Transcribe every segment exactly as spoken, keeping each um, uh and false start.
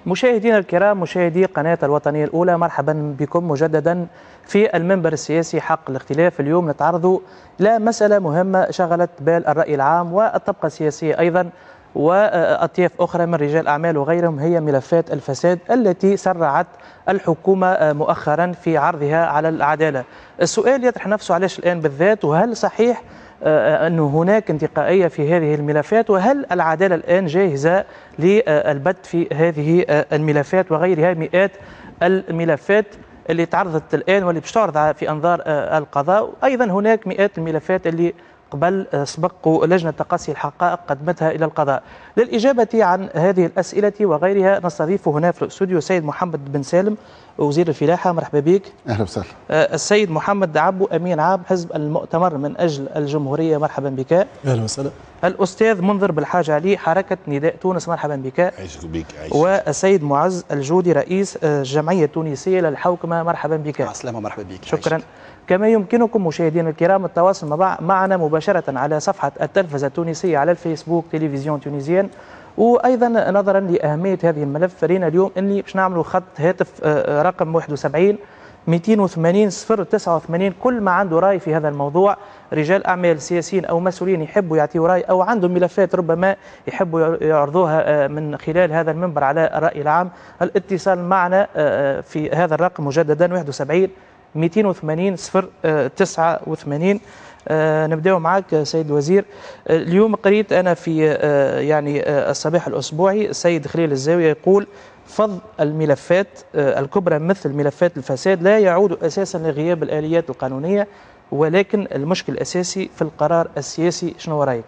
مشاهدينا الكرام، مشاهدي قناة الوطنية الأولى، مرحبا بكم مجددا في المنبر السياسي حق الاختلاف. اليوم نتعرض إلى مسألة مهمة شغلت بال الرأي العام والطبقة السياسية أيضا وأطياف أخرى من رجال أعمال وغيرهم، هي ملفات الفساد التي سرعت الحكومة مؤخرا في عرضها على العدالة. السؤال يطرح نفسه علاش الآن بالذات، وهل صحيح أن هناك انتقائية في هذه الملفات، وهل العدالة الآن جاهزة للبت في هذه الملفات وغيرها مئات الملفات اللي تعرضت الآن واللي باش تعرض في أنظار القضاء. أيضا هناك مئات الملفات اللي قبل سبق لجنة تقصي الحقائق قدمتها إلى القضاء. للإجابة عن هذه الأسئلة وغيرها نستضيف هنا في الاستوديو السيد محمد بن سالم وزير الفلاحة، مرحبا بك. أهلا وسهلا. السيد محمد عبو أمين عام حزب المؤتمر من أجل الجمهورية، مرحبا بك. أهلا وسهلا. الأستاذ منذر بالحاج علي حركة نداء تونس، مرحبا بك. عايشك بك. عايشك. والسيد معز الجودي رئيس الجمعية التونسية للحوكمة، مرحبا بك. السلام، مرحبا بك. شكرا. عايشك. كما يمكنكم مشاهدينا الكرام التواصل معنا مباشرة على صفحة التلفزة التونسية على الفيسبوك تلفزيون تونيزيان. وأيضا نظرا لأهمية هذه الملف فرينا اليوم أني باش نعملوا خط هاتف رقم واحد وسبعين مئتين وثمانين صفر تسعة وثمانين، كل ما عنده رأي في هذا الموضوع، رجال أعمال سياسيين أو مسؤولين يحبوا يعطيوا رأي أو عندهم ملفات ربما يحبوا يعرضوها من خلال هذا المنبر على الرأي العام، الاتصال معنا في هذا الرقم مجددا واحد وسبعين مئتين وثمانين صفر تسعة وثمانين. آه نبداو معك سيد الوزير. آه اليوم قريت أنا في آه يعني آه الصباح الأسبوعي السيد خليل الزاوية يقول فض الملفات آه الكبرى مثل ملفات الفساد لا يعود أساسا لغياب الآليات القانونية، ولكن المشكل الأساسي في القرار السياسي. شنو رأيك؟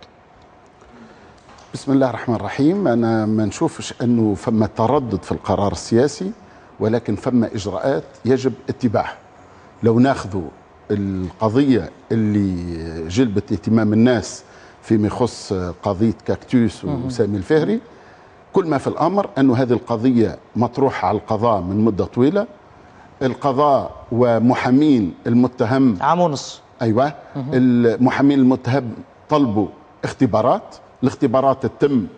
بسم الله الرحمن الرحيم. أنا ما نشوفش أنه فما تردد في القرار السياسي، ولكن فما إجراءات يجب اتباعها. لو ناخذوا القضية اللي جلبت اهتمام الناس فيما يخص قضية كاكتوس وسامي الفهري، كل ما في الأمر أنه هذه القضية مطروحة على القضاء من مدة طويلة. القضاء ومحامين المتهم عام ونص، أيوة، المحامين المتهم طلبوا اختبارات، الاختبارات تتم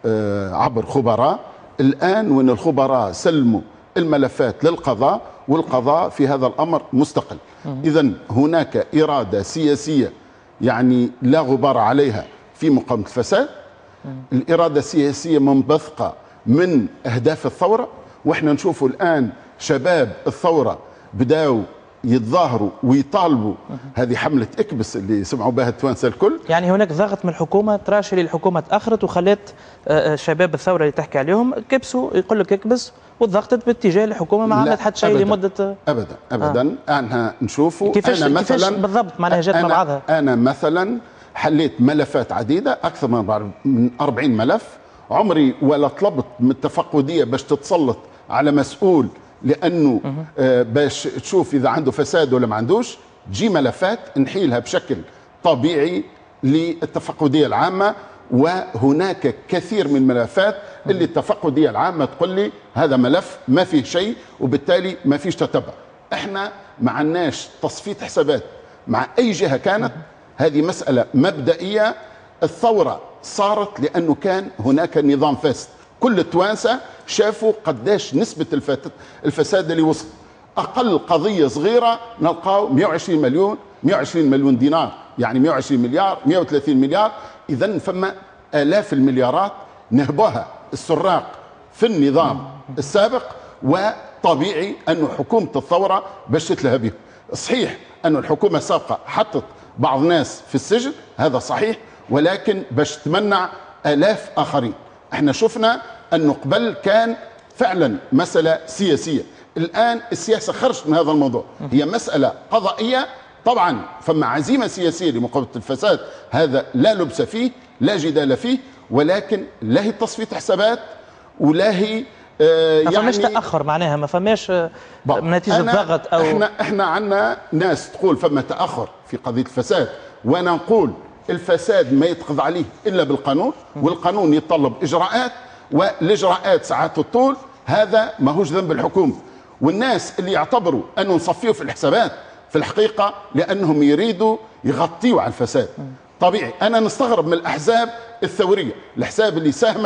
عبر خبراء. الآن وإن الخبراء سلموا الملفات للقضاء، والقضاء في هذا الأمر مستقل. إذن هناك إرادة سياسية يعني لا غبار عليها في مقاومة الفساد. الإرادة السياسية منبثقة من أهداف الثورة، وإحنا نشوفوا الآن شباب الثورة بداوا يتظاهروا ويطالبوا. هذه حملة اكبس اللي سمعوا بها التوانسة الكل. يعني هناك ضغط من الحكومة، تراشي للحكومة تأخرت وخلت شباب الثورة اللي تحكي عليهم كبسوا، يقول لك اكبس، وضغطت باتجاه الحكومة ما عملت حتى شيء لمدة أبدا أبدا. آه. أنا نشوفوا كيفاش أنا كيفاش مثلا بالضبط معناها جات مع بعضها. أنا مثلا حليت ملفات عديدة، أكثر من أربعين ملف. عمري ولا طلبت من التفقدية باش تتسلط على مسؤول لأنه آه باش تشوف إذا عنده فساد ولا ما عندوش. تجي ملفات نحيلها بشكل طبيعي للتفقدية العامة، وهناك كثير من الملفات اللي التفقدية العامة تقول لي هذا ملف ما فيه شيء وبالتالي ما فيش تتبع. احنا ما عندناش تصفية حسابات مع أي جهة كانت. هذه مسألة مبدئية. الثورة صارت لأنه كان هناك نظام فاسد. كل التوانسة شافوا قداش نسبة الفساد اللي وصل. أقل قضية صغيرة نلقاو مئة وعشرين مليون مئة وعشرين مليون دينار، يعني مئة وعشرين مليار مئة وثلاثين مليار. إذن فما آلاف المليارات نهبوها السراق في النظام السابق، وطبيعي أن حكومة الثورة باش تتلهى بهم. صحيح أن الحكومة السابقة حطت بعض الناس في السجن، هذا صحيح، ولكن باش تمنع آلاف آخرين. احنا شفنا أنه قبل كان فعلا مسألة سياسية. الآن السياسة خرجت من هذا الموضوع، هي مسألة قضائية. طبعا فما عزيمة سياسية لمقاومة الفساد، هذا لا لبس فيه لا جدال فيه، ولكن لا هي تصفية حسابات ولا هي آه ما فماش يعني تأخر، معناها ما فماش نتيجة ضغط أو احنا احنا عندنا ناس تقول فما تأخر في قضية الفساد، وانا نقول الفساد ما يتقضى عليه إلا بالقانون، والقانون يتطلب إجراءات، والإجراءات ساعات الطول. هذا ماهوش ذنب الحكومة. والناس اللي يعتبروا أنه نصفيه في الحسابات في الحقيقة لأنهم يريدوا يغطيوا على الفساد. طبيعي. أنا نستغرب من الأحزاب الثورية، الأحزاب اللي ساهمت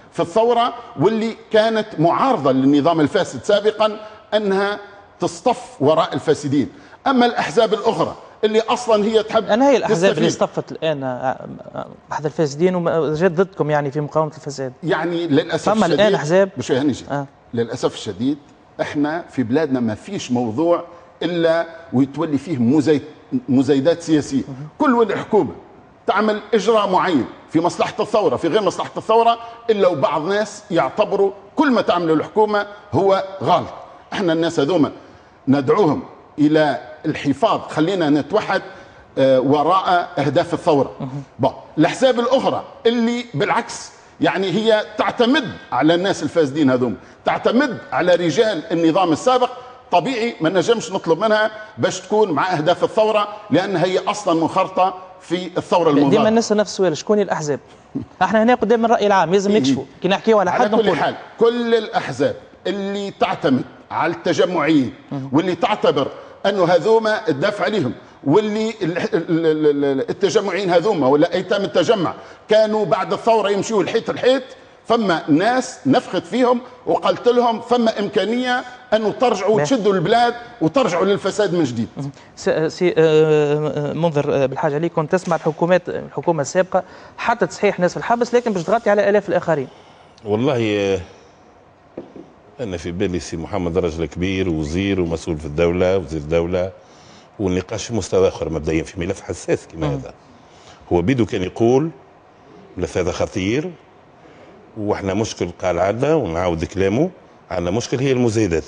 في الثورة واللي كانت معارضة للنظام الفاسد سابقا أنها تصطف وراء الفاسدين. أما الأحزاب الأخرى اللي أصلا هي تحب أنا هي الأحزاب اللي اصطفت الآن أحد الفاسدين وجد ضدكم يعني في مقاومة الفساد، يعني للأسف فما الآن أحزاب مش هنجي آه. للأسف الشديد احنا في بلادنا ما فيش موضوع إلا ويتولي فيه مزايد مزايدات سياسية. كل ولي حكومة تعمل إجراء معين في مصلحة الثورة في غير مصلحة الثورة، إلا وبعض ناس يعتبروا كل ما تعمله الحكومة هو غلط. احنا الناس هذوما ندعوهم إلى الحفاظ، خلينا نتوحد وراء أهداف الثورة. الأحزاب الأخرى اللي بالعكس يعني هي تعتمد على الناس الفاسدين هذوما، تعتمد على رجال النظام السابق، طبيعي ما نجمش نطلب منها باش تكون مع أهداف الثورة، لأن هي أصلا منخرطة في الثورة المضادة. ديما الناس نفس السؤال، شكون الأحزاب؟ احنا هنا قدام الرأي العام لازم نكشفوا كي نحكيو على حد. على كل حال كل الأحزاب اللي تعتمد على التجمعيين واللي تعتبر انه هذوما الدفع عليهم، واللي التجمعين هذوما ولا ايتام التجمع كانوا بعد الثوره يمشيوا الحيط الحيط، فما ناس نفخت فيهم وقلت لهم فما امكانيه انه ترجعوا تشدوا البلاد وترجعوا للفساد من جديد. سي منذر بالحاجه عليكم تسمع الحكومات الحكومه السابقه حتى تصحيح ناس في الحبس لكن باش تغطي على الاف الاخرين. والله أنا في بالي سي محمد رجل كبير ووزير ومسؤول في الدولة وزير الدولة، والنقاش في مستوى آخر مبدئيا في ملف حساس كما هذا. هو بيدو كان يقول الملف هذا خطير وإحنا مشكل، قال عنا ونعاود كلامه، عنا مشكل هي المزايدات.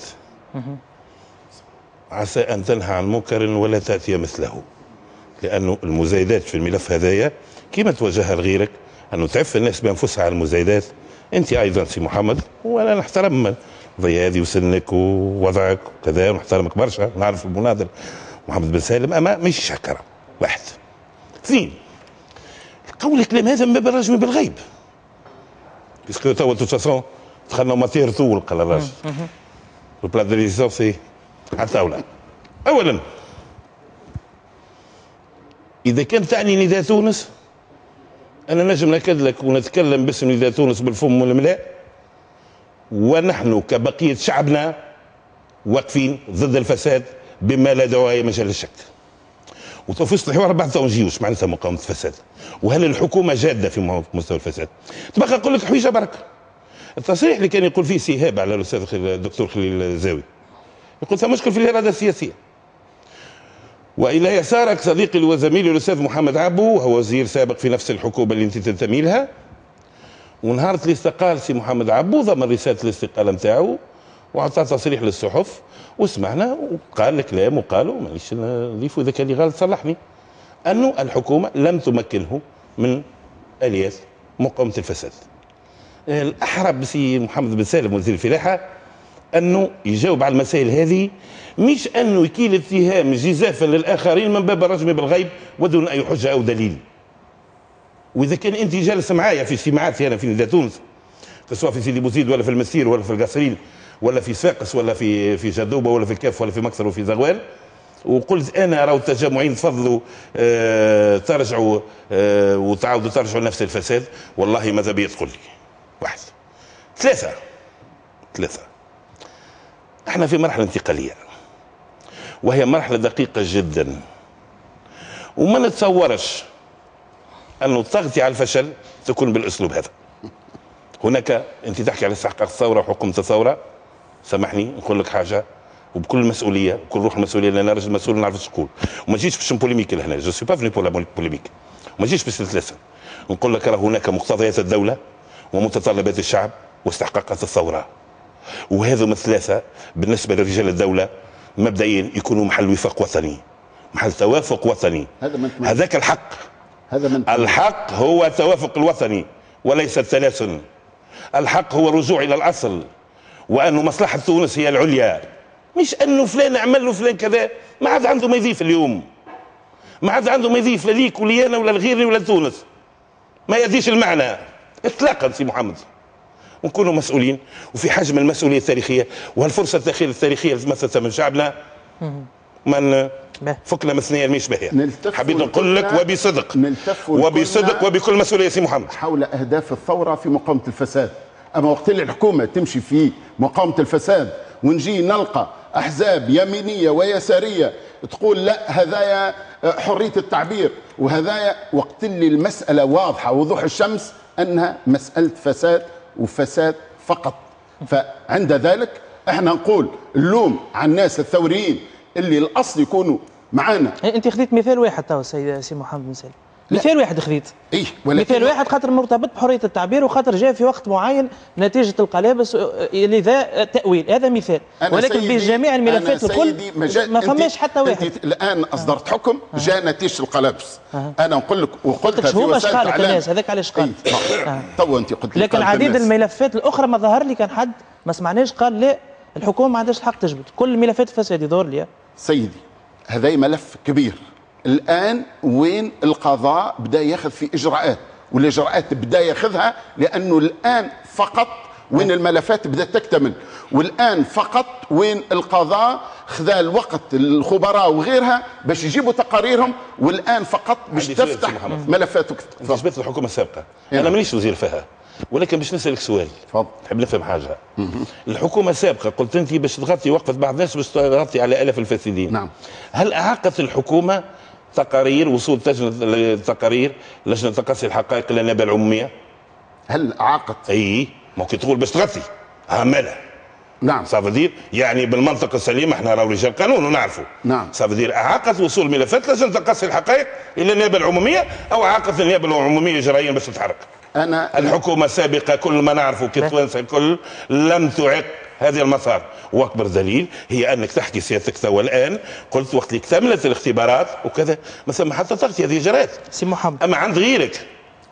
عسى أن تنهى عن منكر ولا تأتي مثله، لأنه المزايدات في الملف هذايا كما توجهها لغيرك أنه تعف الناس بأنفسها على المزايدات. أنت أيضا سي محمد وأنا نحترم القضية هذه وسنك ووضعك وكذا ونحترمك برشا، نعرف المناضل محمد بن سالم، أما مش شكرا. واحد. اثنين، قول الكلام هذا من باب الرجم بالغيب. باسكو توا تو فاسون دخلنا ماتير طول قال الراجل. البلان دو ريزيستونس على الطاولة. أولا إذا كان تعني نداء تونس أنا نجم نأكد لك ونتكلم باسم نداء تونس بالفم والملاء، ونحن كبقية شعبنا واقفين ضد الفساد بما لا داعي مجال للشك. وفي الحوار بعد تو نجيوش معناتها مقاومة الفساد، وهل الحكومة جادة في مستوى الفساد؟ تبقى نقول لك حويجة برك. التصريح اللي كان يقول فيه سي هاب على الأستاذ الدكتور خليل الزاوي يقول ثم مشكل في الإرادة السياسية. وإلى يسارك صديقي وزميلي الأستاذ محمد عبو هو وزير سابق في نفس الحكومة اللي أنت تنتمي لها، ونهار اللي استقال سي محمد عبو ضمن رسالة الاستقالة نتاعو وعطى تصريح للصحف وسمعنا وقال الكلام وقالوا مانيش نضيف إذا كان لي غلط صلحني أنه الحكومة لم تمكنه من آليات مقاومة الفساد. الأحرى بسي محمد بن سالم وزير الفلاحة أنه يجاوب على المسائل هذه، مش أنه يكيل اتهام جزافا للآخرين من باب الرجم بالغيب ودون أي حجة أو دليل. وإذا كان أنت جالس معايا في اجتماعات هنا في نداء تونس سواء في سيدي بوزيد ولا في المسير ولا في القصرين ولا في صفاقس ولا في في جدوبة ولا في الكاف ولا في مكسر وفي زغوان، وقلت أنا راهو التجمعين تفضلوا آه ترجعوا آه وتعاودوا ترجعوا لنفس الفساد، والله ماذا بيا تقول لي. واحد. ثلاثة ثلاثة احنا في مرحلة انتقالية وهي مرحلة دقيقة جدا، وما نتصورش أنه التغطية على الفشل تكون بالأسلوب هذا. هناك أنت تحكي على استحقاق الثورة وحكومة الثورة، سامحني نقول لك حاجة وبكل مسؤولية بكل روح المسؤولية، لأن أنا راجل مسؤول نعرف اش نقول، وما جيتش باش نبوليميك لهنا، جو سوي با فني بور لا بوليميك، وما جيتش باش نتلسن، نقول لك راه هناك مقتضيات الدولة ومتطلبات الشعب واستحقاقات الثورة، وهذو الثلاثة بالنسبة لرجال الدولة مبدئيا يكونوا محل وفاق وطني، محل توافق وطني. هذاك الحق، هذا من الحق هو التوافق الوطني وليس التلاسن. الحق هو الرجوع إلى الأصل، وأن مصلحة تونس هي العليا، مش أنه فلان عمل له فلان كذا، ما عاد عنده ما يضيف اليوم، ما عاد عنده ما يضيف لا ليك ولا أنا ولا لغيري ولا تونس، ما يديش المعنى إطلاقا سي محمد. ونكونوا مسؤولين وفي حجم المسؤولية التاريخية، وهالفرصة التاريخية اللي تمثلتها من شعبنا من فكنا مثنيا مش باهية. حبيت نقول لك وبصدق وبصدق وبكل مسؤولية سي محمد حول أهداف الثورة في مقاومة الفساد، اما وقت اللي الحكومه تمشي في مقاومه الفساد ونجي نلقى احزاب يمينيه ويساريه تقول لا هذايا حريه التعبير وهذايا، وقت اللي المساله واضحه وضوح الشمس انها مساله فساد وفساد فقط. فعند ذلك احنا نقول اللوم على الناس الثوريين اللي الاصل يكونوا معانا. انت خذيت مثال واحد تو سي سي محمد بن سالم، مثال واحد خذيت. إيه مثال واحد خاطر مرتبط بحريه التعبير وخاطر جاء في وقت معين نتيجه القلابس لذا تاويل، هذا مثال. ولكن في جميع الملفات الكل ما فماش حتى واحد. انت الان اصدرت حكم جاء نتيجه القلابس. أه. انا نقول لك وقلتها في هو وسائل الاعلام. الناس هذاك علاش قال. أه. تو انت قلت لكن العديد الملفات الاخرى ما ظهر لي كان حد ما سمعناش قال لا الحكومه ما عندهاش الحق تجبد كل ملفات الفساد. يظهر لي سيدي هذا ملف كبير. الآن وين القضاء بدأ ياخذ في إجراءات، والإجراءات بدأ ياخذها لأنه الآن فقط وين الملفات بدأت تكتمل، والآن فقط وين القضاء خذا الوقت الخبراء وغيرها باش يجيبوا تقاريرهم، والآن فقط باش تفتح ملفات. بالنسبة للحكومة السابقة أنا مانيش وزير فيها، ولكن باش نسألك سؤال تفضل. نحب نفهم حاجة. الحكومة السابقة قلت أنت باش تغطي وقفة بعض الناس باش تغطي على آلاف الفاسدين. نعم. هل أعاقت الحكومة تقارير وصول لجنة تقارير لجنة تقصي الحقائق إلى النيابة العمومية؟ هل أعاقت؟ أي ممكن تقول باش تغطي عمالة. نعم. صافدير يعني بالمنطق السليم احنا راهو رجال قانون ونعرفوا. نعم. صافدير اعاقت وصول ملفات لجنة تقصي الحقائق إلى النيابة العمومية أو اعاقت النيابة العمومية إجرائيا باش تتحرك؟ أنا الحكومة السابقة كل ما نعرفه كتوانسة الكل لم تعق هذه المسار، واكبر دليل هي انك تحكي سيادتك توا الان قلت وقت اللي اكتملت الاختبارات وكذا ما ثم حتى تغطيه هذه اجراءات. سي محمد اما عند غيرك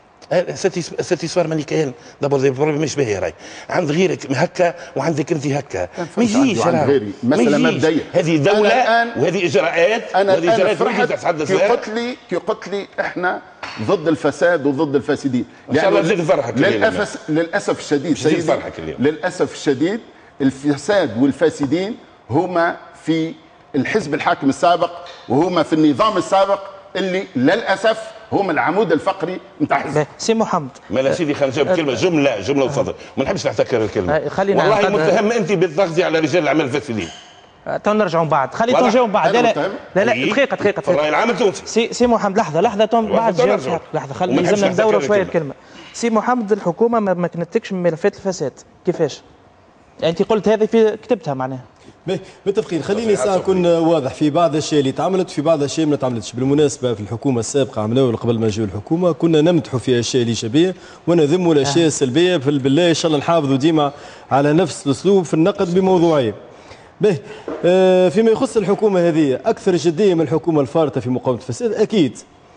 ساتي سوار ماني كاين دابور دي بروبليم مش باهي راي عند غيرك هكا وعندك انت هكا ما يجيش غيري مساله مبدئيه. هذه دوله وهذه اجراءات وهذه اجراءات كي قلت لي كي قلت لي احنا ضد الفساد وضد الفاسدين. ان شاء الله تزيد فرحك للاسف للاسف الشديد سيدي للاسف الشديد الفساد والفاسدين هما في الحزب الحاكم السابق وهما في النظام السابق اللي للاسف هم العمود الفقري نتاع الحزب. سي محمد ما لا سيدي خلينا نجاوب كلمه جمله جمله وتفضل ما نحبش نحتكر الكلمه. والله متهم انت بالتغذيه على رجال الاعمال الفاسدين. تو نرجعوا بعد خلي تو نجاوب بعد. لا لا لا دقيقه دقيقه في الراي العام التونسي. سي سي محمد لحظه لحظه تو بعد جاوب لحظه خلي لازمنا ندوروا شويه الكلمه. سي محمد الحكومه ما كنتكش من ملفات الفساد كيفاش؟ يعني انت قلت هذه في كتبتها معناها. متفقين. خليني ساعه نكون واضح في بعض الاشياء اللي تعملت في بعض الاشياء ما تعملتش. بالمناسبه في الحكومه السابقه عملوها قبل ما جاوا الحكومه كنا نمدحوا في اشياء الايجابيه ونذموا الاشياء السلبيه. بالله ان شاء الله نحافظوا ديما على نفس الاسلوب في النقد بموضوعيه. به آه فيما يخص الحكومه هذه اكثر جديه من الحكومه الفارطه في مقاومه الفساد اكيد.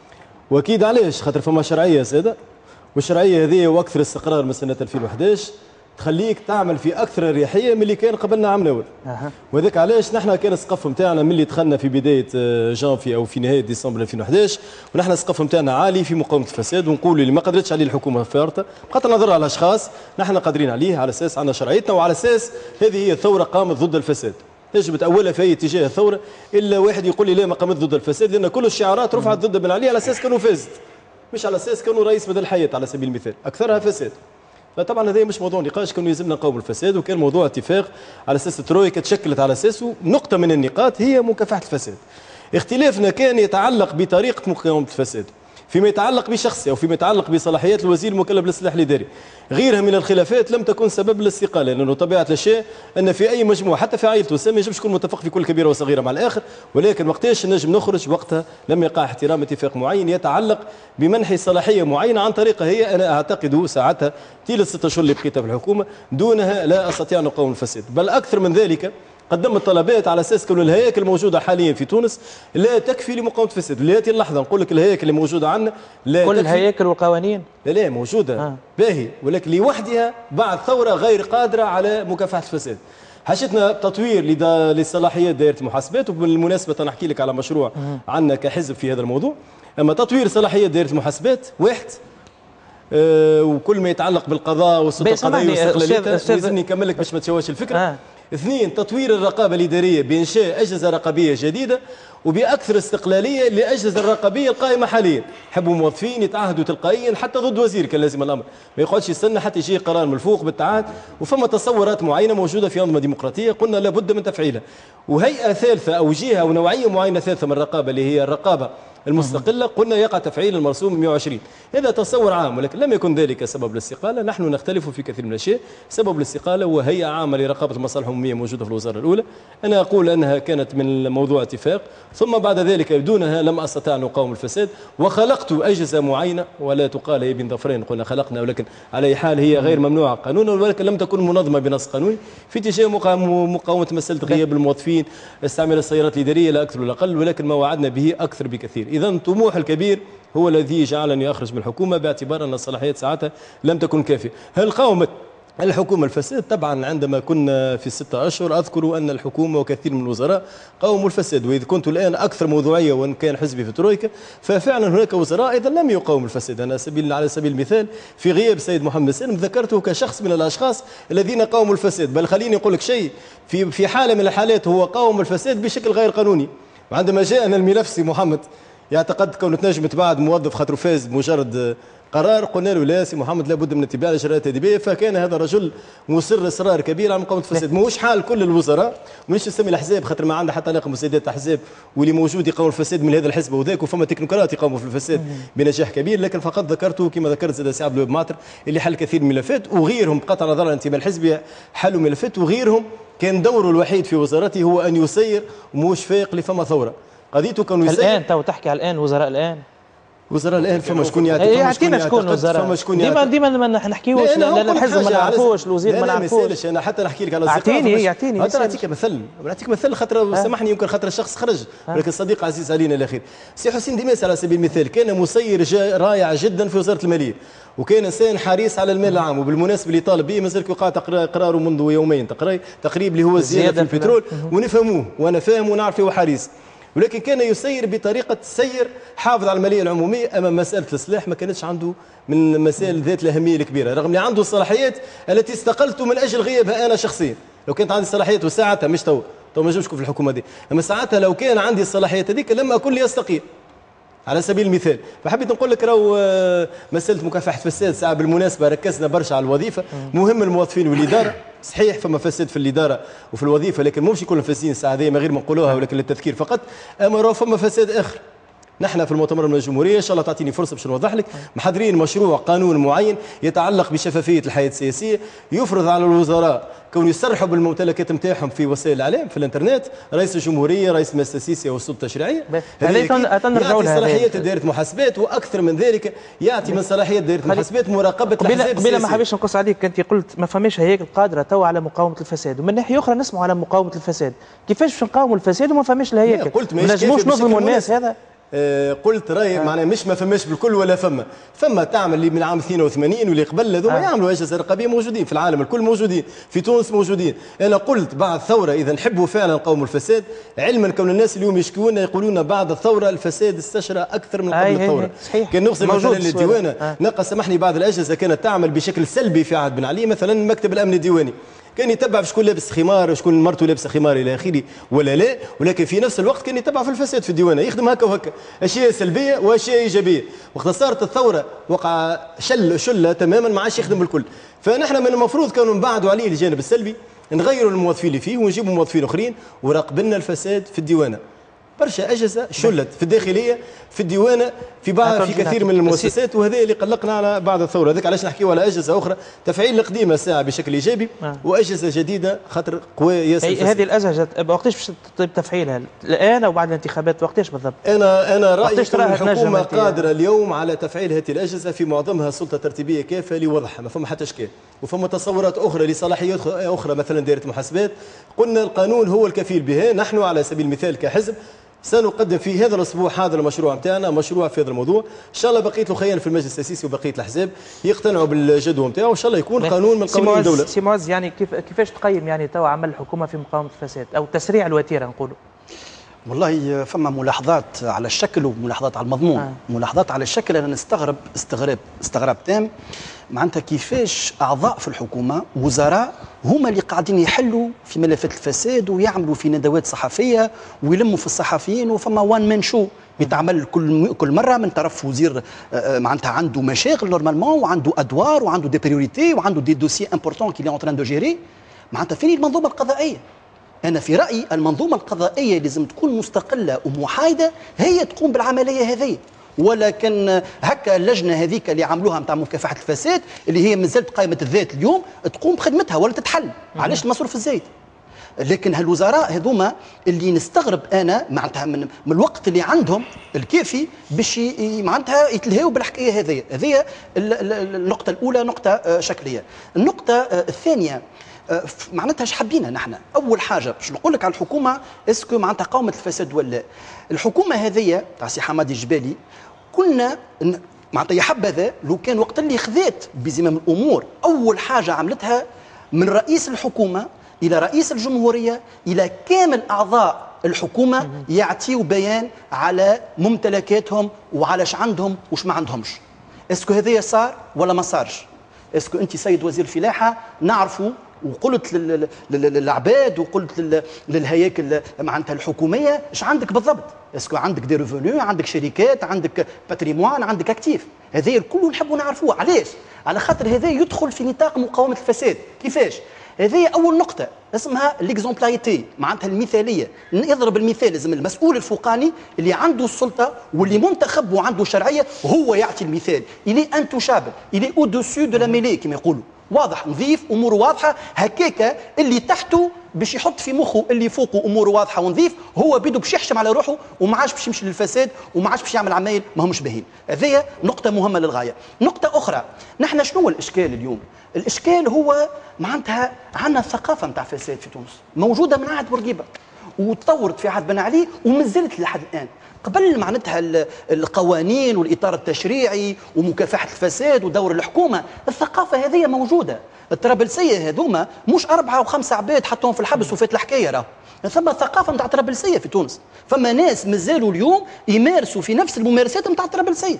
واكيد علاش؟ خاطر فما شرعيه ساده والشرعيه هذه واكثر استقرار من سنه ألفين وأحد عشر تخليك تعمل في اكثر اريحيه من اللي كان قبلنا عام الاول. أه. وذاك علاش نحن كان السقف نتاعنا من اللي دخلنا في بدايه جانفي او في نهايه ديسمبر ألفين وأحد عشر ونحن السقف نتاعنا عالي في مقاومه الفساد ونقولوا اللي ما قدرتش عليه الحكومه الفارطه بغض النظر على الاشخاص نحن قادرين عليه على اساس عندنا شرعيتنا وعلى اساس هذه هي ثوره قامت ضد الفساد. يجب تأولها في أي اتجاه الثورة إلا واحد يقول لي لا ما قامت ضد الفساد لأن كل الشعارات رفعت ضد بن علي على أساس كانوا فاسد مش على أساس كانوا رئيس مدى الحياة على سبيل المثال أكثرها فساد. فطبعا هذا مش موضوع نقاش كانوا يلزمنا نقاوم الفساد وكان موضوع اتفاق على أساس الترويكا تشكلت على أساسه نقطة من النقاط هي مكافحة الفساد. اختلافنا كان يتعلق بطريقة مقاومة الفساد فيما يتعلق بشخصي أو فيما يتعلق بصلاحيات الوزير المكلف بالإصلاح الإداري. غيرها من الخلافات لم تكن سبب للاستقالة لأنه طبيعة الشيء أن في أي مجموعة حتى في عائلة وسام يجبش تكون متفق في كل كبيرة وصغيرة مع الآخر ولكن وقتاش نجم نخرج وقتها لم يقع احترام اتفاق معين يتعلق بمنح صلاحية معينة عن طريقة هي أنا أعتقد ساعتها طيلة ستة أشهر اللي بقيتها في الحكومة دونها لا أستطيع أن أقاوم الفساد. بل أكثر من ذلك قدمت طلبات على اساس كل الهياكل الموجوده حاليا في تونس لا تكفي لمقاومه الفساد. لهذه اللحظه نقول لك الهياكل اللي موجوده عندنا لا كل تكفي. الهياكل والقوانين لا لا موجوده آه. باهي ولكن لوحدها بعد ثوره غير قادره على مكافحه الفساد. حاجتنا تطوير لصلاحيات دائره المحاسبات وبالمناسبه نحكي لك على مشروع عندنا كحزب في هذا الموضوع. اما تطوير صلاحيات دائره المحاسبات واحد أه وكل ما يتعلق بالقضاء والسلطه القضائيه واستقلاليتها لازمني نكمل لك باش ما تشوهش الفكره. آه. اثنين تطوير الرقابة الإدارية بإنشاء أجهزة رقابية جديدة وباكثر استقلاليه لاجهزه الرقابيه القائمه حاليا. حبوا موظفين يتعهدوا تلقائيا حتى ضد وزير كان لازم الامر، ما يقعدش يستنى حتى يجي قرار من الفوق بالتعهد. وفما تصورات معينه موجوده في انظمه ديمقراطيه قلنا لابد من تفعيلها. وهيئه ثالثه او جهه او نوعيه معينه ثالثه من الرقابه اللي هي الرقابه المستقلة قلنا يقع تفعيل المرسوم مئة وعشرين. هذا تصور عام، ولكن لم يكن ذلك سبب الاستقالة. نحن نختلف في كثير من الأشياء. سبب الاستقالة هو هيئة عامة لرقابة المصالح العمومية موجودة في الوزارة الأولى. أنا أقول أنها كانت من موضوع اتفاق، ثم بعد ذلك دونها لم أستطع أن أقاوم الفساد، وخلقت أجهزة معينة ولا تقال هي بين ظفرين قلنا خلقنا، ولكن على أي حال هي غير ممنوعة قانونا، ولكن لم تكن منظمة بنص قانوني في اتجاه مقاومة مسألة غياب الموظفين، استعمال السيارات الإدارية لا أكثر ولا أقل، ولكن ما وعدنا به أكثر بكثير. إذا طموح الكبير هو الذي جعلني أخرج من الحكومة باعتبار أن الصلاحيات ساعتها لم تكن كافية. هل قاومت الحكومة الفساد؟ طبعا عندما كنا في الستة أشهر أذكر أن الحكومة وكثير من الوزراء قاوموا الفساد، وإذا كنت الآن أكثر موضوعية وإن كان حزبي في ترويكا ففعلا هناك وزراء أيضا لم يقاوموا الفساد. أنا سبيل على سبيل المثال في غياب السيد محمد سالم ذكرته كشخص من الأشخاص الذين قاوموا الفساد، بل خليني أقول لك شيء، في في حالة من الحالات هو قاوم الفساد بشكل غير قانوني. وعندما جاءنا الملف سي محمد يعتقد كونه تنجم تبعد موظف خاطر فاز بمجرد قرار، قلنا له لا سي محمد لابد من اتباع الاجراءات التاديبيه، فكان هذا الرجل مصر اصرار كبير على مقاومه الفساد. ماهوش حال كل الوزراء، مانيش نسمي الاحزاب خاطر ما عندها حتى علاقه بمساعدات الاحزاب، واللي موجود يقاوم الفساد من هذا الحزب وذاك، وفما تكنوقراط يقاوموا في الفساد بنجاح كبير، لكن فقط ذكرته كما ذكرت زاد سي عبد الوهاب معطر اللي حل كثير من الملفات، وغيرهم بقطع نظر الانتماء الحزبي حلوا ملفات، وغيرهم كان دوره الوحيد في وزارته هو ان يسير وموش فايق اللي فما ثوره. قضيته كانوا يسير الان تو تحكي على الان وزراء الان وزراء الان فما شكون يعتقد، يعطينا شكون وزراء، فما شكون ديما ديما ما نحكيوش لا الحزب ما نعرفوش، الوزير ما نعرفوش. انا حتى نحكي لك على اعطيني يعطيني نعطيك مثل نعطيك مثل خاطر سامحني يمكن خاطر الشخص خرج، ولكن صديق عزيز علينا الاخير. سي حسين ديماس على سبيل المثال كان مسير رائع جدا في وزاره الماليه، وكان انسان حريص على المال العام، وبالمناسبه اللي طالب به مازال وقع قراره منذ يومين تقريبا اللي هو الزياده في البترول، ونفهموه وانا فاهم ونعرف هو حريص، ولكن كان يسير بطريقه سير حافظ على الماليه العموميه. اما مساله الاصلاح ما كانتش عنده من المسائل ذات الاهميه الكبيره، رغم ان عنده الصلاحيات التي استقلت من اجل غيابها انا شخصيا. لو كانت عندي صلاحيات وساعتها مش تو تو ما نجمش في الحكومه دي، اما ساعتها لو كان عندي الصلاحيات هذيك لما اكون لي استقيل على سبيل المثال. فحبيت نقول لك راهو مساله مكافحه الفساد ساعه بالمناسبه ركزنا برشا على الوظيفه، مهم الموظفين والاداره، صحيح فما فساد في الاداره وفي الوظيفه، لكن مش كل الفاسدين الساعه هذه ما غير ما نقولوها ولكن للتذكير فقط. اما راهو فما فساد اخر. نحن في المؤتمر من الجمهوريه ان شاء الله تعطيني فرصه باش نوضح لك، محضرين مشروع قانون معين يتعلق بشفافيه الحياه السياسيه، يفرض على الوزراء كون يصرحوا بالممتلكات نتاعهم في وسائل الاعلام في الانترنت، رئيس الجمهوريه، رئيس المجلس التاسيسي والسلطه التشريعيه. يعطي صلاحيات دائره محاسبات، واكثر من ذلك يعطي من صلاحيات دائره محاسبات مراقبه الاحزاب السياسيه. قبل ما حبيش نقص عليك، انت قلت ما فماش هياكل قادره تو على مقاومه الفساد، ومن ناحيه اخرى نسمعوا على مقاومه الفساد، كيفاش باش نقاوموا الفساد وما فماش الهياكل؟ قلت ما نجموش نظلموا الناس هذا. آه قلت راي آه. معناها مش ما فماش بالكل ولا فما فما تعمل اللي من عام اثنين وثمانين واللي قبل هذوما آه. يعملوا اجهزه رقابيه موجودين في العالم الكل، موجودين في تونس موجودين. انا قلت بعد الثوره اذا نحبوا فعلا نقاوموا الفساد، علما كون الناس اليوم يشكونا يقولون بعد الثوره الفساد استشرى اكثر من قبل آه الثوره. صحيح. كان نقصد مثلا الديوانه آه. نقص سامحني بعض الاجهزه كانت تعمل بشكل سلبي في عهد بن علي، مثلا مكتب الامن الديواني كان يتبع شكون لابس خمار وشكون مرته لابسه خمار الى اخره ولا لا، ولكن في نفس الوقت كان يتبع في الفساد في الديوانه، يخدم هكا وهكا، اشياء سلبيه واشياء ايجابيه. وقت صارت الثوره وقع شل شله تماما ما عادش يخدم بالكل. فنحن من المفروض كانوا نبعدوا عليه الجانب السلبي، نغيروا الموظفين اللي فيه ونجيبوا موظفين اخرين، وراقبنا الفساد في الديوانه. برشا اجهزه شلت في الداخليه في الديوانه في بعض في كثير من المؤسسات، وهذا اللي قلقنا على بعد الثوره. هذاك علاش نحكيو على اجهزه اخرى تفعيل القديمه ساعه بشكل ايجابي آه. واجهزه جديده خاطر قوى ياسر. هذه الاجهزه وقتاش باش تطيب تفعيلها؟ الان او بعد الانتخابات وقتاش بالضبط؟ انا انا رايي الحكومه قادره اليوم على تفعيل هذه الاجهزه، في معظمها سلطه ترتيبيه كافيه لوضعها، ما فما حتى اشكال، وفما تصورات اخرى لصلاحيات اخرى مثلا دائره محاسبات. قلنا القانون هو الكفيل بها. نحن على سبيل المثال كحزب سنقدم في هذا الاسبوع هذا المشروع نتاعنا، مشروع في هذا الموضوع، ان شاء الله بقيه الخيان في المجلس التاسيسي وبقيه الاحزاب يقتنعوا بالجدوى نتاعو، وان شاء الله يكون قانون من قوانين الدوله. سي معز، يعني كيف كيفاش تقيم يعني تو عمل الحكومه في مقاومه الفساد او تسريع الوتيره نقولوا؟ والله فما ملاحظات على الشكل وملاحظات على المضمون. آه. ملاحظات على الشكل انا نستغرب استغراب استغراب تام معناتها كيفاش اعضاء في الحكومه وزراء هما اللي قاعدين يحلوا في ملفات الفساد ويعملوا في ندوات صحفيه ويلموا في الصحفيين، وفما وان مان شو يتعمل كل كل مره من طرف وزير معناتها عنده مشاغل نورمالمون وعنده ادوار وعنده دي بريوريتي وعنده دي دوسي امبورتون كي لي اون تران دو جيري. معناتها فين المنظومه القضائيه؟ أنا في رأيي المنظومة القضائية لازم تكون مستقلة ومحايدة، هي تقوم بالعملية هذه، ولكن هكا اللجنة هذيك اللي عملوها نتاع مكافحة الفساد اللي هي مازالت قائمة الذات اليوم تقوم بخدمتها ولا تتحل. علاش المصروف الزايد؟ لكن هالوزراء هذوما اللي نستغرب انا معناتها من, من الوقت اللي عندهم الكافي باش معناتها يتلهيوا بالحكايه هذه. هذه النقطه الاولى، نقطه شكليه. النقطه الثانيه معناتها اش حابين نحن؟ اول حاجه باش نقول لك على الحكومه اسكو معناتها قاومت الفساد ولا الحكومه هذه تاع سي حمادي الجبالي كنا معناتها يا حبذا لو كان وقت اللي خذات بزمام الامور اول حاجه عملتها من رئيس الحكومه الى رئيس الجمهوريه الى كامل اعضاء الحكومه يعطيوا بيان على ممتلكاتهم وعلاش عندهم وش ما عندهمش. اسكو هذايا صار ولا ما صارش؟ اسكو انت سيد وزير الفلاحه نعرفوا وقلت للعباد وقلت للهياكل معناتها الحكوميه ايش عندك بالضبط؟ اسكو عندك دي ريفونيو، عندك شركات، عندك باتريموان، عندك اكتيف؟ هذا الكل نحبوا نعرفوه. علاش؟ على خاطر هذا يدخل في نطاق مقاومه الفساد. كيفاش؟ هذه اول نقطه اسمها ليكزومبلاريتي، معناتها المثاليه. نضرب المثال، لازم المسؤول الفوقاني اللي عنده السلطه واللي منتخب وعنده شرعيه هو يعطي المثال. الي انتوشابل، الي او دوسو دو لا ميلي كما يقولوا، واضح نظيف اموره واضحه. هكاكا اللي تحته باش يحط في مخه اللي فوقه اموره واضحه ونظيف، هو بيدو باش يحشم على روحه وما عادش باش يمشي للفساد وما عادش باش يعمل عمايل ما همش باهين. هذه نقطه مهمه للغايه. نقطه اخرى، نحن شنو هو الاشكال اليوم؟ الاشكال هو معناتها عندنا الثقافه نتاع فساد في تونس موجوده من عهد بورقيبه وتطورت في عهد بن علي ومازالت لحد الان. قبل معناتها القوانين والاطار التشريعي ومكافحه الفساد ودور الحكومه، الثقافه هذه موجوده. الطرابلسيه هذوما مش اربعه وخمسه عباد حطوهم في الحبس وفات الحكايه، راه ثم ثقافه نتاع الطرابلسيه في تونس. فما ناس مازالوا اليوم يمارسوا في نفس الممارسات نتاع الطرابلسيه.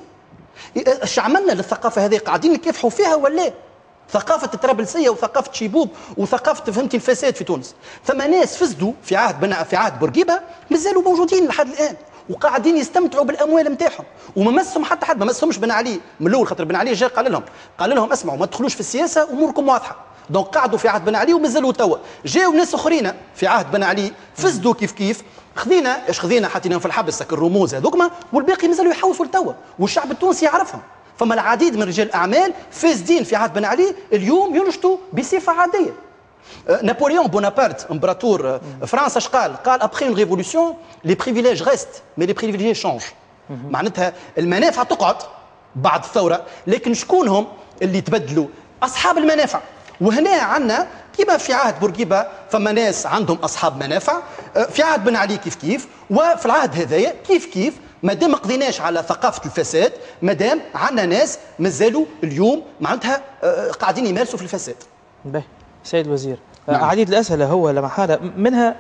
اش عملنا للثقافه هذه؟ قاعدين نكافحوا فيها ولا؟ ثقافة الطرابلسية وثقافة شيبوب وثقافة فهمتي الفساد في تونس. ثم ناس فسدوا في عهد بنا في عهد بورقيبة مازالوا موجودين لحد الآن وقاعدين يستمتعوا بالأموال نتاعهم وما مسهم حتى حد، ما مسهمش بن علي من الأول، خاطر بن علي جا قال لهم قال لهم اسمعوا ما تدخلوش في السياسة أموركم واضحة. دونك قعدوا في عهد بن علي ومازالوا توا. جاوا ناس أخرين في عهد بن علي فسدوا كيف كيف، خذينا ايش خذينا حطيناهم في الحبس الرموز هذوكما، والباقي مازالوا يحوسوا لتوا والشعب التونسي يعرفهم. فما العديد من رجال الاعمال فاسدين في عهد بن علي اليوم ينشطوا بصفه عاديه. نابليون بونابرت امبراطور فرنسا اش قال؟ قال ابخي اون ريفولوسيون لي بريفيليج ريست مي لي بريفيليج شونج. معناتها المنافع تقعد بعد الثوره، لكن شكونهم اللي تبدلوا؟ اصحاب المنافع. وهنا عندنا كما في عهد بورقيبه فما ناس عندهم اصحاب منافع، في عهد بن علي كيف كيف، وفي العهد هذايا كيف كيف. ما دام ما قضيناش على ثقافه الفساد، ما دام عندنا ناس مازالوا اليوم معناتها قاعدين يمارسوا في الفساد. باهي سيد الوزير، نعم. عديد الاسئله هو لما حاله منها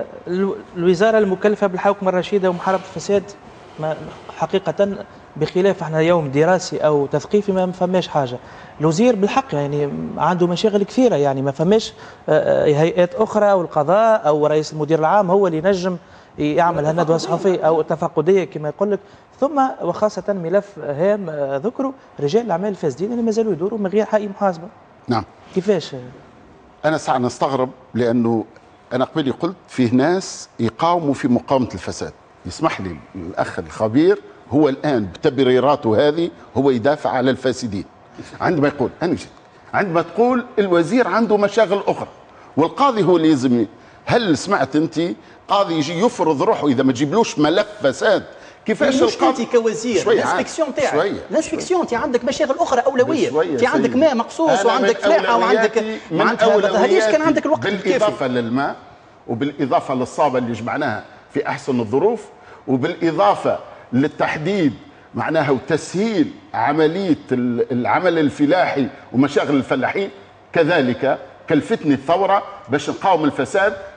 الوزاره المكلفه بالحوكمه الرشيده ومحاربه الفساد، ما حقيقه بخلاف احنا يوم دراسي او تثقيفي ما فماش حاجه. الوزير بالحق يعني عنده مشاغل كثيره، يعني ما فماش هيئات اخرى او القضاء او رئيس المدير العام هو اللي ينجم يعمل هالندوه الصحفيه او تفقديه كما يقول لك. ثم وخاصه ملف هام ذكروا رجال الاعمال الفاسدين اللي مازالوا يدوروا من غير حق محاسبه. نعم. كيفاش؟ انا ساعه نستغرب لانه انا قبل قلت فيه ناس يقاوموا في مقاومه الفساد. يسمح لي الاخ الخبير هو الان بتبريراته هذه هو يدافع على الفاسدين. عندما يقول انا جيت عندما تقول الوزير عنده مشاغل اخرى والقاضي هو اللي يلزم، هل سمعت انت قاضي يجي يفرض روحه اذا ما تجيبلوش ملف فساد؟ كيفاش القاضي انت كوزير الانسبكسيون تاعك الانسبكسيون انت عندك مشاغل اخرى اولويه، انت عندك ماء مقصوص وعندك فلاحه وعندك معناتها هذيش كان عندك الوقت الكافي. بالاضافه للماء وبالاضافه للصابه اللي جمعناها في احسن الظروف وبالاضافه للتحديد معناها وتسهيل عمليه العمل الفلاحي ومشاغل الفلاحين، كذلك كلفتني الثوره باش نقاوم الفساد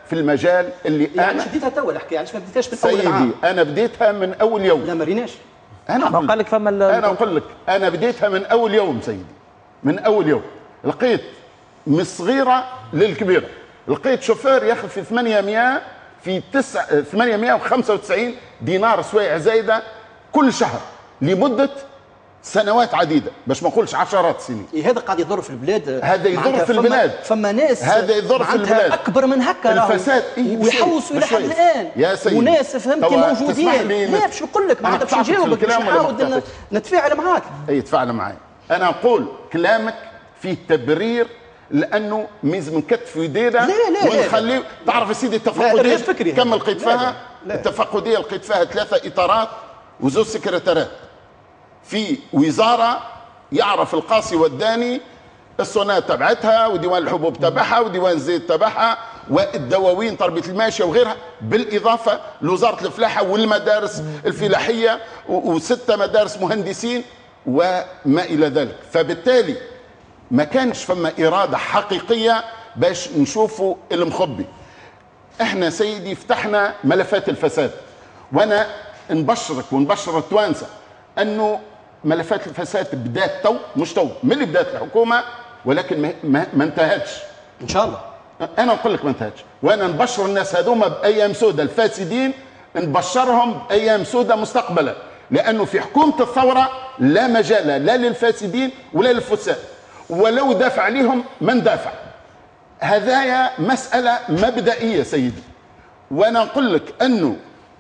في المجال اللي يعني انا بديتها تو الحكايه، علاش ما بديتهاش من اول سيدي عام؟ انا بديتها من اول يوم. لا ما ريناش. انا ما قال لك فما انا اقول لك انا بديتها من اول يوم سيدي، من اول يوم لقيت من الصغيره للكبيره، لقيت شوفير ياخذ في ثمانمائة في تسعة ثمانمائة وخمسة وتسعين دينار سويع زايده كل شهر لمده سنوات عديده، باش ما نقولش عشرات السنين. إيه هذا قاعد يضر في البلاد، هذا يضر في البلاد، فما ناس هذا يضر في البلاد اكبر من هكا، الفساد إيه ويحوسوا الى حد الان يا سيدي، وناس فهمتي موجودين. لا باش نقول لك معناتها باش نجاوبك، باش نحاول نتفاعل معاك. اي تفاعل معي. انا نقول كلامك فيه تبرير لانه ميز نكتفوا يدينا لا لا ونخليه. تعرف يا سيدي التفقديه كم لقيت فيها؟ التفقديه لقيت فيها ثلاثه اطارات وزوج سكرتيرات في وزاره يعرف القاصي والداني الصونات تبعتها وديوان الحبوب تبعها وديوان الزيت تبعها والدواوين تربيه الماشيه وغيرها، بالاضافه لوزاره الفلاحه والمدارس الفلاحيه وسته مدارس مهندسين وما الى ذلك. فبالتالي ما كانش فما اراده حقيقيه باش نشوفوا المخبي. احنا سيدي فتحنا ملفات الفساد، وانا نبشرك ونبشر التوانسه انه ملفات الفساد بدات تو، مش تو، من اللي بدات الحكومه، ولكن ما, ما, ما انتهتش ان شاء الله. انا نقول لك ما انتهتش، وانا نبشر الناس هذوما بايام سوداء الفاسدين، نبشرهم بايام سوداء مستقبلا، لانه في حكومه الثوره لا مجال لا للفاسدين ولا للفساد، ولو دافع عليهم ما ندافع. هذايا مساله مبدئيه سيدي. وانا نقول لك انه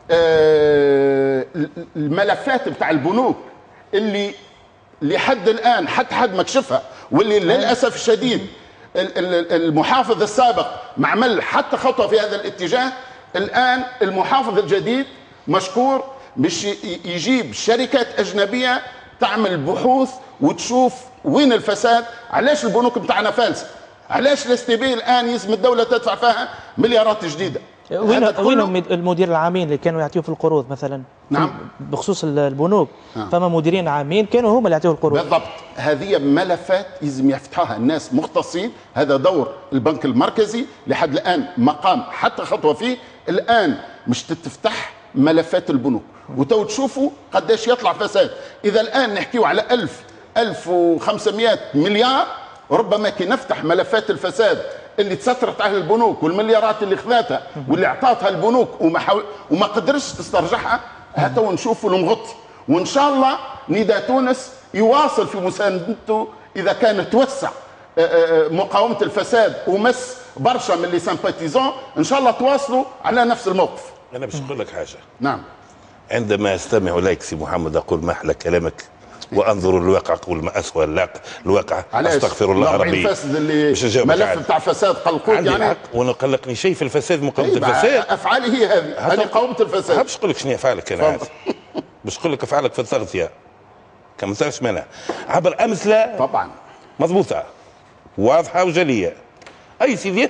آه الملفات بتاع البنوك اللي لحد الان حتى حد ما كشفها، واللي للاسف الشديد المحافظ السابق ما عمل حتى خطوه في هذا الاتجاه، الان المحافظ الجديد مشكور باش يجيب شركات اجنبيه تعمل بحوث وتشوف وين الفساد. علاش البنوك بتاعنا فالسه؟ علاش الاس تي بي الان يلزم الدوله تدفع فيها مليارات جديده؟ وين وين المدير العامين اللي كانوا يعطيوا في القروض مثلا؟ نعم بخصوص البنوك نعم. فما مديرين عامين كانوا هما اللي يعطيوا القروض. بالضبط. هذه ملفات يلزم يفتحوها الناس مختصين، هذا دور البنك المركزي لحد الان مقام حتى خطوه فيه. الان مش تتفتح ملفات البنوك وتو تشوفوا قداش يطلع فساد. اذا الان نحكيو على ألف ألف وخمسمائة مليار، ربما كي نفتح ملفات الفساد اللي تسترت على البنوك والمليارات اللي خذاتها واللي اعطاتها البنوك وما حو... وما قدرش تسترجعها، هاتوا ونشوفوا المغطي. وان شاء الله نداء تونس يواصل في مساندته اذا كان توسع مقاومه الفساد ومس برشا من اللي سامباتيزون، ان شاء الله تواصلوا على نفس الموقف. انا باش نقول لك حاجه. نعم. عندما استمع اليك سي محمد اقول ما احلى كلامك وانظر الواقع اقول ما اسوء الواقع. استغفر الله ربي. الفاسد اللي ملف بتاع فساد قلقوك يعني يعني الحق. وانا قلقني شيء في الفساد مقاومه الفساد. افعالي هي هذه، هذه مقاومه الفساد. باش نقول لك شنو افعالك انا عارف. باش نقول لك افعالك في التغطيه كما ثلاث مانع عبر امثله طبعا مضبوطه واضحه وجليه. اي سيدي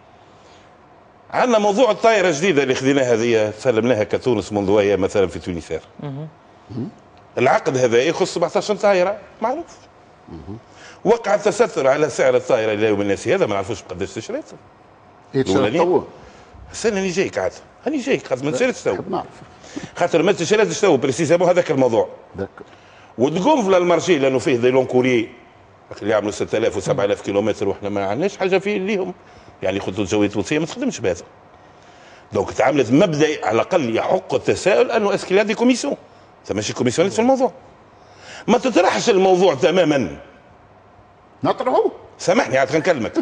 عندنا موضوع الطائره الجديده اللي خذيناها هذه سلمناها كتونس منذ ايام مثلا في تونسير. العقد هذا يخص سبعطاش طائره معروف. وقع التستر على سعر الطائره الى يوم الناس هذا ما نعرفوش بقداش تشريت. يتشرى السنه اللي جايك عاد هاني جايك خاطر ما تشريتش تو. خاطر ما تشريتش تو بريسيزامون هذاك الموضوع. وتقوم في المارشي لانه فيه دي لونكوري اللي يعملوا ستة آلاف وسبعة آلاف كيلومتر وحنا ما عندناش حاجه فيه ليهم يعني خطوط الجويه التونسيه ما تخدمش بهذا. دونك تعاملت مبدئي على الاقل يحق التساؤل انه اسكي هذه كوميسيون ماشي كوميسيونيت في الموضوع. ما تطرحش الموضوع تماما. نطرحه. سامحني عاد نكلمك.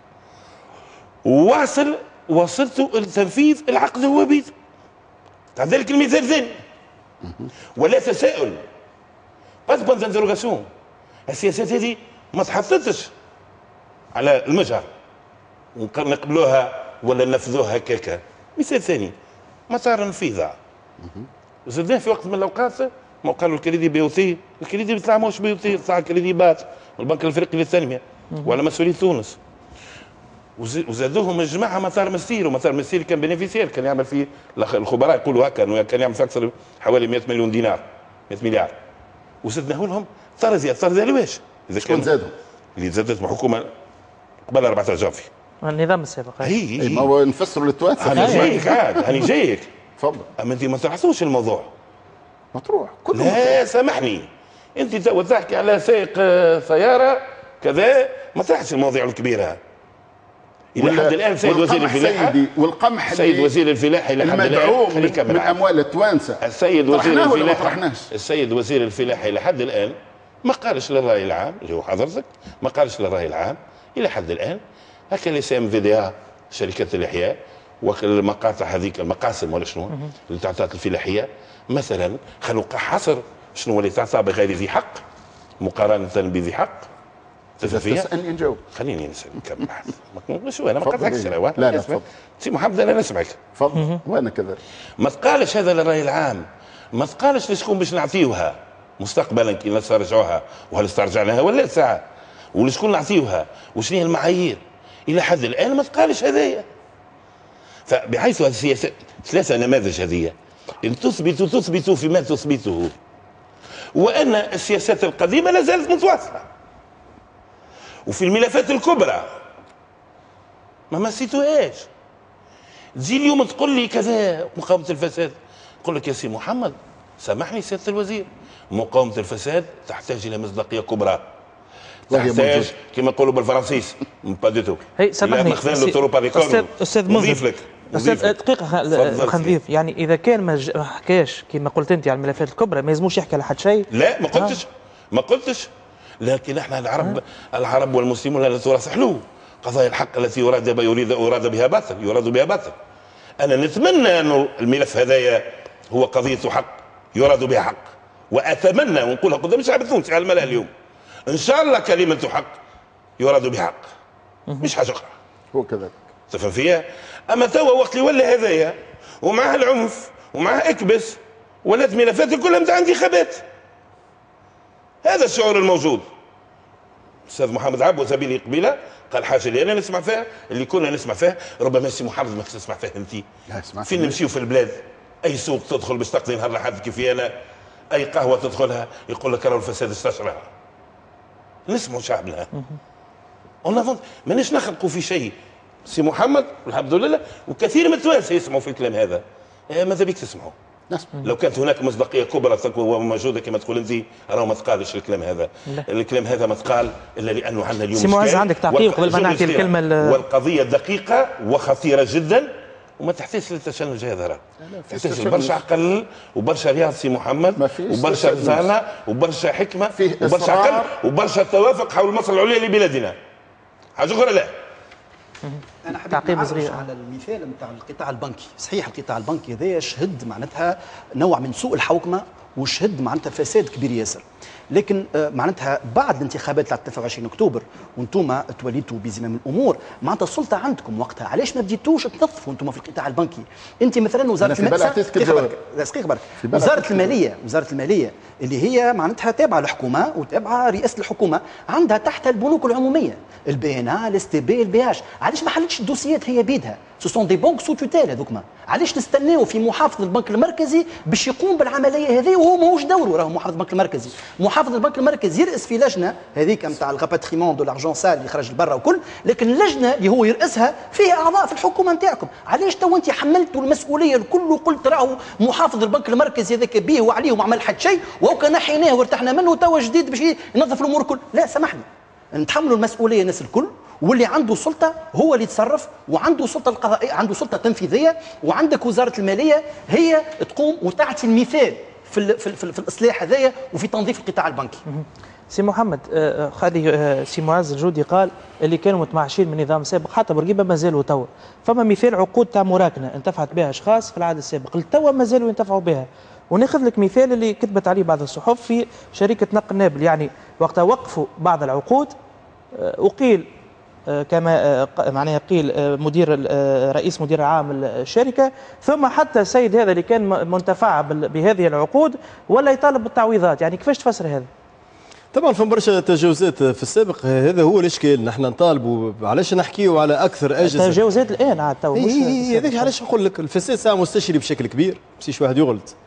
واصل وصلت لتنفيذ العقد هو بيد. تاع ذلك المثال ثاني. ولا تساؤل. بس بونت انتروغاسيون. السياسات هذه ما تحطتش على المجهر ونقبلوها ولا ننفذوها هكاكا. مثال ثاني مسار نفيذها. زدناه في وقت من الاوقات ما قالوا الكريدي بيوتي، الكريدي بيطلع ماهوش بيوتي، يطلع كريدي بات من البنك الافريقي للتنميه وعلى مسؤوليه تونس. وزادوهم الجماعه مطار مسير، ومطار مسير كان بينيفيسير كان يعمل فيه الخبراء يقولوا هكا انه كان يعمل في اكثر حوالي مئة مليون دينار مئة مليار. وزدناه لهم طرزي طرزي لواش؟ اذا كان زادوا اللي زادت الحكومه قبل أربعة عشر جانفي النظام السابق. هي إيه، ما هو نفسروا للتوانسه. انا جايك عاد انا جايك. تفضل. اما انت ما ترحصوش الموضوع. مطروح كله. لا سامحني، انت تو تحكي على سائق سياره كذا، ما تحكيش المواضيع الكبيره. الى حد الان سيد وزير الفلاحه والقمح سيد وزير الفلاحه الى حد المدعوم من, من اموال التوانسه. السيد وزير الفلاحه السيد وزير الفلاحه الى حد الان ما قالش للراي العام اللي هو حضرتك، ما قالش للراي العام الى حد الان. هكا اللي سام في دي شركه الاحياء والمقاطع هذيك المقاسم ولا شنو اللي تعطات الفلاحيه مثلا، خلوا حصر شنو اللي تعطى بغير ذي حق مقارنه بذي حق. تسالني نجاوب. خليني نكمل. شو انا ما قطعتكش. لا لا تفضل سي محمد انا نسمعك. تفضل. وانا كذلك. ما تقالش هذا للراي العام، ما تقالش لشكون باش نعطيوها مستقبلا كي نسترجعوها، وهل استرجعناها ولا ساعه، ولشكون نعطيوها، وشنو هي المعايير. الى حد الان ما تقالش هذايا. فبحيث هذه السياسه ثلاثه نماذج هذه ان تثبتوا تثبتوا فيما تثبته، وان السياسات القديمه لا زالت متواصله. وفي الملفات الكبرى ما مسيتوهاش. تجي اليوم تقول لي كذا مقاومه الفساد، نقول لك يا سي محمد سامحني سياده الوزير، مقاومه الفساد تحتاج الى مصداقيه كبرى، تحتاج كما يقولوا بالفرنسيس با دو تو. هي سامحني استاذ استاذ منذر استاذ دقيقه خلينا نضيف، يعني اذا كان ما حكاش كما قلت انت على الملفات الكبرى ما يلزموش يحكي على حد شيء. لا ما قلتش ما قلتش لكن احنا العرب العرب والمسلمون لا تراث حلو. قضايا الحق التي يراد يريد اراد بها باطل يراد بها باطل. انا نتمنى انه الملف هذايا هو قضيه حق يراد بها حق، واتمنى ونقولها قدام الشعب التونسي على الملأ اليوم ان شاء الله كلمه حق يراد بها حق مش حاجه اخرى. هو كذلك تفهم فيها. اما توا وقت اللي ولا هذايا ومعها العنف ومعها اكبس ولات ملفات كلها نتاع انتخابات. هذا الشعور الموجود. استاذ محمد عبو سبيلي قبيله قال حاجه اللي انا نسمع فيها اللي كنا نسمع فيها ربما سي محمد ما تسمع فيها انت. فين نمشيو في البلاد اي سوق تدخل باش تقضي نهار لحد كيف انا، اي قهوه تدخلها يقول لك راه الفساد استشرع. نسمعوا شعبنا. ماناش نخلقوا في شيء. سي محمد الحمد لله وكثير من التوانسه يسمعوا في الكلام هذا. ماذا بك تسمعوا؟ لو كانت هناك مصداقيه كبرى موجوده كما تقول انت راهو ما تقالش الكلام هذا. لا. الكلام هذا ما تقال الا لانه عندنا اليوم سي معز عندك تعقيب قبل ما نعطي الكلمه. والقضيه دقيقه وخطيره جدا وما تحتاجش للتشنج هذا، راه تحتاج برشا عقل وبرشا رياض سي محمد وبرشا رزانه وبرشا حكمه وبرشا عقل وبرشا توافق حول المصلحه العليا لبلادنا. حاجه اخرى لا. انا حبيت نعرج على المثال نتاع القطاع البنكي. صحيح القطاع البنكي هذايا شهد معناتها نوع من سوء الحوكمه وشهد معناتها فساد كبير ياسر، لكن معناتها بعد الانتخابات تاع ثلاثة وعشرين اكتوبر وانتم توليتوا بزمام الامور معناتها السلطه عندكم وقتها، علاش ما بديتوش تنظفوا انتم في القطاع البنكي؟ انت مثلا وزاره الماليه وزاره الماليه وزاره الماليه اللي هي معناتها تابعه للحكومه وتابعه رئاسه الحكومه، عندها تحت البنوك العموميه البي ان ا الاس تي بي البي اش، علاش ما حلتش الدوسيات هي بيدها؟ سو سون دي بونك سو توتيل هذوكما، علاش نستناو في محافظ البنك المركزي باش يقوم بالعمليه هذه وهو ماهوش دوره؟ راهو محافظ البنك المركزي، محافظ البنك المركزي يرأس في لجنه هذيك نتاع الغاباتريمون دو لارجون سال اللي خرج لبرا وكل، لكن اللجنه اللي هو يرأسها فيها اعضاء في الحكومه نتاعكم، علاش تو انت حملتوا المسؤوليه الكل وقلت راهو محافظ البنك المركزي هذاك بيه وعليه وما عمل حد شيء وهو نحيناه وارتحنا منه وتوا جديد باش ينظف الامور الكل؟ لا سامحني، نتحملوا المسؤوليه الناس الكل، واللي عنده سلطه هو اللي يتصرف وعنده سلطه القضائيه، عنده سلطه تنفيذيه، وعندك وزاره الماليه هي تقوم وتعطي المثال في ال في, ال في, ال في الاصلاح هذايا وفي تنظيف القطاع البنكي. سي محمد هذه سي معز الجودي قال اللي كانوا متمعشين من النظام السابق حتى بورقيبه ما زالوا توا، فما مثال عقود تاع مراكنه انتفعت بها اشخاص في العهد السابق توا ما زالوا ينتفعوا بها، وناخذ لك مثال اللي كتبت عليه بعض الصحف في شركه نقل نابل، يعني وقتها وقفوا بعض العقود اقيل كما معناها قيل مدير رئيس مدير عام الشركه، ثم حتى السيد هذا اللي كان منتفع بهذه العقود ولا يطالب بالتعويضات، يعني كيفاش تفسر هذا؟ طبعا فما برشا تجاوزات في السابق، هذا هو الاشكال، نحن نطالبوا علاش نحكيوا على اكثر اجهزه تجاوزات الان عاد تو مش هذاك علاش نقول لك الفساد ساعه مستشري بشكل كبير، مش واحد يغلط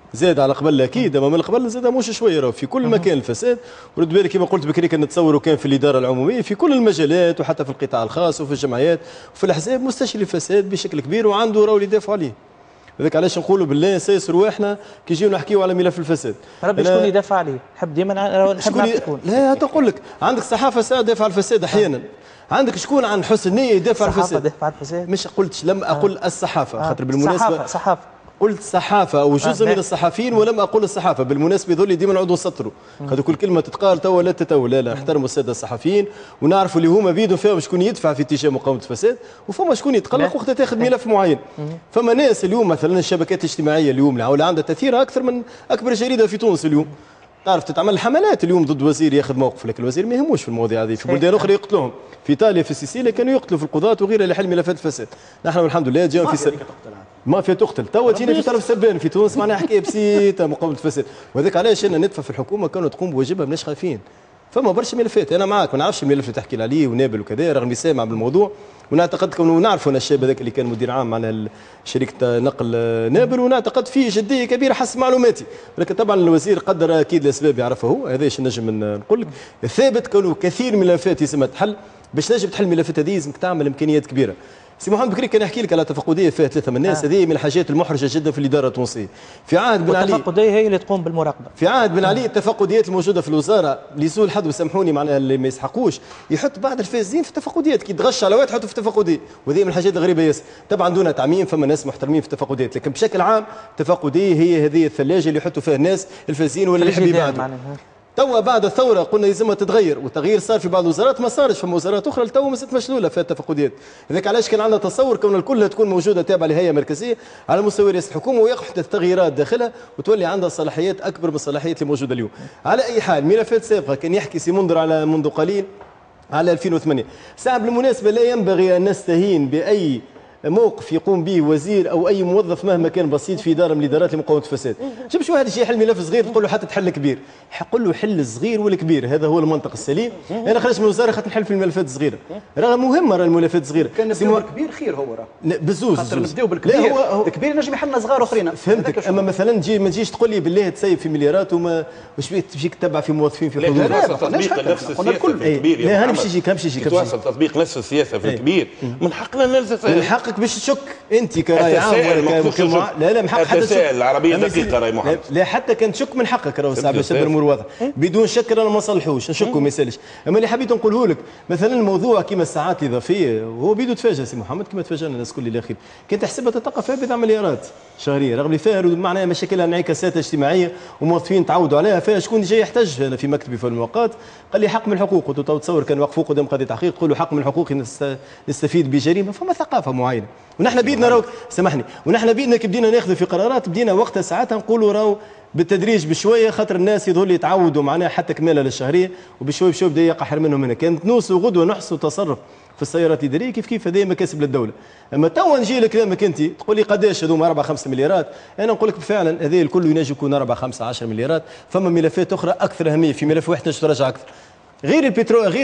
زاد على قبل اكيد، اما من قبل زاد مش شويه، راه في كل مكان الفساد. ورد بالك كما قلت بكري كان نتصوروا كان في الاداره العموميه في كل المجالات وحتى في القطاع الخاص وفي الجمعيات وفي الاحزاب مستشري الفساد بشكل كبير وعنده راهو اللي يدافعوا عليه. هذاك علاش نقولوا بالله سايس رواحنا كي نجيو نحكيو على ملف الفساد. ربي شكون يدافع عليه؟ نحب ديما نحب نعرف شكون. لا تقول لك عندك صحافه ساعه تدافع على الفساد احيانا. عندك شكون عن حسن نيه يدافع على الفساد؟ الصحافه على الفساد؟ مش قلتش لم اقل آه. الصحافه خاطر بالمناسبه صحافه صحافه قلت صحافه او جزء آه. من الصحفيين ولم اقل الصحافه. بالمناسبه يظل ديما نعودوا نسطروا خاطر كل كلمه تتقال توا لا تتو. لا لا نحترموا الساده الصحفيين ونعرفوا اللي هما بيدهم فيهم شكون يدفع في اتجاه مقاومه الفساد وفما شكون يتقلق وقت تاخذ ملف معين. فما ناس اليوم مثلا الشبكات الاجتماعيه اليوم اللي عندها تاثير اكثر من اكبر جريده في تونس اليوم. تعرف تتعمل حملات اليوم ضد وزير ياخذ موقف، لكن الوزير ما يهموش في المواضيع هذه. في بلدان اخرى يقتلوهم، في ايطاليا في سيسيليا كانوا يقتلوا في القضاة وغيرها لحل ملفات الفساد. نحن الحمد لله جاء في سب... مافيا تقتل توا جينا في طرف سبان في تونس معناها حكايه بسيطه مقاومه الفساد. وهذاك علاش انا ندفع في الحكومه كانوا تقوم بواجبها ماناش خايفين. فما برشا ملفات انا معاك ما نعرفش الملف اللي تحكي عليه ونابل وكذا رغم سامع بالموضوع ونعتقد كونوا نعرفوا ان الشاب هذاك اللي كان مدير عام معنا شركه نقل نابل ونعتقد فيه جديه كبيره حسب معلوماتي. ولكن طبعا الوزير قدر اكيد الاسباب يعرفها هو هذا ايش نجم نقول لك. ثابت كونوا كثير من الملفات يسمى تحل باش نجم تحل الملفات هذه لازمك تعمل امكانيات كبيره. سي محمد بكري كان يحكي لك على تفقديه فيها ثلاثه من الناس. هذه آه. من الحاجات المحرجه جدا في الاداره التونسيه. في عهد بن علي التفقديه هي اللي تقوم بالمراقبه. في عهد بن علي التفقديات الموجوده في الوزاره لسوء الحظ وسامحوني معناها اللي ما يسحقوش يحط بعض الفاسدين في التفقديات كي تغش على واحد يحطوا في التفقديه وهذه من الحاجات الغريبه ياسر. طبعا دون تعميم فما ناس محترمين في التفقديات لكن بشكل عام التفقديه هي هذه الثلاجه اللي يحطوا فيها الناس الفاسدين ولا اللي يحب يبعدوا. توا بعد الثوره قلنا يلزمها تتغير والتغيير صار في بعض الوزارات ما صارش فما وزارات اخرى تو ما زالت مشلوله في التفقديات. هذاك علاش كان عندنا تصور كون الكل تكون موجوده تابعه لهيئه مركزيه على مستوى رئاسه الحكومه ويحدث تغييرات داخلها وتولي عندها صلاحيات اكبر من الصلاحيات اللي موجوده اليوم. على اي حال ملفات سابقه كان يحكي سي منذر على منذ قليل على ألفين وثمانية. ساعه بالمناسبه لا ينبغي ان نستهين باي موقف يقوم به وزير او اي موظف مهما كان بسيط في اداره من الادارات لمقاومه الفساد. جيبش واحد يجي يحل ملف صغير تقول له حتى تحل كبير، قول له حل الصغير والكبير هذا هو المنطق السليم. انا خرجت من الوزاره خاطر نحل في الملفات الصغيره راه مهمه راه الملفات الصغيره كان نبداو بالكبير خير هو راه بزوز خاطر نبداو بالكبير هو الكبير نجم يحلنا صغار اخرين فهمتك. اما مثلا تجي ما تجيش تقول لي بالله تسيب في مليارات وما واش تجيك تتبع في موظفين في حدود لا تطبيق نفس السياسه في الكبير. لا انا باش يجيك باش يجيك تواصل تطبيق نفس السياسه في الكبير من حقنا نلزم من حقك باش تشك انت كراي عام ولا كمجتمع. لا لا من حق حتى تشك. العربيه دقيقه راي محمد. لا حتى كان تشك من حقك راهو صعب باش تبدا الامور واضحه بدون شك رانا ما نصلحوش نشكوا ما يسالش. اما اللي حبيت نقوله لك مثلا الموضوع كيما الساعات الاضافيه هو بيدو تفاجئ سي محمد كما تفاجئنا الناس كل الاخير كنت تحسبها تتلقى فيها بضع مليارات شهريه رغم اللي فيها معناها مشاكلها انعكاسات اجتماعيه وموظفين تعودوا عليها فيها شكون جاي يحتاج. انا في مكتبي في الموقات قال لي حق من الحقوق قلت له تصور كان وقفوا قدام قضيه تحقيق يقولوا حق من الحقوق نستفيد بجريمه فما ثقافه معينه ونحن بيدنا راهو سامحني ونحن بيدنا كي بدينا ناخذ في قرارات بدينا وقتها ساعتها نقولوا راهو بالتدريج بشويه خاطر الناس يظهروا يتعودوا معناها حتى كماله للشهريه وبشوي بشوي بدا يقحر منهم هنا كانت نوصوا غدوه نحصوا تصرف في السيارات الاداريه كيف كيف هذه مكاسب للدوله. اما توا نجي لكلامك انت تقول لي قداش هذوما أربعة خمسة مليارات انا نقول لك فعلا هذا الكل ينجم يكون أربعة خمسة عشرة مليارات. فما ملفات اخرى اكثر اهميه في ملف واحد تراجع اكثر غير البترول غير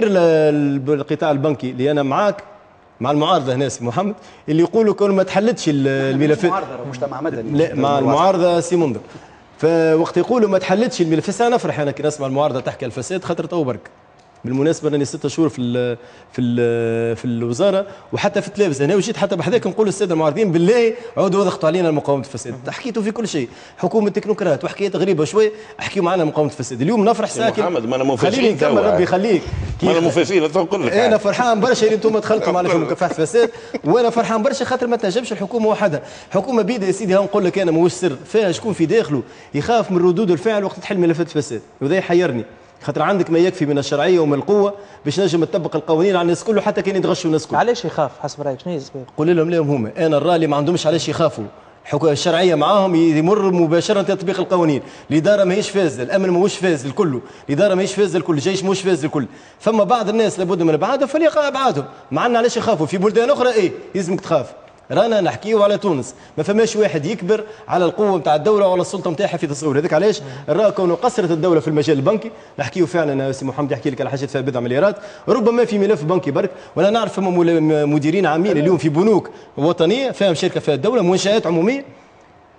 القطاع البنكي اللي انا معاك مع المعارضه هنا سي محمد اللي يقولوا كون ما تحلتش الملفات المعارضه مجتمع مدني لا مع المعارضه سي منذر فوقت يقولوا ما تحلتش الملفات انا نفرح انا كي نسمع المعارضه تحكي على الفساد خاطر تو برك. بالمناسبه راني ستة شهور في ال في ال في الوزاره وحتى في التلفزه هنا وجيت حتى بحذاك نقول للساده المعارضين بالله عودوا ضغطوا علينا مقاومه الفساد. حكيتوا في كل شيء حكومه تكنوقراط وحكايات غريبه شويه احكيوا معنا مقاومه الفساد. اليوم نفرح ساكن محمد ما انا مفاسين خليني نكمل ربي يخليك ما انا مفاسين نقول لك انا فرحان برشا اللي انتم دخلتوا معنا في مكافحه الفساد وانا فرحان برشا خاطر ما تنجمش الحكومه وحدها. حكومه بيدها يا سيدي ها نقول لك انا ماهوش سر فيها شكون في داخله يخاف من ردود الفعل وقت تحل ملفات الفساد وهذا يحيرني خاطر عندك ما يكفي من الشرعيه ومن القوه باش نجم تطبق القوانين على الناس كله حتى كان يتغشوا الناس كله. علاش يخاف حسب رايك شنو هي الاسباب؟ قول لهم لهم هما انا نرى اللي ما عندهمش علاش يخافوا الشرعيه معاهم يمر مباشره تطبيق القوانين. الاداره ماهيش فاسده الامن ماهوش فاسد الكل الاداره ماهيش فاسده الكل الجيش ماهوش فاسد الكل. فما بعض الناس لابد من ابعادهم فليقع ابعادهم معنا علاش يخافوا. في بلدان اخرى ايه يلزمك تخاف رانا نحكيو على تونس ما فماش واحد يكبر على القوه نتاع الدوله وعلى السلطه نتاعها في تصور. هذاك علاش نرى كونه قصرت الدوله في المجال البنكي نحكيو فعلا سي محمد يحكي لك على حاجات فيها بضع مليارات ربما في ملف بنكي برك ولا نعرف فما مديرين عامين اليوم في بنوك وطنيه فيها شركه فيها الدوله منشات عموميه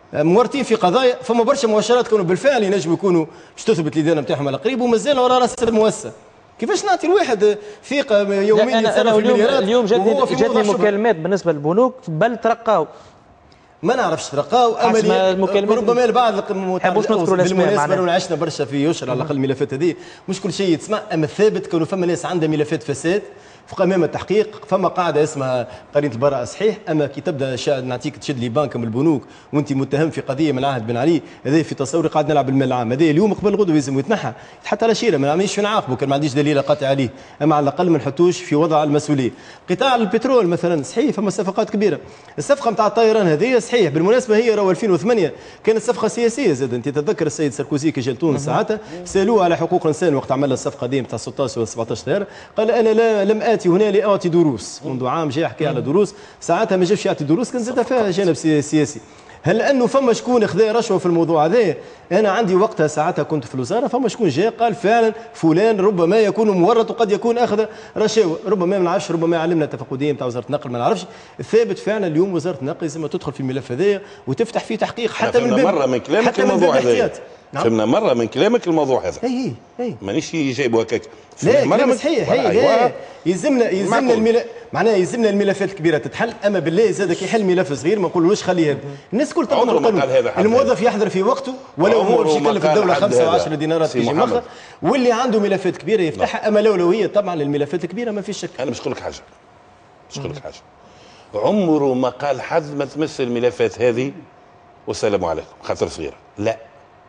مورطين في قضايا، فما برشا مؤشرات كانوا بالفعل ينجموا يكونوا باش تثبت الادانه نتاعهم على قريب ومازال ورا راس المؤسسه. كيفاش نعطي الواحد ثقه يوميا يتصرف في المليارات؟ اليوم جاتني جاتني مكالمات بالنسبه للبنوك بل ترقاو. ما نعرفش ترقاو اما ربما البعض بالمناسبه عشنا برشا في يشر على الاقل الملفات هذه مش كل شيء يتسمع، اما الثابت كانوا فما ناس عندها ملفات فساد فوق امام التحقيق، فما قاعده اسمها قرينه البراءه صحيح، اما كي تبدا نعطيك تشد لي بنك من البنوك وانت متهم في قضيه من عهد بن علي، هذا في تصوري قاعد نلعب المال العام، هذا اليوم قبل غدوه لازم يتنحى يتحط على شيره، ما نعملش نعاقبه كان ما عنديش دليل قاطع عليه، اما على الاقل ما نحطوش في وضع المسؤوليه. قطاع البترول مثلا صحيح فما صفقات كبيره، الصفقه نتاع الطيران هذه صحيح بالمناسبه هي راهو ألفين وثمانية كانت صفقه سياسيه زاد، انت تتذكر السيد ساركوزي كي جا لتونس ساعتها سالوه على حقوق الانسان وقت عمل الصفقه دي نتاع ستة عشر ولا سبعطاش طياره، قال انا لا لم اتي هنا لاعطي دروس، منذ عام جاي يحكي على دروس، ساعتها ما جاش يعطي دروس كان زاد فيها جانب سياسي. هل انه فما شكون خذا رشوه في الموضوع هذا؟ انا عندي وقتها ساعتها كنت في الوزاره فما شكون جاء قال فعلا فلان ربما يكون مورط وقد يكون اخذ رشاوى، ربما ما نعرفش ربما علمنا التفقديه نتاع وزاره النقل ما نعرفش، الثابت فعلا اليوم وزاره النقل لازم تدخل في الملف هذايا وتفتح فيه تحقيق حتى من مره من كلامك الموضوع هذا. نعم؟ فهمنا مره من كلامك الموضوع هذا. اي اي مانيش جايبه هكاك. لا كلام صحيح هي يلزمنا يلزمنا الملف معناها يلزمنا الملفات الكبيره تتحل، اما بالله زاد كي يحل ملف صغير ما نقولوش خليه الناس الكل تطبق القانون، الموظف يحضر في وقته ولو هو باش يكلف الدوله خمسة وعشرة دينارات يجي مخر، واللي عنده ملفات كبيره يفتحها، اما الاولويه طبعا للملفات الكبيره ما فيش شك. انا باش نقول لك حاجه باش نقول لك حاجه عمره ما قال حد ما تمس الملفات هذه والسلام عليكم خاطر صغيره، لا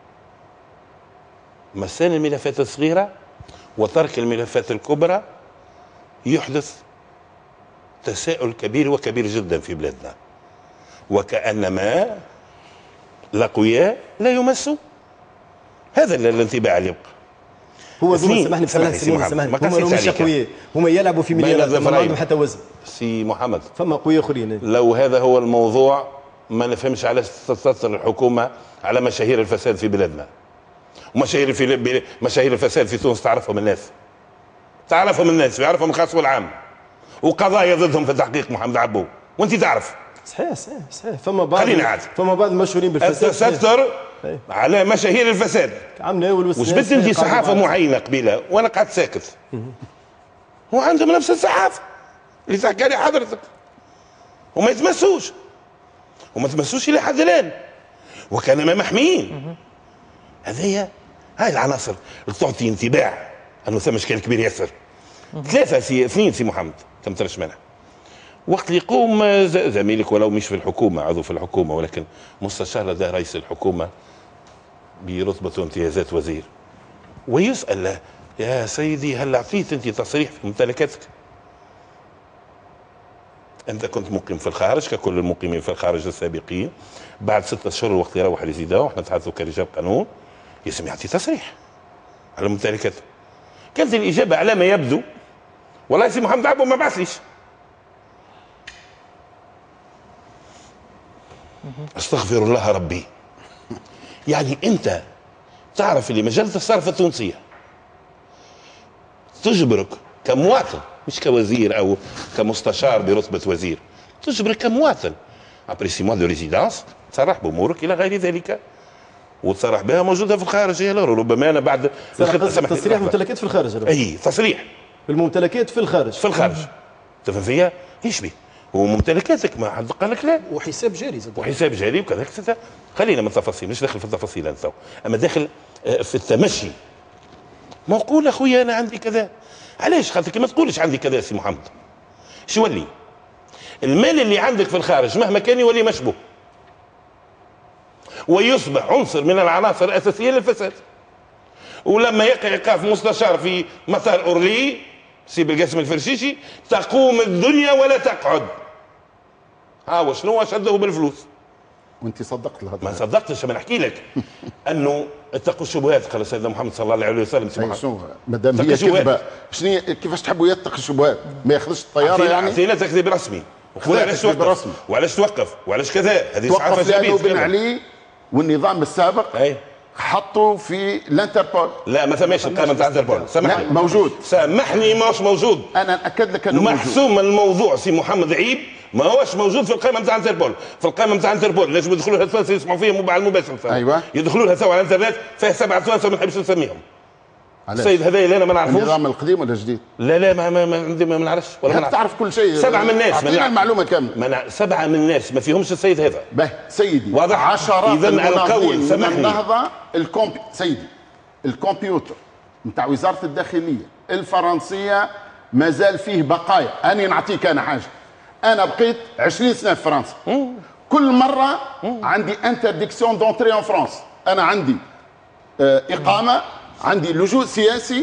مسان الملفات الصغيره وترك الملفات الكبرى يحدث تساؤل كبير وكبير جدا في بلادنا، وكأنما الأقوياء لا يمسوا، هذا الانطباع اللي يبقى. هو ذو سامحني سامحني سامحني هم مش أقوياء، هم يلعبوا في مليارات ما عندهم حتى وزن. سي محمد فما أقوياء آخرين. لو هذا هو الموضوع ما نفهمش علاش تستثر الحكومة على مشاهير الفساد في بلادنا. ومشاهير في مشاهير الفساد في تونس تعرفهم الناس. تعرفهم الناس ويعرفهم الخاص والعام. وقضايا ضدهم في تحقيق محمد عبو، وانت تعرف. صحيح صحيح صحيح فما بعض فما بعض المشهورين بالفساد تستر على مشاهير الفساد. عملنا وش بدت انت صحافه معينه قبيله وانا قعدت ساكت. هو عندهم نفس الصحافه اللي تحكي لي حضرتك. وما يتمسوش. وما تمسوش الى حد الان. وكانما محميين. هذه هاي العناصر اللي تعطي انطباع انه ثم اشكال كبير ياسر. ثلاثه سي اثنين سي محمد تم ترش منها. وقت اللي يقوم زميلك ولو مش في الحكومه عضو في الحكومه ولكن مستشار لدى رئيس الحكومه برتبه وامتيازات وزير ويسال له يا سيدي هل اعطيت انت تصريح في ممتلكاتك؟ انت كنت مقيم في الخارج ككل المقيمين في الخارج السابقين، بعد ستة اشهر وقت يروح لزيدان واحنا نتحدثوا كرجال قانون يسمى يعطي تصريح على ممتلكاته. كانت الاجابه على ما يبدو والله سي محمد عبو ما بعثليش. استغفر الله ربي. يعني انت تعرف اللي مجله الصرف التونسيه تجبرك كمواطن مش كوزير او كمستشار برتبه وزير، تجبرك كمواطن ابري سي موا دو ريزيدانس تصرح بامورك الى غير ذلك وتصرح بها موجوده في الخارج. هي ربما انا بعد تصريح ممتلكات في الخارج. اي تصريح الممتلكات في الخارج في الخارج تفهم فيها ايش بيه وممتلكاتك ما حد قال لك لا وحساب جاري زاد وحساب جاري وكذا. خلينا من التفاصيل مش داخل في التفاصيل انت اما داخل في التمشي. ما نقول اخويا انا عندي كذا علاش خاطر ما تقولش عندي كذا سي محمد شو ولي المال اللي عندك في الخارج مهما كان يولي مشبوه ويصبح عنصر من العناصر الاساسيه للفساد. ولما يقع ايقاف مستشار في مطار اورلي سي بالقاسم الفرشيشي تقوم الدنيا ولا تقعد. ها وشنو شده بالفلوس وانت صدقت لهذا؟ ما صدقتش ما نحكي لك انه اتقوا الشبهات قال سيدنا محمد صلى الله عليه وسلم. سي محمد ما دام هي كذبه شنو كيفاش تحبوا يتقي الشبهات؟ ما ياخذش الطياره يعني؟ عطينا تكذيب رسمي وعلاش توقف وعلاش توقف وعلاش كذا. هذه توقف لانه بن علي والنظام السابق أي. حطوا في الانتربول. لا ما ثماش القائمه نتاع انتربول، سامحني. لا موجود، سامحني ماهوش موجود. انا ناكد لك انه محسوم موجود. الموضوع سي محمد عيب ما هوش موجود في القائمه نتاع انتربول. في القائمه نتاع انتربول لازم يدخلوا لها ثلاثه يسمعوا فيها على المباشر. ايوه يدخلوا لها سوا على الانترنت فيها سبعه ثلاثه ما نحبش نسميهم. السيد هذا اللي انا ما نعرفوش. النظام القديم ولا الجديد؟ لا لا ما, ما, ما عندي ما نعرفش ولا ما نعرف. تعرف كل شيء. سبعه من الناس اعطينا المعلومه كامله. ما سبعه من الناس ما فيهمش السيد هذا. به سيدي واضح. عشرات اذا القول سامحني النهضه الكمبي... سيدي الكمبيوتر نتاع وزاره الداخليه الفرنسيه ما زال فيه بقايا. اني نعطيك انا حاجه، انا بقيت عشرين سنه في فرنسا. كل مره عندي انترديكسيون دونتري ان فرانس. انا عندي آه اقامه، عندي لجوء سياسي،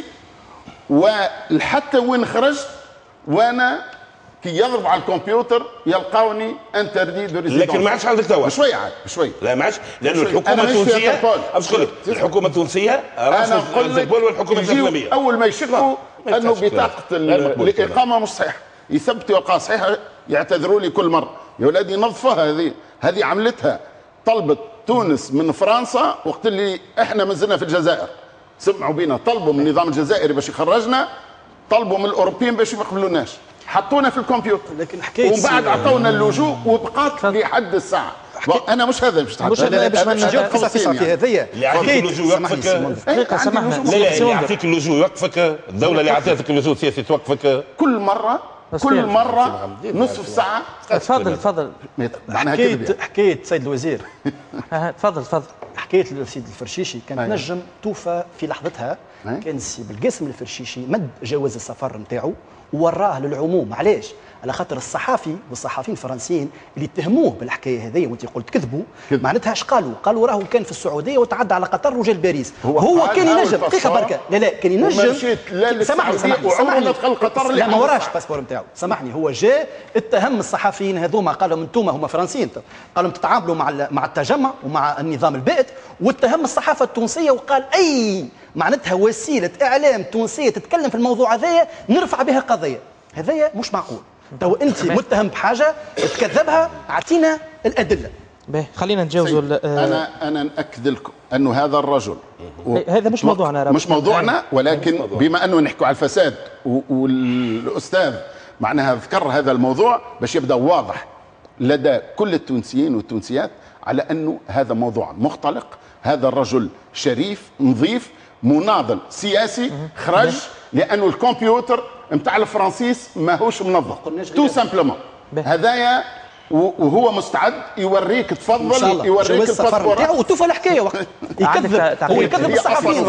وحتى وين خرجت وانا كي يضرب على الكمبيوتر يلقاوني انتردي دو ريزيدونس. لكن ما عادش عندك توا بشويه عاد بشويه. لا ما عادش، لانه الحكومه التونسيه باش نقول لك الحكومه التونسيه انا نقول لك والحكومه الاسلاميه اول ما يشكوا انه بطاقه الاقامه مش صحيحه يثبتوا يلقاها صحيحه يعتذروا لي كل مره. يا ولادي نظفوها هذه هذه عملتها طلبت تونس من فرنسا وقت اللي احنا مازلنا في الجزائر. سمعوا بينا طلبوا من النظام الجزائري باش يخرجنا، طلبوا من الاوروبيين باش ما يقبلوناش، حطونا في الكمبيوتر. لكن حكايه ومن بعد عطونا اللجوء وبقات لحد الساعه. انا مش هذا باش مش هذا باش ما نجاوب في صافي هذيا اللي يعطيك اللجوء يوقفك. دقيقه سامحنا. لا لا اللي يعطيك اللجوء يوقفك، الدوله اللي عطيتك اللجوء السياسي توقفك كل مره كل مره نصف ساعه. تفضل تفضل. حكايه حكايه سيد الوزير. تفضل تفضل. حكايه السيد الفرشيشي كانت أيه. نجم توفى في لحظتها. أيه. كان السي بالقاسم الفرشيشي مد جواز السفر نتاعو ووراه للعموم. علاش؟ على خاطر الصحافي والصحفيين الفرنسيين اللي اتهموه بالحكايه هذه وانت قلت كذبوا، معناتها اش قالوا؟ قالوا راهو كان في السعوديه وتعدى على قطر وجا لباريس. هو, هو كان ينجم دقيقه بركه. لا لا كان ينجم. سامحني سامحني سامحني دخل قطر. لا ما وراش الباسبور نتاعو. سامحني هو جاء اتهم الصحفيين هذوما، قال لهم انتم هما فرنسيين قال لهم تتعاملوا مع مع التجمع ومع النظام البائد، واتهم الصحافه التونسيه وقال اي معناتها وسيله اعلام تونسيه تتكلم في الموضوع هذايا نرفع بها قضيه. هذايا مش معقول. تو انت متهم بحاجه تكذبها، اعطينا الادله. باهي خلينا نتجاوزوا. انا انا ناكد لكم انه هذا الرجل و... هذا مش موضوعنا مش موضوعنا، ولكن بما انه نحكوا على الفساد والاستاذ معناها ذكر هذا الموضوع باش يبدا واضح لدى كل التونسيين والتونسيات على انه هذا موضوع مختلق. هذا الرجل شريف نظيف مناضل سياسي خرج لانه الكمبيوتر نتاع الفرنسيس ماهوش منظم تو سامبلومون. هذايا وهو مستعد يوريك تفضل يوريك الباسبور نتاعو وتوفى الحكايه وقت يكذب. هو يكذب الصحفيين.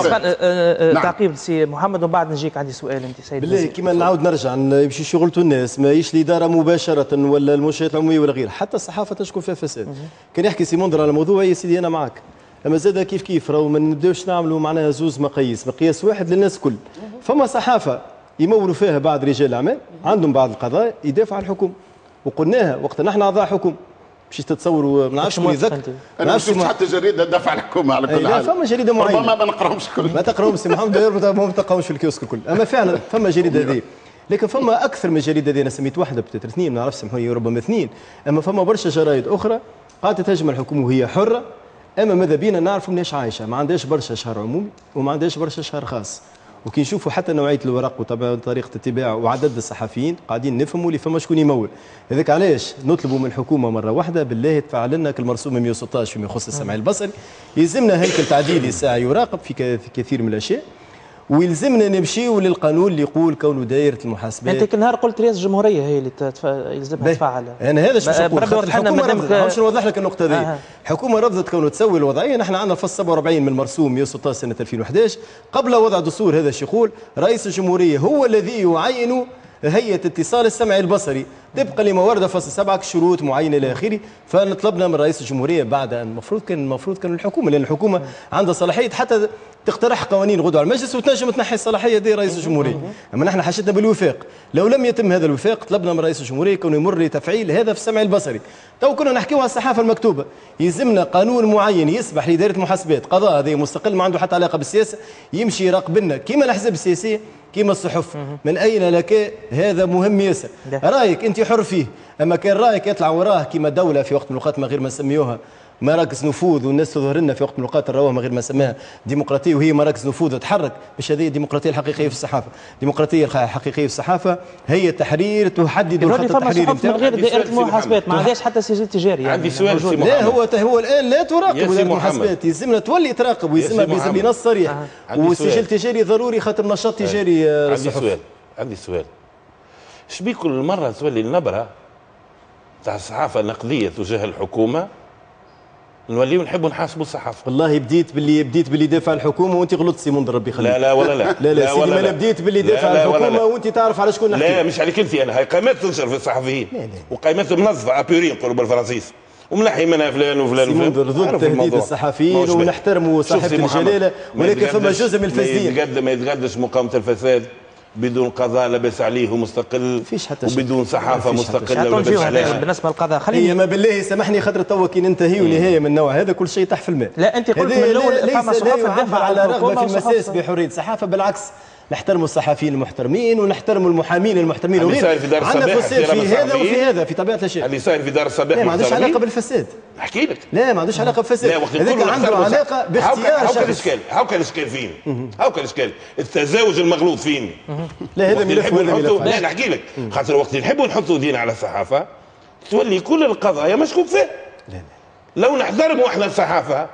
تعقيب سي محمد ومن بعد نجيك. عندي سؤال انت سيد بالله كيما نعاود نرجع يمشي شغلته الناس ماهيش الاداره مباشره ولا المنشات العموميه ولا غير، حتى الصحافه تشكو فيها فساد. كان يحكي سي منذر على الموضوع يا سيدي انا معك، اما زاد كيف كيف راهو ما نبداوش نعملوا معناها زوز مقاييس، مقياس واحد للناس كل. فما صحافه يمولوا فيها بعض رجال الاعمال عندهم بعض القضايا يدافع عن الحكومه، وقلناها وقت نحن اعضاء حكومه. مش تتصوروا ما نعرفش يذكر. انا ما شفت حتى جريده تدافع عن الحكومه على كل حال. فما جريده معينه ربما ما نقراهمش كل. ما تقراهم سي محمد ما تقراهمش في الكيوسك الكل، اما فعلا فما جريده هذه. لكن فما اكثر من جريده هذه، انا سميت واحده بتتر اثنين ما نعرفش سامحوني ربما اثنين، اما فما برشا جرايد اخرى قاعده تهاجم الحكومه وهي حره. اما ماذا بينا نعرفوا مناش عايشه، ما عندهاش برشا شهر عمومي وما عندهاش برشا شهر خاص. وكي نشوفوا حتى نوعيه الورق وطبعا طريقه الاتباع وعدد الصحفيين قاعدين نفهموا اللي فما شكون يمول. هذاك علاش نطلبوا من الحكومه مره واحده بالله تفعل لنا كالمرسوم مئة وستة عشر فيما يخص السمع البصري. يلزمنا هيكل تعديلي ساعه يراقب في كثير من الاشياء، ويلزمنا نمشيو للقانون اللي يقول كونه دائره المحاسبات. انت كل نهار قلت رئاسه الجمهوريه هي اللي تتف... يلزمها تفعل. انا هذا شو نقول. الحكومه رفضت. باش نوضح لك النقطه هذه. آه. الحكومه رفضت كونه تسوي الوضعيه. نحن عندنا فصل سبعة وأربعين من المرسوم مئة وستة عشر سنه ألفين وأحد عشر قبل وضع دستور هذا الشيء يقول رئيس الجمهوريه هو الذي يعين هيئه اتصال السمع البصري طبقا لما ورد فصل سبعة شروط معينه الى اخره. فنطلبنا من رئيس الجمهوريه بعد ان المفروض كان المفروض كان الحكومه، لان الحكومه عندها صلاحيه حتى تقترح قوانين غدوه على المجلس وتنجم تنحي الصلاحيه دي رئيس الجمهوريه. اما نحن حاجتنا بالوفاق. لو لم يتم هذا الوفاق طلبنا من رئيس الجمهوريه كونه يمر لتفعيل هذا في السمع البصري. تو كنا نحكيو على الصحافه المكتوبه، يلزمنا قانون معين يسمح لدائره محاسبات قضاء هذا مستقل ما عنده حتى علاقه بالسياسه يمشي يراقب لنا كيما الاحزاب السياسيه كيما الصحف. من اين لك هذا مهم ياسر. رايك انت حر فيه، اما كان رايك يطلع وراه كيما دوله في وقت من الاوقات ما غير ما نسميوها مراكز نفوذ والناس تظهر لنا في وقت من الاوقات نراوها من غير ما سماها ديمقراطيه وهي مراكز نفوذ تتحرك، مش هذه الديمقراطيه الحقيقيه في الصحافه. الديمقراطيه الحقيقيه في الصحافه هي تحرير تحدد الخط التحريري من غير دائره المحاسبات، ما عندهاش حتى سجل تجاري. يعني عندي سؤال سي لا هو هو الان لا تراقب وزاره المحاسبات، يلزمنا تولي تراقب ويلزمها بنص صريح. آه. والسجل التجاري ضروري خاطر نشاط تجاري. آه. عندي سؤال عندي سؤال شبي كل مره تولي النبره تاع الصحافه النقديه تجاه الحكومه نوليو نحبوا نحاسبوا الصحافه؟ والله بديت باللي بديت باللي دافع الحكومه وانت غلطت سي منذر ربي يخليك. لا لا ولا لا لا لا سيدي ما بديت باللي دافع الحكومه وانت تعرف على شكون نحكي. لا مش عليك انت، انا هاي قائمات تنشر في الصحفيين وقائمات منظفه ابيورين نقولوا بالفرنسيس ومنحي منها فلان وفلان وفلان. منذر ضد تهديد الصحفيين ونحترموا صاحبه الجلاله، ولكن ثم جزء من الفاسدين. ما يتقدش مقاومه الفساد بدون قضاء لاباس عليه ومستقل، فيش حتى شيء وبدون صحافه مستقله ولاباس عليها. بالنسبه للقضاء خليني هي ما بالله سامحني خاطر توا كي ننتهي ونهايه من النوع هذا كل شيء تحت في الماء. لا انت قلت من الاول فما صحافه تدافع على رغبه في المساس بحريه الصحافه، بالعكس نحترموا الصحفيين المحترمين ونحترموا المحامين المحترمين وغير. عندنا فساد في هذا وفي هذا في طبيعه الاشياء. اللي صاير في دار الصباح لا ما عندوش علاقه بالفساد. نحكي لك لا ما عندوش علاقه بالفساد، هذاك عنده علاقه باختيار شخص. هاو كان الاشكال هاو كان الاشكال فين؟ هاو كان الاشكال التزاوج المغلوط فين؟ لا هذا ملف وهذا ملف. لا نحكي لك خاطر وقت نحبوا نحطوا دينا على الصحافه تولي كل القضايا مشكوك فيها. لا لا لو نحترموا احنا الصحافه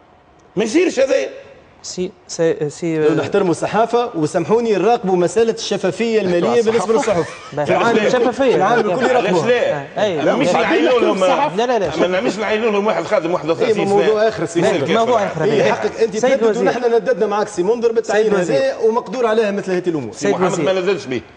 ما يصيرش هذايا. سي سي سي لو نحترموا الصحافه وسامحوني نراقبوا مساله الشفافيه الماليه بالنسبه للصحف في العالم. الشفافيه العالم الكل يراقبوها. لا مش نعينوا لهم لا لا لا مش نعينوا لهم واحد خادم واحد وثلاثين سنه. موضوع اخر سي موضوع اخر حقك انت تندد ونحن نددنا معك سي منذر بالتعيين هذا ومقدور عليها مثل هذه الامور. سي محمد ما نددش به.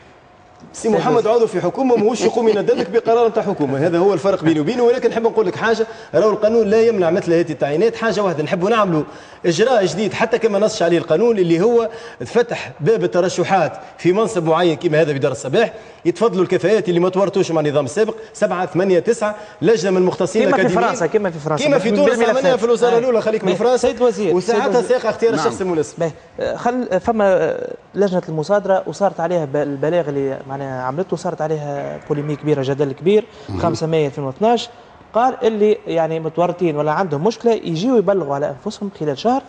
سي محمد عضو في حكومه ماهوش يقوم ينددك بقرار نتاع حكومه، هذا هو الفرق بيني وبينه. ولكن نحب نقول لك حاجه، راهو القانون لا يمنع مثل هذه التعيينات. حاجه واحده نحبوا نعملوا اجراء جديد حتى كما نص عليه القانون اللي هو فتح باب الترشحات في منصب معين كما هذا في دار الصباح، يتفضلوا الكفاءات اللي ما تورطوش مع النظام السابق، سبعه ثمانيه تسعه لجنه من المختصين كما في فرنسا كما في فرنسا كما في تونس عملناها في الوزاره الاولى. خليك من فرنسا سيد وزير وساعتها ساق اختيار نعم. الشخص المناسب. خل فما لجنه المصادره وصارت عليها البلاغ اللي معناها عملته، صارت عليها بوليميك كبيره جدل كبير. خمسة مايو ألفين واثناش قال اللي يعني متورطين ولا عندهم مشكله يجيوا يبلغوا على انفسهم خلال شهر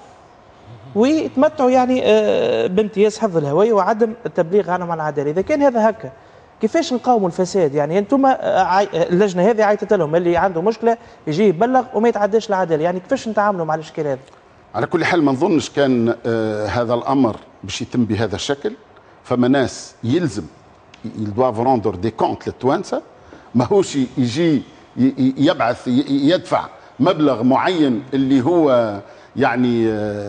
ويتمتعوا يعني بامتياز حفظ الهويه وعدم التبليغ عنهم عن العداله. اذا كان هذا هكا كيفاش نقاوموا الفساد؟ يعني انتم اللجنه هذه عيطت لهم اللي عنده مشكله يجي يبلغ وما يتعداش العداله، يعني كيفاش نتعاملوا مع الاشكال هذا؟ على كل حال ما نظنش كان آه هذا الامر باش يتم بهذا الشكل. فما ناس يلزم يدواف روندر دي كونت للتوانسه، ماهوش يجي يبعث يدفع مبلغ معين اللي هو يعني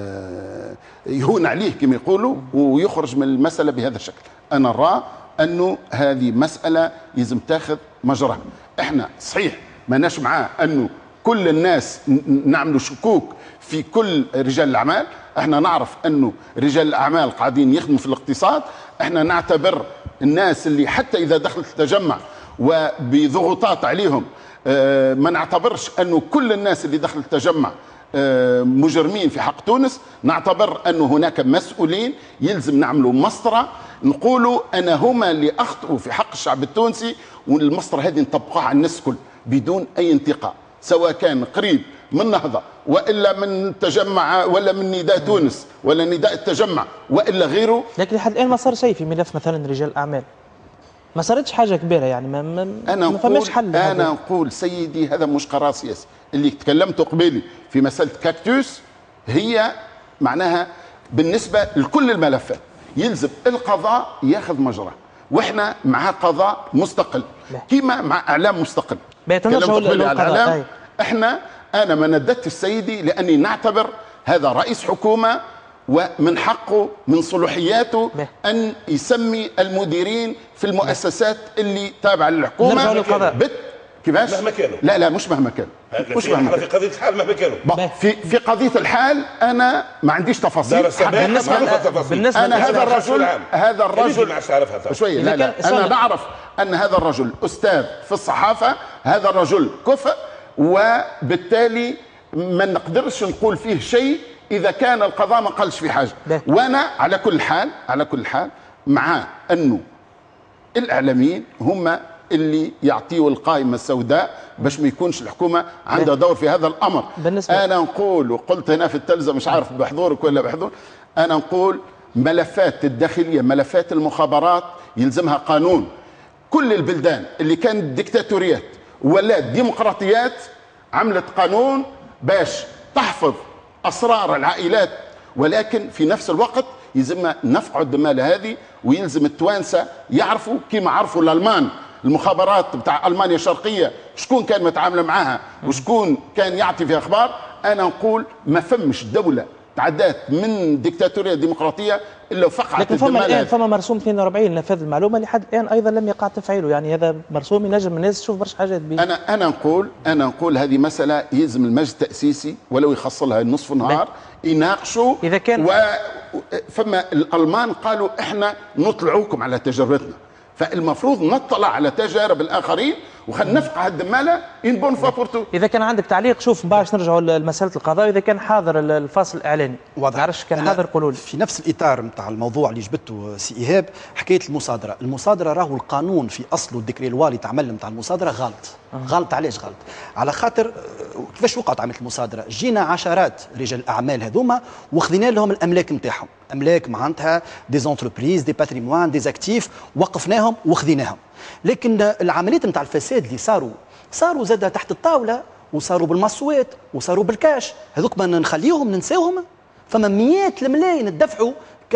آه يهون عليه كما يقولوا ويخرج من المساله بهذا الشكل. انا نرى انه هذه مساله يلزم تاخذ مجراها. احنا صحيح ماناش معاه انه كل الناس نعملوا شكوك في كل رجال الاعمال. احنا نعرف انه رجال الاعمال قاعدين يخدموا في الاقتصاد. احنا نعتبر الناس اللي حتى اذا دخلت التجمع وبضغوطات عليهم اه ما نعتبرش انه كل الناس اللي دخلت التجمع اه مجرمين في حق تونس. نعتبر انه هناك مسؤولين يلزم نعملوا مسطره نقولوا انا هما اللي اخطئوا في حق الشعب التونسي، والمسطره هذه نطبقوها على الناس الكل بدون اي انتقاء، سواء كان قريب من نهضه والا من تجمع ولا من نداء تونس ولا نداء التجمع والا غيره. لكن لحد الان ما صار شيء في ملف مثلا رجال الاعمال، ما صارتش حاجه كبيره يعني ما, ما, أنا ما فماش حل. انا نقول سيدي هذا مش قرار سياسي. اللي تكلمت قبيلي في مساله كاكتوس هي معناها بالنسبه لكل الملفات يلزم القضاء ياخذ مجراه، واحنا مع قضاء مستقل كيما مع اعلام مستقل. تكلمت قبيلي على الاعلام. احنا انا ما نددت السيدي لاني نعتبر هذا رئيس حكومه ومن حقه من صلاحياته ان يسمي المديرين في المؤسسات اللي تابعه للحكومه بت كيفاش مهما كانوا. لا لا مش مهما كانوا مش مهما في قضيه الحال مهما كانوا. في في قضيه الحال انا ما عنديش تفاصيل. بالنسبه بالنسبه انا هذا الرجل هذا الرجل شويه لا لا انا نعرف ان هذا الرجل استاذ في الصحافه، هذا الرجل كفء، وبالتالي ما نقدرش نقول فيه شيء اذا كان القضاء ما قالش في حاجه. وانا على كل حال على كل حال مع انه الاعلاميين هم اللي يعطيه القائمه السوداء باش ما يكونش الحكومه عندها دور في هذا الامر. بالنسبة انا نقول، وقلت هنا في التلفزه مش عارف بحضورك ولا بحضور، انا نقول ملفات الداخليه، ملفات المخابرات يلزمها قانون. كل البلدان اللي كانت ديكتاتوريات ولات ديمقراطيات عملت قانون باش تحفظ اسرار العائلات، ولكن في نفس الوقت يلزم نفقد المال هذه، ويلزم التوانسه يعرفوا كما عرفوا الالمان المخابرات بتاع المانيا الشرقيه شكون كان متعامله معاها وشكون كان يعطي فيها اخبار. انا نقول ما فمش دوله تعدات من ديكتاتوريه ديمقراطيه الا وفقعت. لكن فما الان فما مرسوم اثنين وأربعين نفذ المعلومه لحد الان ايضا لم يقع تفعيله، يعني هذا مرسوم ينجم الناس تشوف برشا حاجات به. انا انا نقول انا نقول هذه مساله يلزم المجلس التاسيسي ولو يخصلها نصف نهار يناقشوا. اذا كان و... فما الالمان قالوا احنا نطلعوكم على تجربتنا، فالمفروض نطلع على تجارب الاخرين وخلينا نفقع الدماله ان بون فوا بورتو. اذا كان عندك تعليق شوف باش نرجعوا لمساله القضاء، اذا كان حاضر الفاصل الاعلاني ما نعرفش كان حاضر قولوا لي. في نفس الاطار نتاع الموضوع اللي جبته سي ايهاب، حكايه المصادره، المصادره راهو القانون في اصله الديكري الوالي تعمل نتاع المصادره غلط. أه. غلط علاش غلط؟ على خاطر كيفاش وقعت عمليه المصادره؟ جينا عشرات رجال الاعمال هذوما وخذينا لهم الاملاك نتاعهم، املاك معناتها دي زونتربريز دي باتريموان دي زاكتيف، وقفناهم وخذيناهم. لكن العمليات نتاع الفساد اللي صاروا صاروا زادة تحت الطاوله وصاروا بالمصوات وصاروا بالكاش، هذوك ما نخليهم ننساوهم؟ فما مئات الملايين تدفعوا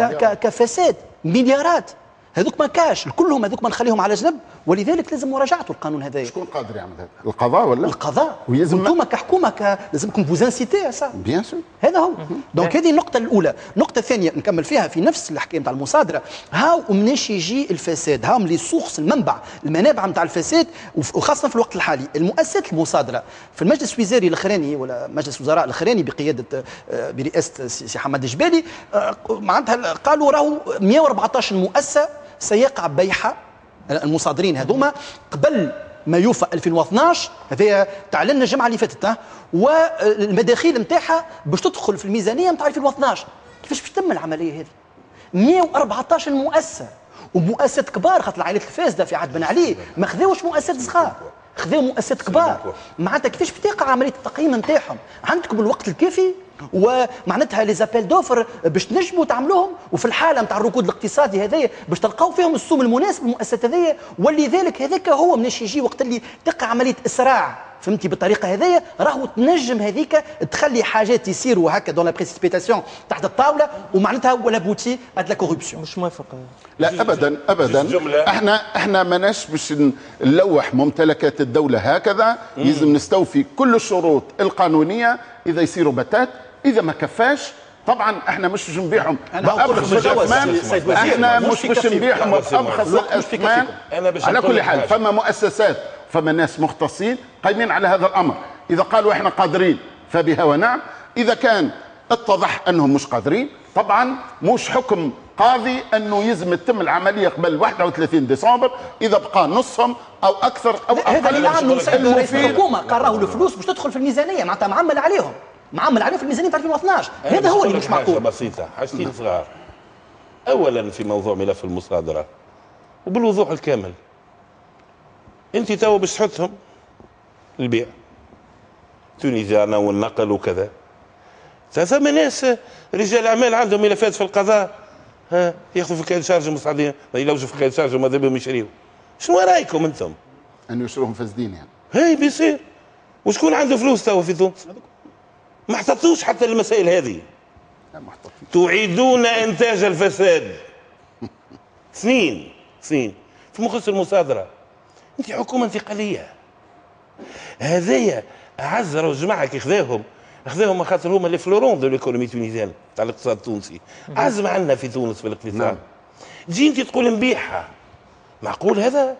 كفساد، مليارات، هذوك ما كاش كلهم، هذوك ما نخليهم على جنب، ولذلك لازم مراجعه القانون هذايا. شكون قادر يعمل هذا؟ القضاء ولا؟ القضاء. وانتم كحكومه ك... لازمكم فوز انسيتي سا. بيان سور. هذا هو. دونك هذه النقطه الاولى، النقطه الثانيه نكمل فيها في نفس الحكايه نتاع المصادره، هاو مناش يجي الفساد، هاو لي سورس المنبع، المنابع نتاع الفساد، وخاصه في الوقت الحالي، المؤسسات المصادره في المجلس الوزاري الاخراني ولا مجلس الوزراء الاخراني بقياده برئاسه سي حماد الجبالي، معناتها قالوا راهو مئة وأربعطاش مؤسسه سيقع بيعها المصادرين هذوما قبل ما يوفى ألفين واثناش، هذا تعلن الجمعه اللي فاتت، والمداخيل نتاعها باش تدخل في الميزانيه نتاع ألفين واثناش. كيفاش باش تتم العمليه هذه؟ مئة وأربعطاش مؤسسه ومؤسسات كبار، خاطر العائلات الفاسده في عهد بن علي ما خذاوش مؤسسات صغار، خذاو مؤسسات كبار. معناتها كيفاش بتقع عمليه التقييم نتاعهم؟ عندكم الوقت الكافي ومعناتها لي زابيل دوفر باش تنجموا تعملوهم، وفي الحاله نتاع الركود الاقتصادي هذايا باش تلقاو فيهم السوم المناسب للمؤسسات هذيا، ولذلك هذاك هو مناش يجي وقت اللي تقع عمليه اسراع، فهمتي بالطريقه هذيا راهو تنجم هذيك تخلي حاجات يصيروا هكا دون لا بريسيبيتاسيون تحت الطاوله، ومعناتها ولا بوتي اد لا كوربسيون. مش موافق. لا ابدا ابدا، احنا احنا ماناش باش نلوح ممتلكات الدوله هكذا، لازم نستوفي كل الشروط القانونيه. اذا يصيروا بتات، اذا ما كفاش طبعا احنا مش باش نبيعهم بأبخس الاثمان، احنا مش باش نبيعهم بأبخس الاثمان. على كل حال فما مؤسسات فما ناس مختصين قايمين على هذا الامر، اذا قالوا احنا قادرين فبها ونعم، اذا كان اتضح انهم مش قادرين طبعا مش حكم قاضي انه يلزم تتم العمليه قبل واحد وثلاثين ديسمبر، اذا بقى نصهم او اكثر او اقل. هذا اللي عملوا رئيس الحكومه، قال راهو الفلوس باش تدخل في الميزانيه، معناتها معمل عليهم، معمل عليهم في الميزانيه تاع ألفين واثناش. هذا هو اللي مش معقول. حاجه بسيطه، حاجتين صغار. اولا في موضوع ملف المصادره وبالوضوح الكامل، انت تو باش تحطهم البيع تونيزيانا والنقل وكذا، ثم ناس رجال اعمال عندهم ملفات في القضاء، ها ياخذوا في كاين شارج المصعدين، ما يلوجوا في كاين شارج وماذا بهم يشريوا. شنو رايكم انتم؟ انه يشروهم فاسدين يعني؟ هاي بيصير. وشكون عنده فلوس توا في تونس؟ ما احتطوش حتى المسائل هذه. تعيدون انتاج الفساد. سنين سنين في مخص المصادره. انت حكومه انتقاليه. هذايا عزروا الجماعه كي خذاهم خذاهم خاطر هما لي فلورون دو ليكونومي تونيزيان تاع الاقتصاد التونسي. عزم عندنا في تونس في الاقتصاد. نعم. تجي انت تقول نبيعها. معقول هذا؟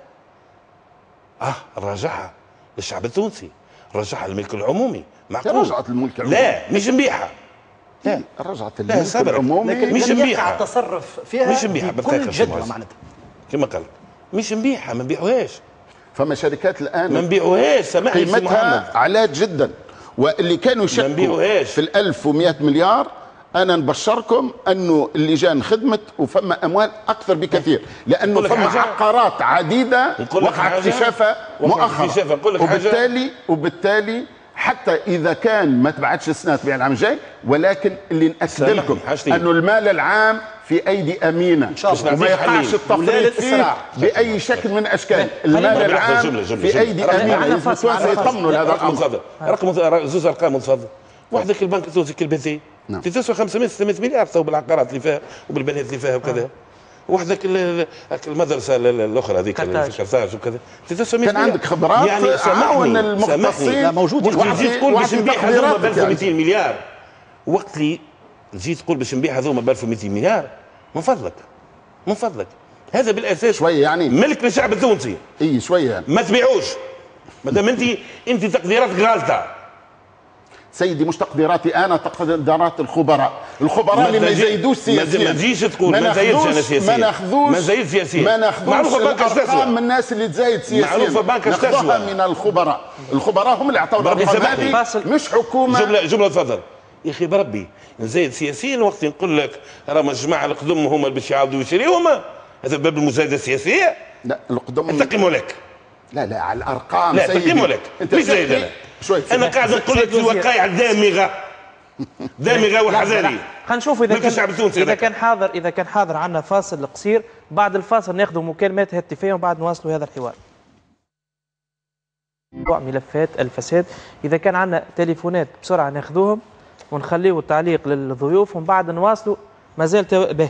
اه نرجعها للشعب التونسي، رجعها للملك العمومي. معقول؟ رجعت الملك العمومي. لا مش نبيعها. لا رجعت الملك العمومي، لكن مش نبيعها. التصرف فيها مش نبيعها بكل جدوى معناتها. كما قال مش نبيعها، ما نبيعوهاش. فما شركات الان ما نبيعوهاش، سامحني قيمتها عالية جدا، واللي كانوا يشكوا في ال ألف ومئة مليار انا نبشركم انه اللجان خدمت وفما اموال اكثر بكثير، لانه فما عقارات عديده وقع اكتشافها مؤخرا، وبالتالي وبالتالي حتى اذا كان ما تبعتش السنه تبيع العام الجاي، ولكن اللي ناكد لكم انه المال العام في ايدي امينه وما يقعش التفريط فيه باي شكل من اشكال. المال العام في ايدي امينه، التوانسه يطمنوا لهذا الامر. رقم زوز ارقام تفضل. وحدك البنك التونسي كالبثي تتسوى خمسمائة ستمائة مليار تو بالعقارات اللي فيها وبالبنات اللي فيها وكذا. وحدك المدرسه الاخرى هذيك في كرتاج وكذا تتسوى مئة مليار. كان عندك خبرات يعني سامحني المختصين موجود. تجي تقول باش نبيع هذوما ب ألف ومئتين مليار، وقت اللي تجي تقول باش نبيع هذوما ب ألف ومئتين مليار، من فضلك من فضلك هذا بالاساس شويه يعني ملك للشعب التونسي. اي شويه يعني. ما تبيعوش ما دام انت انت تقديراتك غالطه. سيدي مش تقديراتي انا، تقديرات الخبراء، الخبراء اللي ما يزيدوش سياسيا. ما تجيش تقول ما زايدش انا سياسيا، ما ناخذوش ما زايد سياسيا، ما ناخذوش معروفه بنك الارقام من الناس اللي تزايد سياسيا، معروفه بنك ناخذوها من الخبراء. الخبراء هم اللي عطاو الارقام هذه مش حكومه. جمله جمله تفضل يا اخي بربي نزايد سياسيا وقت نقول لك راهم الجماعه القدم هما اللي باش يعاودوا يشريوهم، هذا باب المزايده السياسيه. لا القدم تقيموا لك. لا لا على الارقام لا تقيموا لك مش زايد. انا انا قاعد نقول لك الوقائع الدامغه دامغه وحذاري. خلينا نشوف اذا كان اذا كان حاضر اذا كان حاضر عندنا فاصل قصير، بعد الفاصل ناخذ مكالمات هاتفيه وبعد نواصلوا هذا الحوار. موضوع ملفات الفساد، اذا كان عندنا تليفونات بسرعه ناخذوهم ونخليوا التعليق للضيوف ومن بعد نواصلوا. ما زال تو... به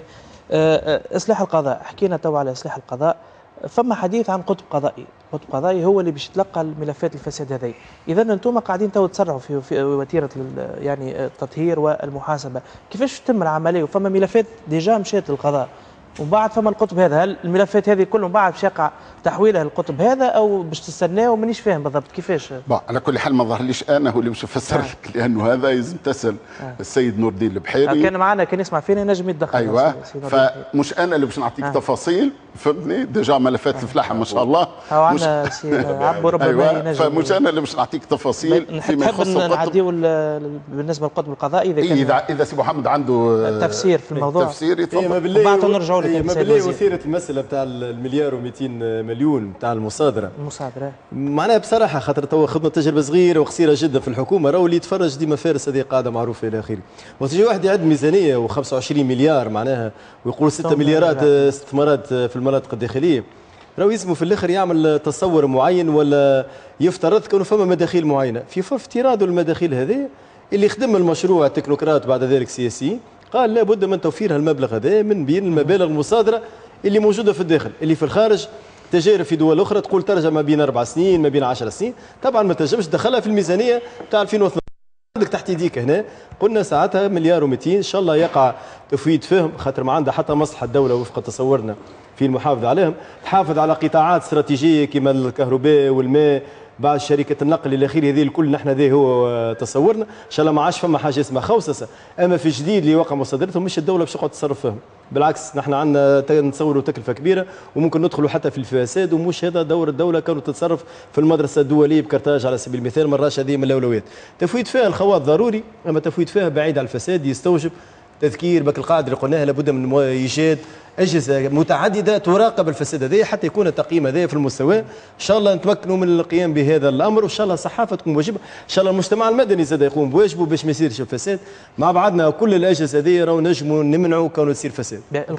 اصلاح القضاء، حكينا تو على اصلاح القضاء، فما حديث عن قطب قضائي، قطب قضائي هو اللي باش يتلقى الملفات الفساد هذه. اذا انتم قاعدين تو تسرعوا في, في وتيره يعني التطهير والمحاسبه، كيفاش تتم العمليه وفما ملفات ديجا مشات للقضاء وبعد فما القطب هذا؟ هل الملفات هذه كلهم بعد باش يقع تحويلها للقطب هذا او باش تستناو؟ مانيش فاهم بالضبط كيفاش. بون على كل حال ما ظهرليش انا هو اللي باش نفسر لك آه. لانه هذا لازم تسال آه. السيد نور الدين البحيري. كان معنا كان يسمع فينا نجم يتدخل. ايوه فمش انا اللي باش نعطيك آه. تفاصيل، فهمتني ديجا ملفات آه. الفلاحه ما شاء الله مش سي عبو ربما أيوة. ينجم. فمش انا اللي باش نعطيك تفاصيل فيما يخص القطب. نعديو بالنسبه للقطب القضائي اذا كان اذا اذا سي محمد عنده تفسير في الموضوع تفسير يتفضل وبعد نرجعوا لك. ما بالله وثيره المساله بتاع المليار ومئتين مليون بتاع المصادره المصادره معناها بصراحه خاطر تو خذنا تجربه صغيره وقصيره جدا في الحكومه، راهو اللي يتفرج ديما فارس هذه قاعده معروفه الى اخره. وتجي واحد يعد ميزانيه وخمسة وعشرين مليار معناها ويقول ستة مليارات استثمارات في المناطق الداخليه، راهو يلزموا في الاخر يعمل تصور معين ولا يفترض كونه فما مداخيل معينه. في افتراض المداخيل هذه اللي خدم المشروع التكنوقراط بعد ذلك سياسي قال لابد من توفير هالمبلغ هذا من بين المبالغ المصادره اللي موجوده في الداخل، اللي في الخارج تجارب في دول اخرى تقول ترجم ما بين اربع سنين ما بين عشر سنين، طبعا ما تنجمش تدخلها في الميزانيه تاع ألفين واثنين عشر. عندك تحت يديك هنا قلنا ساعتها مليار و200 ان شاء الله يقع تفويض فهم، خاطر ما عندها حتى مصلحه الدوله وفق تصورنا في المحافظه عليهم، تحافظ على قطاعات استراتيجيه كما الكهرباء والماء بعد شركه النقل الى اخره. هذه الكل نحن ذي هو تصورنا، ان شاء الله ما عادش فما حاجه اسمها خوسسه. اما في جديد اللي وقع مصادرتهم مش الدوله باش تقعد تصرف فيهم، بالعكس نحن عندنا نتصوروا تكلفه كبيره وممكن ندخلوا حتى في الفساد، ومش هذا دور الدوله. كانوا تتصرف في المدرسه الدوليه بكرتاج على سبيل المثال، مراش هذه من الاولويات. تفويض فيها الخواط ضروري، اما تفويض فيها بعيد عن الفساد يستوجب تذكير بك القاعده اللي قلناها لابد من ايجاد اجهزه متعدده تراقب الفساد هذا حتى يكون التقييم هذا في المستوى. ان شاء الله نتمكنوا من القيام بهذا الامر، وان شاء الله الصحافه تقوم بواجبها، ان شاء الله المجتمع المدني زاد يقوم بواجبه باش ما يصيرش الفساد. مع بعضنا كل الاجهزه هذه راهو نجموا نمنعوا كونه تصير فساد.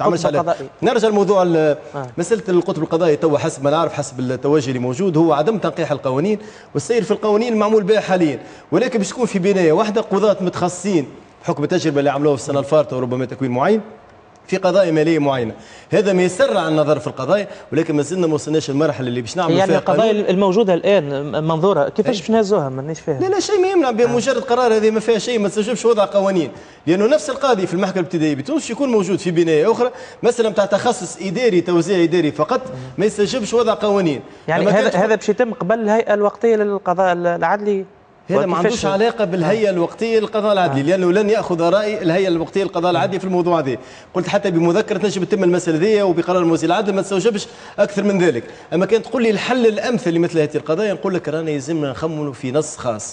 نرجع لموضوع آه. مساله القطب القضائي تو حسب ما نعرف حسب التوجه اللي موجود هو عدم تنقيح القوانين والسير في القوانين المعمول بها حاليا، ولكن باش تكون في بنايه واحده قضاة متخصصين بحكم التجربه اللي عملوها في السنه الفارطه وربما تكوين معين في قضايا ماليه معينه. هذا ما يسرع النظر في القضايا، ولكن ما زلنا ما وصلناش المرحله اللي باش نعملوا يعني فيها القضايا الموجوده الان منظوره كيفاش باش نهزوها؟ مانيش فاهم. لا لا شيء ما يمنع بمجرد قرار هذه ما فيها شيء، ما تستوجبش وضع قوانين، لانه نفس القاضي في المحكمه الابتدائيه بتونس يكون موجود في بنايه اخرى مثلا بتاع تخصص اداري توزيع اداري فقط، ما يستوجبش وضع قوانين. يعني هذا هذا باش يتم قبل الهيئه الوقتيه للقضاء العدلي؟ هذا ما عندوش علاقه بالهيئه الوقتيه للقضاء العدلي، لانه لن ياخذ راي الهيئه الوقتيه للقضاء العدلي في الموضوع هذا. قلت حتى بمذكره تنجم تتم المساله ذي وبقرار وزير العدل ما تستوجبش اكثر من ذلك. اما كان تقول لي الحل الامثل لمثل هذه القضايا نقول لك رانا يلزمنا نخمموا في نص خاص.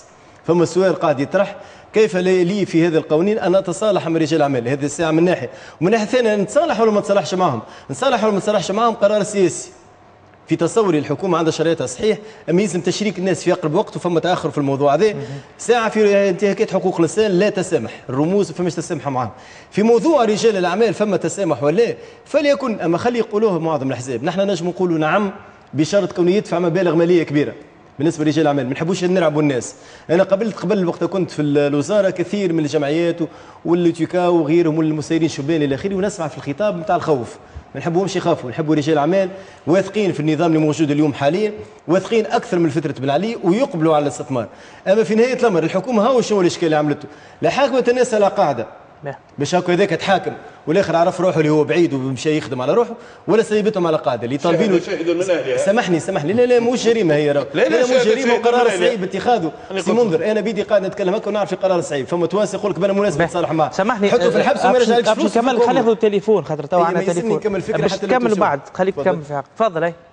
فما سؤال قاعد يطرح، كيف لي في هذا القوانين ان اتصالح مع رجال الاعمال؟ هذه الساعه من ناحيه، ومن ناحيه ثانيه نتصالح ولا ما نتصالحش معهم؟ نتصالح ولا ما نتصالحش معهم قرار سياسي. في تصوري الحكومه عندها شريطها صحيح، اما يلزم تشريك الناس في اقرب وقت، وفما تاخر في الموضوع هذا. ساعه في انتهاكات حقوق الانسان لا تسامح، الرموز فماش تسامح معهم. في موضوع رجال الاعمال فما تسامح ولا فليكن، اما خلي يقولوه معظم الاحزاب. نحن نجم نقولوا نعم بشرط كونه يدفع مبالغ ماليه كبيره بالنسبه لرجال الاعمال، ما نحبوش نلعبوا الناس. انا قبلت قبل وقت كنت في الوزاره كثير من الجمعيات والتيكا وغيرهم والمسيرين الشبان الى اخره، ونسمع في الخطاب نتاع الخوف. ما نحبوهمش يخافوا، نحبوا رجال اعمال واثقين في النظام اللي موجود اليوم حاليا، واثقين اكثر من فتره بن علي ويقبلوا على الاستثمار. اما في نهايه الامر الحكومه هاو شنو الاشكال اللي عملته؟ لا حاكمت الناس على قاعده باش هكا هذاك تحاكم والاخر عرف روحه اللي هو بعيد ومشى يخدم على روحه، ولا سيبتهم على قاعده اللي طالبينه. سامحني سامحني لا لا مش جريمه هي راه، لا لا مش جريمه وقرار صعيب اتخاذه. سي منذر انا بيدي قاعد نتكلم هكا ونعرف القرار صعيب، فما توانسه يقول لك بلا مناسبه نتصالح معاه، سامحني حطوا في الحبس وما يرجعلكش فلوس. كمل، خلينا ناخذ التليفون خاطر تو عندنا تليفون نكمل فكره باش تكمل بعد، خليك تكمل في حق. تفضل. اي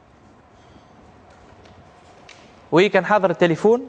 وي كان حاضر التليفون.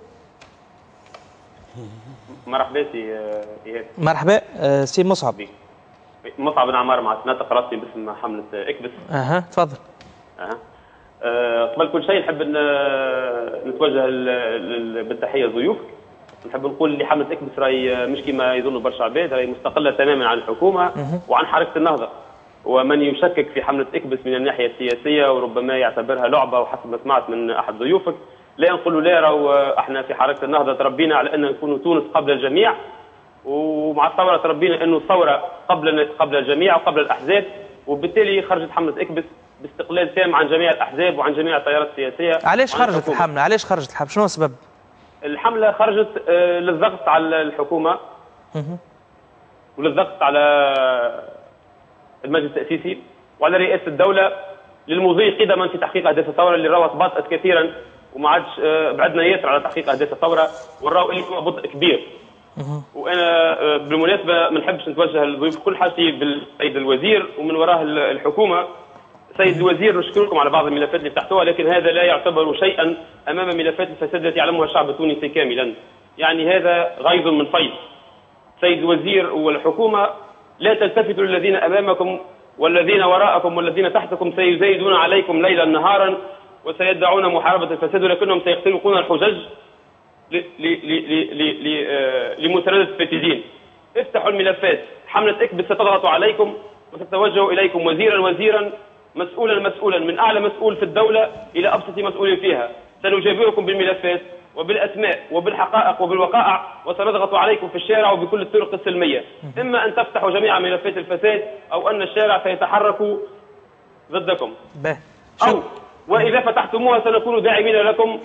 مرحبا سي ايهاب. مرحبا سي مصعب. مصعب بن عمار مع ناطق راسي باسم حمله اكبس. اها تفضل. اها أه قبل كل شيء نحب نتوجه بالتحيه لضيوفك. نحب نقول اللي حمله اكبس راهي مش كما يظن برشا عباد، راهي مستقله تماما عن الحكومه وعن حركه النهضه. ومن يشكك في حمله اكبس من الناحيه السياسيه وربما يعتبرها لعبه، وحسب ما سمعت من احد ضيوفك لا نقولوا لا، راهو احنا في حركه النهضه تربينا على ان نكون تونس قبل الجميع، ومع الثوره تربينا انه الثوره قبل قبل الجميع وقبل الاحزاب، وبالتالي خرجت حمله اكبس باستقلال تام عن جميع الاحزاب وعن جميع التيارات السياسيه. علاش خرجت الحمله؟ علاش خرجت الحمله؟ شنو السبب؟ الحمله خرجت آه للضغط على الحكومه وللضغط على المجلس التاسيسي وعلى رئاسه الدوله للمضي قدما في تحقيق اهداف الثوره اللي راهو تباطأت كثيرا وما عادش بعدنا ياسر على تحقيق اهداف الثوره، والراهو اللي هو بطء كبير. وانا بالمناسبه ما نحبش نتوجه للضيوف كل حاجتي بالسيد الوزير ومن وراه الحكومه. سيد الوزير نشكركم على بعض الملفات اللي فتحتوها، لكن هذا لا يعتبر شيئا امام ملفات الفساد التي يعلمها الشعب التونسي كاملا. يعني هذا غيظ من فيض. سيد الوزير والحكومه لا تلتفتوا للذين امامكم والذين وراءكم والذين تحتكم سيزايدون عليكم ليلا نهارا وسيدعون محاربه الفساد، ولكنهم سيختلقون الحجج لمسانده الفاسدين. افتحوا الملفات، حمله اكبس ستضغط عليكم وستتوجه اليكم وزيرا وزيرا مسؤولا مسؤولا من اعلى مسؤول في الدوله الى ابسط مسؤول فيها. سنجابهكم بالملفات وبالاسماء وبالحقائق وبالوقائع، وسنضغط عليكم في الشارع وبكل الطرق السلميه، اما ان تفتحوا جميع ملفات الفساد او ان الشارع سيتحرك ضدكم. او واذا فتحتموها سنكون داعمين لكم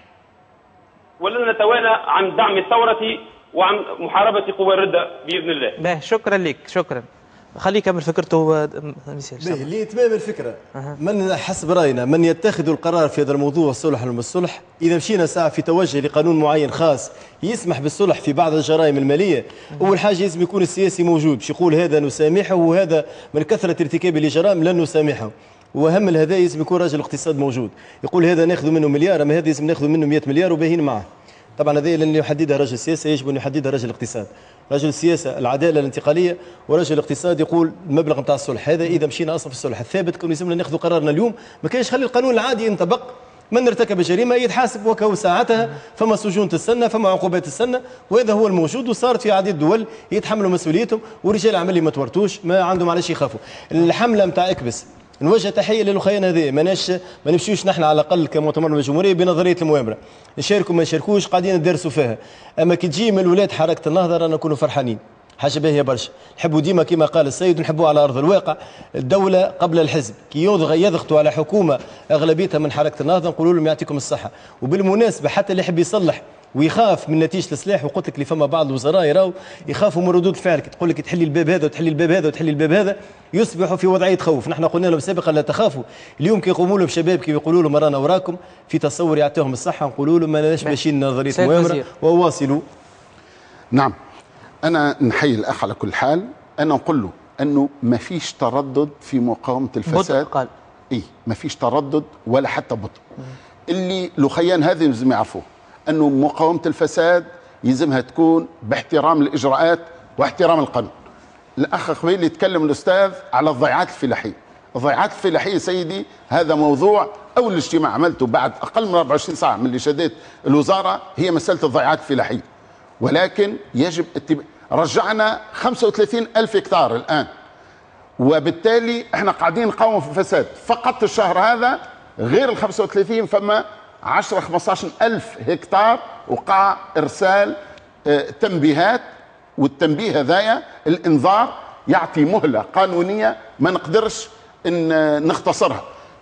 ولن نتوانى عن دعم الثوره وعن محاربه قوى الرده باذن الله. باهي شكرا لك، شكرا. خليه يكمل فكرته ميسير. لإتمام الفكرة أه. من حسب رأينا من يتخذ القرار في هذا الموضوع الصلح ولا الصلح، إذا مشينا ساعة في توجه لقانون معين خاص يسمح بالصلح في بعض الجرائم المالية، أه. أول حاجة لازم يكون السياسي موجود باش يقول هذا نسامحه وهذا من كثرة ارتكاب الجرائم لن نسامحه. وأهم هذا لازم يكون راجل الاقتصاد موجود يقول هذا ناخذ منه مليار، أما هذا لازم ناخذ منه مئة مليار وباهين معه. طبعا هذه اللي يحددها رجل السياسه، يجب ان يحددها رجل الاقتصاد. رجل السياسه العداله الانتقاليه، ورجل الاقتصاد يقول المبلغ نتاع الصلح. هذا اذا مشينا اصلا في الصلح الثابت كون لازمنا ناخذ قرارنا اليوم، ما كاينش خلي القانون العادي ينطبق. من ارتكب جريمه يتحاسب وكو ساعتها، فما سجون تستنى، فما عقوبات تستنى، وهذا هو الموجود. وصارت في عديد دول يتحملوا مسؤوليتهم، ورجال الاعمال اللي ما تورطوش ما عندهم علاش يخافوا. الحمله نتاع اكبس نوجه تحيه للاخوان هذه، ماناش ما نمشيوش نحن على الاقل كمؤتمر من الجمهوريه بنظريه المؤامره، نشاركوا ما نشاركوش قاعدين ندرسوا فيها. اما كي تجي من الولاد حركه النهضه رانا نكونوا فرحانين، حاجه باهيه برشا. نحبوا ديما كما قال السيد ونحبوا على ارض الواقع الدوله قبل الحزب، كي يضغطوا على حكومه اغلبيتها من حركه النهضه نقولوا لهم يعطيكم الصحه. وبالمناسبه حتى اللي يحب يصلح ويخاف من نتيجه السلاح، وقلت لك اللي فما بعض الوزراء يراو يخافوا من ردود الفعل، تقول لك تحلي الباب هذا وتحلي الباب هذا وتحلي الباب هذا، يصبحوا في وضعيه خوف. نحن قلنا لهم سابقا لا تخافوا. اليوم كي يقوموا لهم شباب كي يقولوا لهم رانا وراكم في تصور يعطيهم الصحه، نقولوا لهم ماناش ماشيين نظريه مؤامره وواصلوا. نعم انا نحيي الاخ على كل حال، انا نقول له انه ما فيش تردد في مقاومه الفساد. قال اي ما فيش تردد ولا حتى بطء. اللي لخيان هذا لازم يعرفوه. أنه مقاومة الفساد يلزمها تكون باحترام الإجراءات واحترام القانون. الأخ قبيل يتكلم الأستاذ على الضيعات الفلاحية. الضيعات الفلاحية سيدي هذا موضوع أول اجتماع عملته بعد أقل من أربعة وعشرين ساعة من اللي شديت الوزارة، هي مسألة الضيعات الفلاحية. ولكن يجب اتب... رجعنا خمسة وثلاثين ألف هكتار الآن، وبالتالي احنا قاعدين نقاوم في الفساد. فقط الشهر هذا غير ال خمسة وثلاثين فما عشرة خمسة عشر ألف هكتار وقع إرسال اه تنبيهات، والتنبيه هذايا الإنذار يعطي مهلة قانونية ما نقدرش ان نختصرها.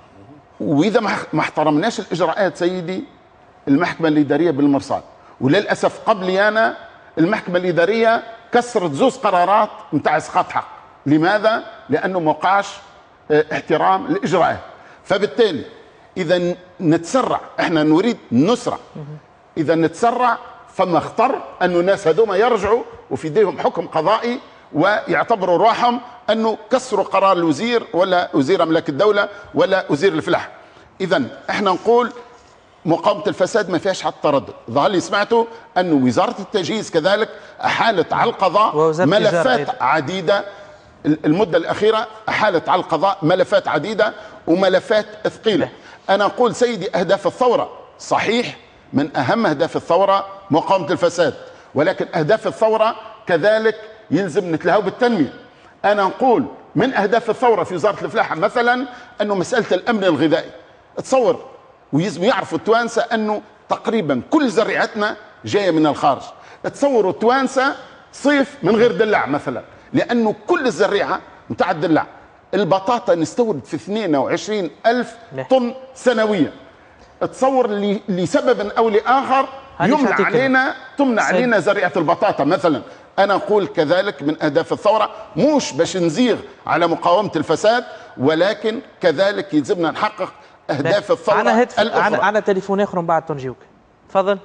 واذا ما احترمناش الاجراءات سيدي المحكمه الاداريه بالمرصاد، وللاسف قبلي انا المحكمه الاداريه كسرت زوز قرارات نتاع اسقاط حق. لماذا؟ لانه ما وقعش احترام الاجراءات. فبالتالي اذا نتسرع، احنا نريد نسرع، اذا نتسرع فما خطر انه الناس هذوما يرجعوا وفي يديهم حكم قضائي ويعتبروا روحهم انه كسروا قرار الوزير ولا وزير املاك الدوله ولا وزير الفلاحه. اذا احنا نقول مقاومه الفساد ما فيهاش حتى تردد. ظهر لي سمعتوا انه وزاره التجهيز كذلك احالت على القضاء ملفات عديده، المده الاخيره احالت على القضاء ملفات عديده وملفات ثقيله. انا اقول سيدي اهداف الثوره صحيح من اهم اهداف الثوره مقاومه الفساد، ولكن اهداف الثوره كذلك يلزم نتلهوا بالتنميه. انا نقول من اهداف الثوره في وزاره الفلاحه مثلا انه مساله الامن الغذائي. تصور ويلزم يعرفوا التوانسه انه تقريبا كل زريعتنا جايه من الخارج. تصوروا التوانسه صيف من غير دلع مثلا، لانه كل الزريعه نتاع الدلع. البطاطا نستورد في اثنين وعشرين ألف طن سنويا. تصور لسبب او لاخر يمنع علينا تمنع علينا زريعه البطاطا مثلا. أنا أقول كذلك من أهداف الثورة مش باش نزيغ على مقاومة الفساد، ولكن كذلك يلزمنا نحقق أهداف الثورة الأخرى. عنا عنا تليفون آخر من بعد تنجيوك. تفضل.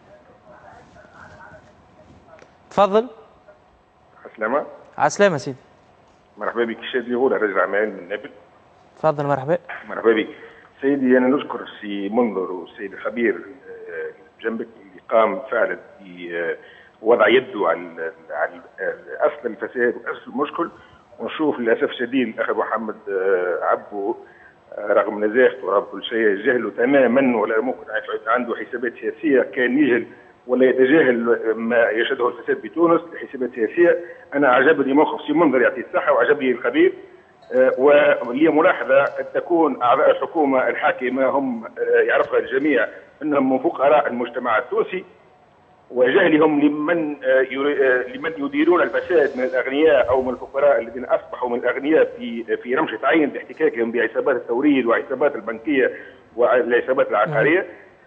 تفضل. عسلامة. عسلامة سيدي. مرحبا بك الشادي غولة رجل أعمال من نابل. تفضل. مرحبا. مرحبا بك سيدي. أنا نشكر السي منذر والسيد الخبير جنبك اللي قام فعلا ب وضع يده على على اصل الفساد واصل المشكل. ونشوف للاسف الشديد الاخ محمد عبو رغم نزاهته ورغم كل شيء جهله تماما، ولا ممكن عنده حسابات سياسيه، كان يجهل ولا يتجاهل ما يشهده الفساد بتونس لحسابات سياسيه. انا عجبني موقف سي منذر يعطيه الصحه وعجبني الخبير. ولي ملاحظه قد تكون اعضاء الحكومه الحاكمه هم يعرفها الجميع انهم من فقراء المجتمع التونسي، وجهلهم لمن لمن يديرون الفساد من الاغنياء او من الفقراء الذين اصبحوا من الاغنياء في في رمشه عين باحتكاكهم بعصابات التوريد وعصابات البنكيه والعصابات العقاريه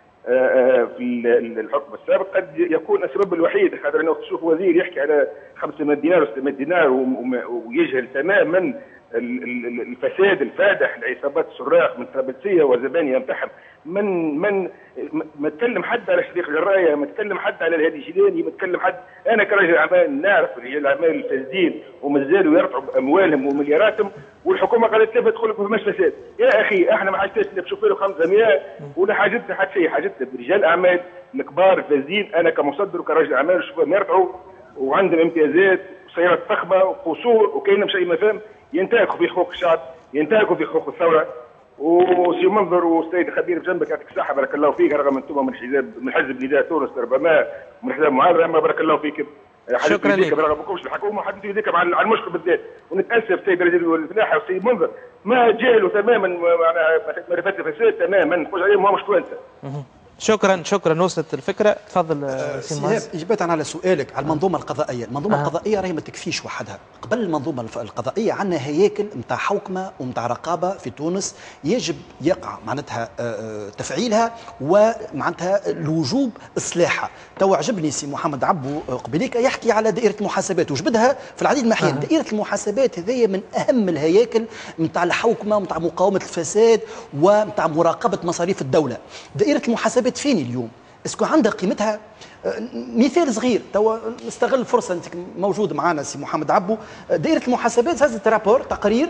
في الحكم السابق. قد يكون السبب الوحيد خاطر انه تشوف وزير يحكي على خمسمائة دينار و600 دينار ويجهل تماما الفساد الفادح لعصابات السراق من طرابلسيه وزبانيه نتاعهم. من من ما تكلم حد على شريك الرايه، ما تكلم حد على الهادي جيلاني، ما تكلم حد. انا كرجل اعمال نعرف رجال الاعمال الفاسدين ومازالوا يرفعوا باموالهم وملياراتهم، والحكومه قالت لها تقول لك ما فماش فساد. يا اخي احنا ما حاجتناش لا بشوفير خمسمائة ولا حاجتنا حتى شيء، حاجتنا برجال اعمال الكبار الفاسدين. انا كمصدر وكرجل اعمال نشوفهم يرفعوا وعندهم امتيازات وسيارات فخمه وقصور وكاين شيء ما فهم، ينتهكوا في حقوق الشعب، ينتهكوا في حقوق الثوره. وسي منظر والسيد الخبير بجنبك يعطيك الصحه بارك الله فيك، رغم انتم من حزب من حزب نداء تونس ربما من حزب معارضه، اما بارك الله فيك. شكرا لك. رغم ما الحكومه حدثوا يديك على المشكل بالذات. ونتاسف سيد رجل الفلاحه والسيد منظر ما جاهلوا تماما معرفه الفساد تماما، نخرج عليهم هو مش كويسه. شكرا شكرا وصلت الفكره. تفضل سي مهز. اجابه على سؤالك على المنظومه القضائيه، المنظومه آه. القضائيه راهي ما تكفيش وحدها. قبل المنظومه القضائيه عندنا هياكل نتاع حوكمه ونتاع رقابه في تونس يجب يقع معناتها تفعيلها ومعناتها الوجوب اصلاحها. تو عجبني سي محمد عبو قبليك يحكي على دائره المحاسبات وجبدها في العديد من الاحيان. آه. دائره المحاسبات هذه من اهم الهياكل نتاع الحوكمه ونتاع مقاومه الفساد ونتاع مراقبه مصاريف الدوله. دائره المحاسبات فين اليوم؟ اسكو عندها قيمتها؟ مثال صغير توا نستغل الفرصه انت موجود معنا سي محمد عبو. دائره المحاسبات هزت رابور تقرير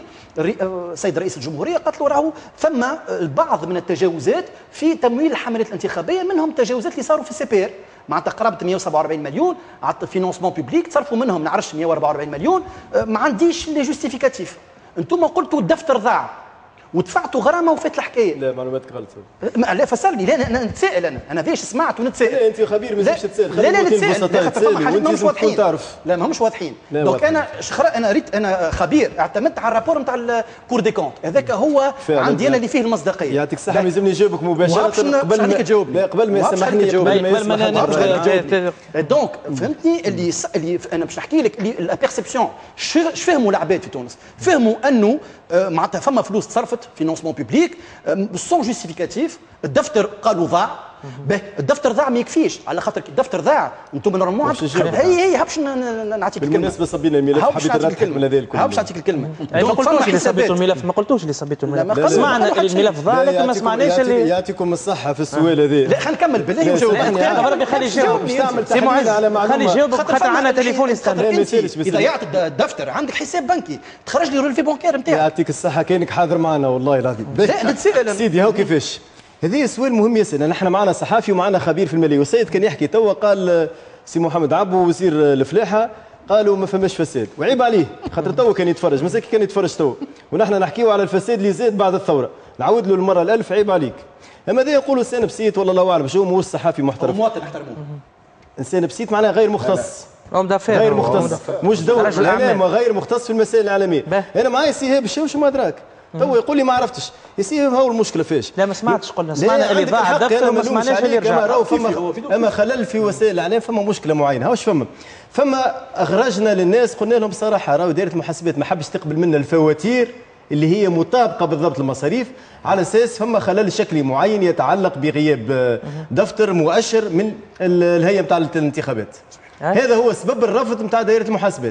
سيد رئيس الجمهوريه قالت له راهو فما البعض من التجاوزات في تمويل الحملات الانتخابيه، منهم تجاوزات اللي صاروا في السي بي ار معناتها قرابه مئة وسبعة وأربعين مليون على فينونسمون بوبليك، تصرفوا منهم نعرفش مئة وأربعة وأربعين مليون. ما عنديش لي جوستيفيكاتيف. انتم قلتوا الدفتر ضاع ودفعتوا غرامه وفات الحكايه. لا معلوماتك غلط. لا فسرني. لا انا نتسائل، انا انا فيش سمعت ونتسائل. لا انت خبير مازلتش تتسائل. لا لا نتسائل خاطر فما حاجات ماهمش واضحين. تعرف. لا ماهمش واضحين. دونك انا شخرا انا ريت انا خبير اعتمدت على الرابور نتاع الكور دي كونت، هذاك هو عندي انا اللي فيه المصداقيه. يعطيك الصحه ما يلزمني نجاوبك مباشره قبل ما تجاوبني. لا قبل ما يسمحني قبل ما يسمحني. دونك فهمتني اللي اللي انا باش نحكي لك اللي البيرسيبسيون اش فهموا العباد في تونس؟ فهموا انه معناتها فما فلوس تصرفت فينونسمون بوبليك سون جوستيفيكاتيف. الدفتر قالوا ضاع. به الدفتر ضاع ما يكفيش، على خاطر الدفتر ضاع انتم نورمالمون هي هي هبش نعطيك الكلمه. بالمناسبه صبينا الملف حبيت نرتب من هذا الكل. هبش نعطيك الكلمه. ما قلتوش اللي صبيتوا الملف، ما قلتوش اللي صبيتوا الملف. سمعنا الملف ضاع لكن ما سمعناش اللي يعطيكم الصحه في السؤال هذا. لا خلينا نكمل بالله وجاوب. انا بربي خلي يجاوب. سي معز خلي يجاوب خاطر عندنا تليفون يستنى. اذا ضيعت الدفتر عندك حساب بنكي تخرج لي رولفي بونكير نتاعك. يعطيك الصحه كانك حاضر معنا والله العظيم. لا نتسائل سيدي هاو كيفاش. هذه سؤال مهم ياسر. نحن معنا صحافي ومعنا خبير في الماليه، والسيد كان يحكي توا قال سي محمد عبو وزير الفلاحه قالوا ما فماش فساد، وعيب عليه خاطر توا كان يتفرج مساكي كان يتفرج توا، ونحن نحكيو على الفساد اللي زاد بعد الثوره، نعاود له المره الألف عيب عليك. اما هذا يقولوا انسان بسيط والله الله اعلم شو موش صحافي محترف. مواطن نحترموه. انسان بسيط معناها غير مختص. غير مختص مش دور الاعلام وغير مختص في المسائل الاعلاميه. انا معايا سي هاب الشاوش وما ادراك تو يقول لي ما عرفتش يا سيدي هو المشكله فيش. لا ما سمعتش قلنا سمعنا اللي ضاع الدفتر وما سمعناش اللي رجع. فما اما خلل في وسائل الاعلام، فما مشكله معينه. هاوش فما فما اخرجنا للناس قلنا لهم بصراحه راهو دائره المحاسبات ما حبش تقبل منا الفواتير اللي هي مطابقه بالضبط للمصاريف، على اساس فما خلل شكلي معين يتعلق بغياب دفتر مؤشر من الهيئه نتاع الانتخابات. هذا هو سبب الرفض نتاع دائره المحاسبات.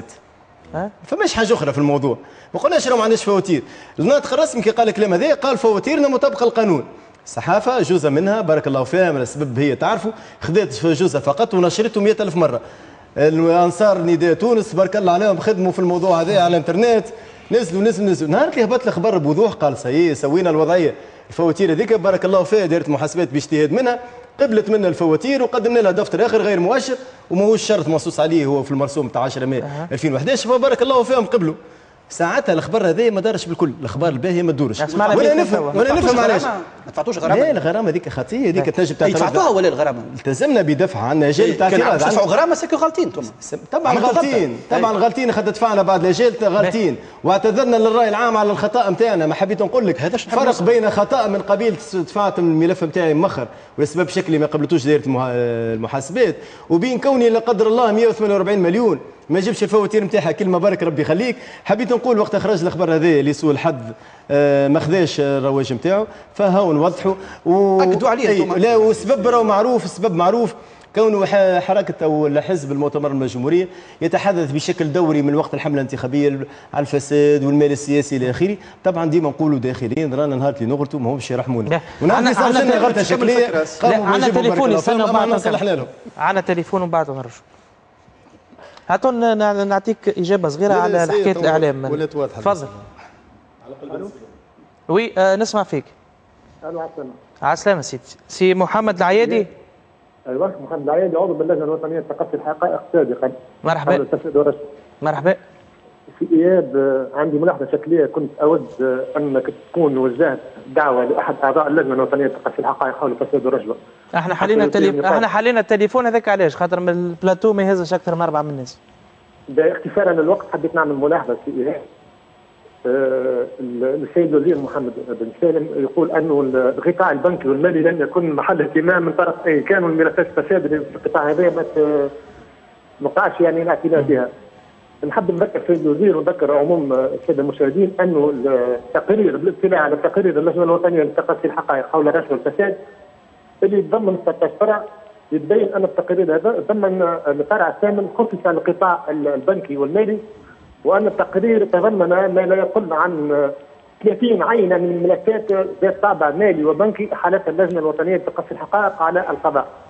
فماش حاجه اخرى في الموضوع. ما قلناش راه ما عندناش فواتير. الناطق الرسمي كي قال الكلام هذا قال فواتيرنا مطابقه للقانون. الصحافه جزء منها بارك الله فيها من السبب هي تعرفوا خذت جزء فقط ونشرته مئة ألف مره. الانصار نداء تونس بارك الله عليهم خدموا في الموضوع هذا على الانترنت، نزلوا نزلوا نزلوا. نهار اللي هبط الخبر بوضوح قال سي سوينا الوضعيه. الفواتير هذيك بارك الله فيها دائره المحاسبات باجتهاد منها قبلت منا الفواتير وقدمنا لها دفتر اخر غير مؤشر وماهوش شرط منصوص عليه هو في المرسوم تاع عشرة ماي ألفين وأحد عشر، فبارك الله فيهم قبلوا. ساعتها الخبر هذا ما دارش بالكل، الاخبار الباهيه ما تدورش. ولا نفهم ولا نفهم علاش ما دفعتوش غرامه. لا الغرامه هذيك خطيه هذيك تنجم تعترض. دفعتوها ولا الغرامه؟ التزمنا بدفعها عندنا اجال تاع اعتراض. دفعوا غرامه سكو غالطين انتم. طبعا غالطين طبعا غالطين خاطر دفعنا بعد الاجال غالطين واعتذرنا للراي العام على الخطا نتاعنا. ما حبيت نقول لك فرق بين خطا من قبيل دفعت الملف نتاعي مؤخر ولسبب شكلي ما قبلتوش دائره المحاسبات، وبين كوني لا قدر الله مئة وثمانية وأربعين مليون ما جبش الفواتير نتاعها كلمه بارك ربي يخليك. حبيت نقول وقت خرج الخبر هذا اللي سوء الحظ آه ما خذاش الرواج نتاعو فهاو نوضحوا و... اكدوا عليه. لا والسبب راهو معروف، السبب معروف كونه حركه او حزب المؤتمر الجمهوريه يتحدث بشكل دوري من وقت الحمله الانتخابيه على الفساد والمال السياسي الى اخره. طبعا ديما نقولوا داخليا رانا نهار اللي نغلطوا ما همش يرحمونا. ونحن صار لنا غلطه شكليه. عندنا تليفون يستنى وبعد نصلحنا لهم. عندنا تليفون وبعد نرجع. هاتون نعطيك اجابه صغيره على حكايه الاعلام. تفضل. وي آه نسمع فيك. الو على السلامه. على السلامه سيدي. سي محمد العيادي. ايوه محمد العيادي عضو باللجنه الوطنيه لتقصي الحقائق سابقا. مرحبا. مرحبا. في اياب عندي ملاحظه شكليه كنت اود انك تكون وجهت دعوه لاحد اعضاء اللجنه الوطنيه لتقصي الحقائق حول فساد الرشوه. احنا حلينا التليفون احنا حلينا التليفون هذاك علاش؟ خاطر من البلاتو ما يهزش اكثر من اربعه من الناس. باختصارا للوقت حبيت نعمل ملاحظه في اياب. آه السيد الوزير محمد بن سالم يقول انه القطاع البنكي والمالي لن يكون محل اهتمام من طرف اي كان، والملفات الفساد اللي في القطاع هذا ما نقعش يعني الاعتناء بها. نحب نذكر السيد الوزير ونذكر عموم الساده المشاهدين انه التقرير بالاطلاع على تقرير اللجنه الوطنيه لتقصي الحقائق حول الرشوه والفساد اللي يتضمن ستة فرع يتبين ان التقرير هذا ضمن الفرع الثامن خصص للقطاع البنكي والمالي، وان التقرير تضمن ما لا يقل عن ثلاثين عينه من الملفات ذات طابع مالي وبنكي حالتها اللجنه الوطنيه لتقصي الحقائق على القضاء.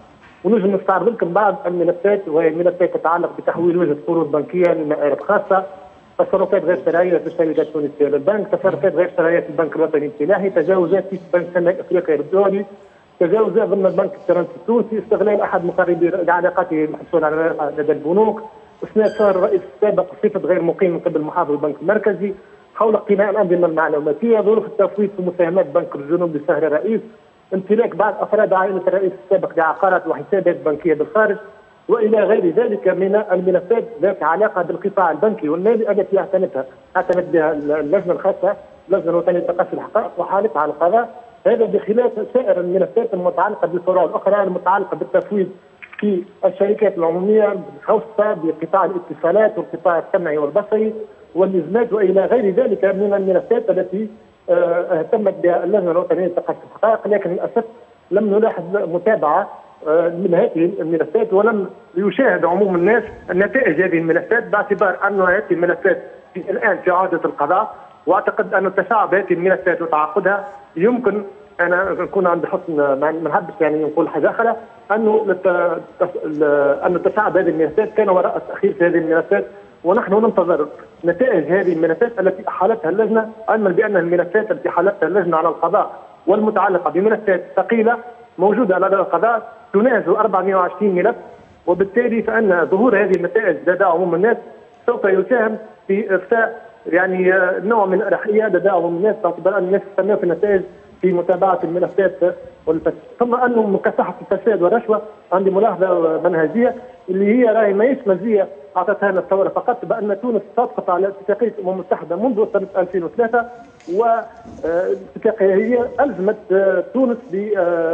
ونجم نستعرض لكم بعض الملفات، وهي ملفات تتعلق بتحويل وجهه قروض بنكيه لمآرب خاصه، تصرفات غير شرعيه في الشركه التونسيه للبنك، تصرفات غير شرعيه في البنك الوطني الفلاحي، تجاوزات في بنك التنميه الافريقيه الدولي، تجاوزات ضمن البنك الترنسي التونسي، استغلال احد مقربي لعلاقاته الحصول على لدى البنوك، اسناد صار الرئيس السابق صفه غير مقيم من قبل محافظ البنك المركزي، حول اقتناء الانظمه المعلوماتيه، ظروف التفويض في مساهمات بنك الجنوب لسهر الرئيس، امتلاك بعض افراد عائله الرئيس السابق لعقارات وحسابات بنكيه بالخارج، والى غير ذلك من الملفات ذات علاقه بالقطاع البنكي والمالي التي اعتمدها اعتمد بها اللجنه الخاصه، اللجنه الوطنيه لتقصي الحقائق وحالتها على القضاء، هذا بخلاف سائر الملفات المتعلقه بالفروع الاخرى المتعلقه بالتفويض في الشركات العموميه الخاصه بقطاع الاتصالات والقطاع السمعي والبصري واللزمات والى غير ذلك من الملفات التي اهتمت بها اللجنه الوطنيه لتقصي الحقائق، لكن للاسف لم نلاحظ متابعه من هذه الملفات ولم يشاهد عموم الناس نتائج هذه الملفات، باعتبار ان هذه الملفات الان في عهده القضاء، واعتقد ان تشعب هذه الملفات وتعاقدها يمكن انا نكون عند حسن ما نحبش يعني نقول حاجه اخرى انه ان تشعب هذه الملفات كان وراء التاخير في هذه الملفات، ونحن ننتظر نتائج هذه الملفات التي احالتها اللجنه، علما بان الملفات التي حالتها اللجنه على القضاء والمتعلقه بملفات ثقيله موجوده لدى القضاء تناهز أربعمائة وعشرين ملف، وبالتالي فان ظهور هذه النتائج لدى عموم الناس سوف يساهم في ارساء يعني نوع من الاريحيه لدى عموم الناس، باعتبار ان الناس تستمر في النتائج في متابعه الملفات والفساد. ثم انه مكافحه الفساد والرشوه عندي ملاحظه منهجيه اللي هي راهي ماهيش مزيه اعطتها لنا الثوره فقط، بان تونس صادقت على اتفاقيه الامم المتحده منذ سنه ألفين وثلاثة، والاتفاقيه هي الزمت تونس ب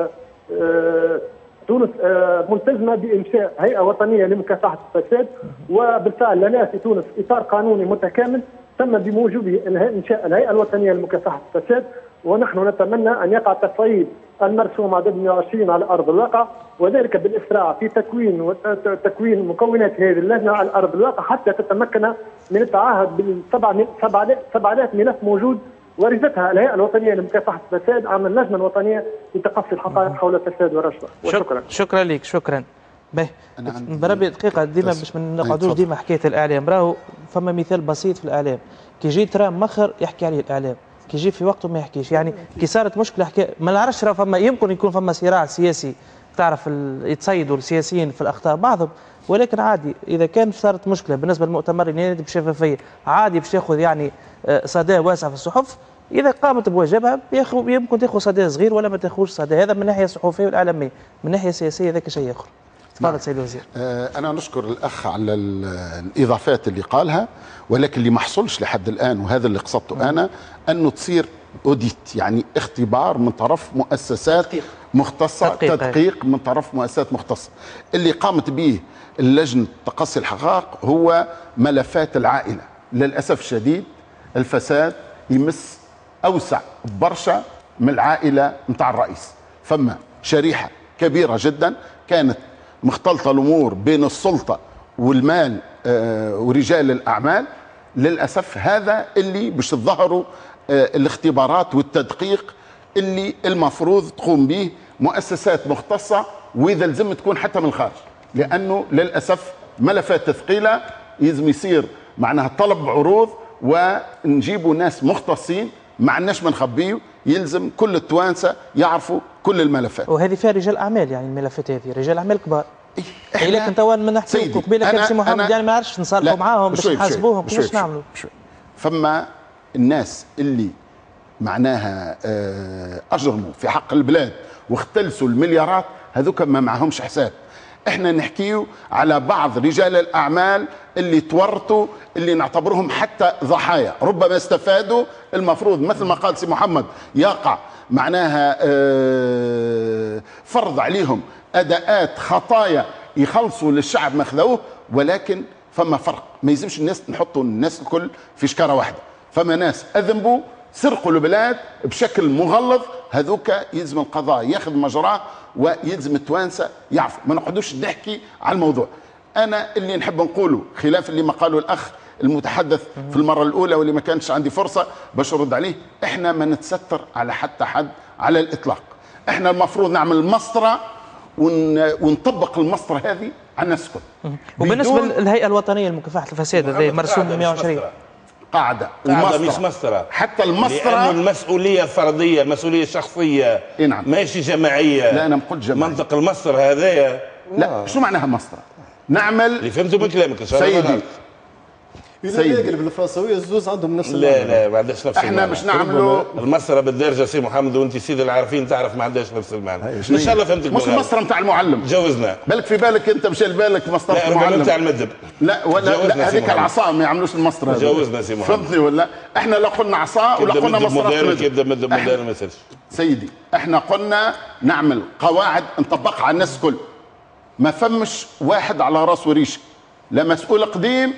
تونس ملتزمه بانشاء هيئه وطنيه لمكافحه الفساد، وبالفعل لنا في تونس اطار قانوني متكامل تم بموجبه انشاء الهيئه الوطنيه لمكافحه الفساد، ونحن نتمنى ان يقع التصعيد المرسوم عدد مئة وعشرين على ارض الواقع، وذلك بالاسراع في تكوين تكوين مكونات هذه اللجنه على ارض الواقع حتى تتمكن من التعهد بال سبعة آلاف ملف موجود ورثتها الهيئه الوطنيه لمكافحه الفساد عن اللجنه الوطنيه لتقصي الحقائق حول الفساد والرشوه. وشكرا. شكرا لك. شكرا. باهي بربي دقيقه ديما باش ما نقعدوش ديما حكايه الاعلام، راهو فما مثال بسيط في الاعلام، كي يجي ترام مخر يحكي عليه الاعلام، كي يجي في وقته ما يحكيش، يعني كي صارت مشكله حكايه ما نعرفش راه فما يمكن يكون فما صراع سياسي تعرف يتصيدوا السياسيين في الاخطاء بعضهم، ولكن عادي اذا كان صارت مشكله بالنسبه للمؤتمرين ينادي بشفافيه عادي باش ياخذ يعني صدى واسع في الصحف، اذا قامت بواجبها يمكن تاخذ صدى صغير ولا ما تاخذش صدى، هذا من الناحيه الصحفيه والاعلاميه، من الناحيه السياسيه ذاك شيء اخر. تفضل سيد الوزير. انا نشكر الاخ على الاضافات اللي قالها، ولكن اللي ما حصلش لحد الان وهذا اللي قصدته انا انه تصير اوديت، يعني اختبار من طرف مؤسسات تدقيق. مختصه، تدقيق, تدقيق من طرف مؤسسات مختصه. اللي قامت به اللجنه تقصي الحقائق هو ملفات العائله. للاسف الشديد الفساد يمس اوسع برشا من العائله نتاع الرئيس، فما شريحه كبيره جدا كانت مختلطه الامور بين السلطه والمال آه ورجال الاعمال. للاسف هذا اللي باش تظهروا آه الاختبارات والتدقيق اللي المفروض تقوم به مؤسسات مختصه، واذا لزم تكون حتى من الخارج، لانه للاسف ملفات ثقيله يلزم يصير معناها طلب عروض ونجيبوا ناس مختصين، ما عندناش ما نخبيه، يلزم كل التوانسه يعرفوا كل الملفات. وهذه فيها رجال اعمال، يعني الملفات هذه رجال اعمال كبار. إيه لكن تو من نحكي قبيله كان سي محمد يعني ما عرفش نصالحوا معاهم باش نحاسبوهم، كيفاش نعملوا؟ فما الناس اللي معناها اجرموا في حق البلاد واختلسوا المليارات، هذوك ما معهمش حساب. احنا نحكيو على بعض رجال الاعمال اللي تورطوا، اللي نعتبرهم حتى ضحايا، ربما استفادوا. المفروض مثل ما قال سي محمد يقع معناها فرض عليهم اداءات خطايا يخلصوا للشعب ما خذوه، ولكن فما فرق. ما يلزمش الناس نحطوا الناس الكل في شكاره واحده. فما ناس اذنبوا سرقوا البلاد بشكل مغلظ، هذوك يلزم القضاء ياخذ مجراه، ويلزم التوانسه يعرفوا. ما نقعدوش نحكي على الموضوع. انا اللي نحب نقوله خلاف اللي ما قاله الاخ المتحدث في المره الاولى واللي ما كانش عندي فرصه باش ارد عليه، احنا ما نتستر على حتى حد على الاطلاق. احنا المفروض نعمل مسطره ونطبق المسطره هذه على الناس الكل. وبالنسبه للهيئه الوطنيه لمكافحه الفساد هذا مرسوم مئة وعشرين قاعده قاعده مش مسطره، حتى المسطره لانه المسؤوليه الفرديه، المسؤوليه الشخصيه نعم. ماشي جماعيه. لا انا ما قلت جماعيه. منطق المسطره هذايا لا شو معناها مسطره؟ نعمل اللي فهمته من كلامك سيدي سيدي بالفرنسويه الزوز عندهم نفس لا لا ما عندهاش نفس احنا مش نعملوا المسطره بالدرجه سي محمد، وانت سيد العارفين تعرف ما عندهاش نفس المعنى. ان شاء الله فهمتك. مش المسطره نتاع المعلم، جوزنا بالك في بالك انت مش بالك مسطره المعلم نتاع المدب. لا ولا لا هذيك العصا ما يعملوش المسطره. جوزنا سي محمد فهمتني ولا؟ احنا لا قلنا عصا ولا قلنا مسطره مدب. يبدا مدب مودرن ما يصيرش سيدي. احنا قلنا نعمل قواعد نطبقها على الناس الكل، ما فمش واحد على راس وريشه، لا مسؤول قديم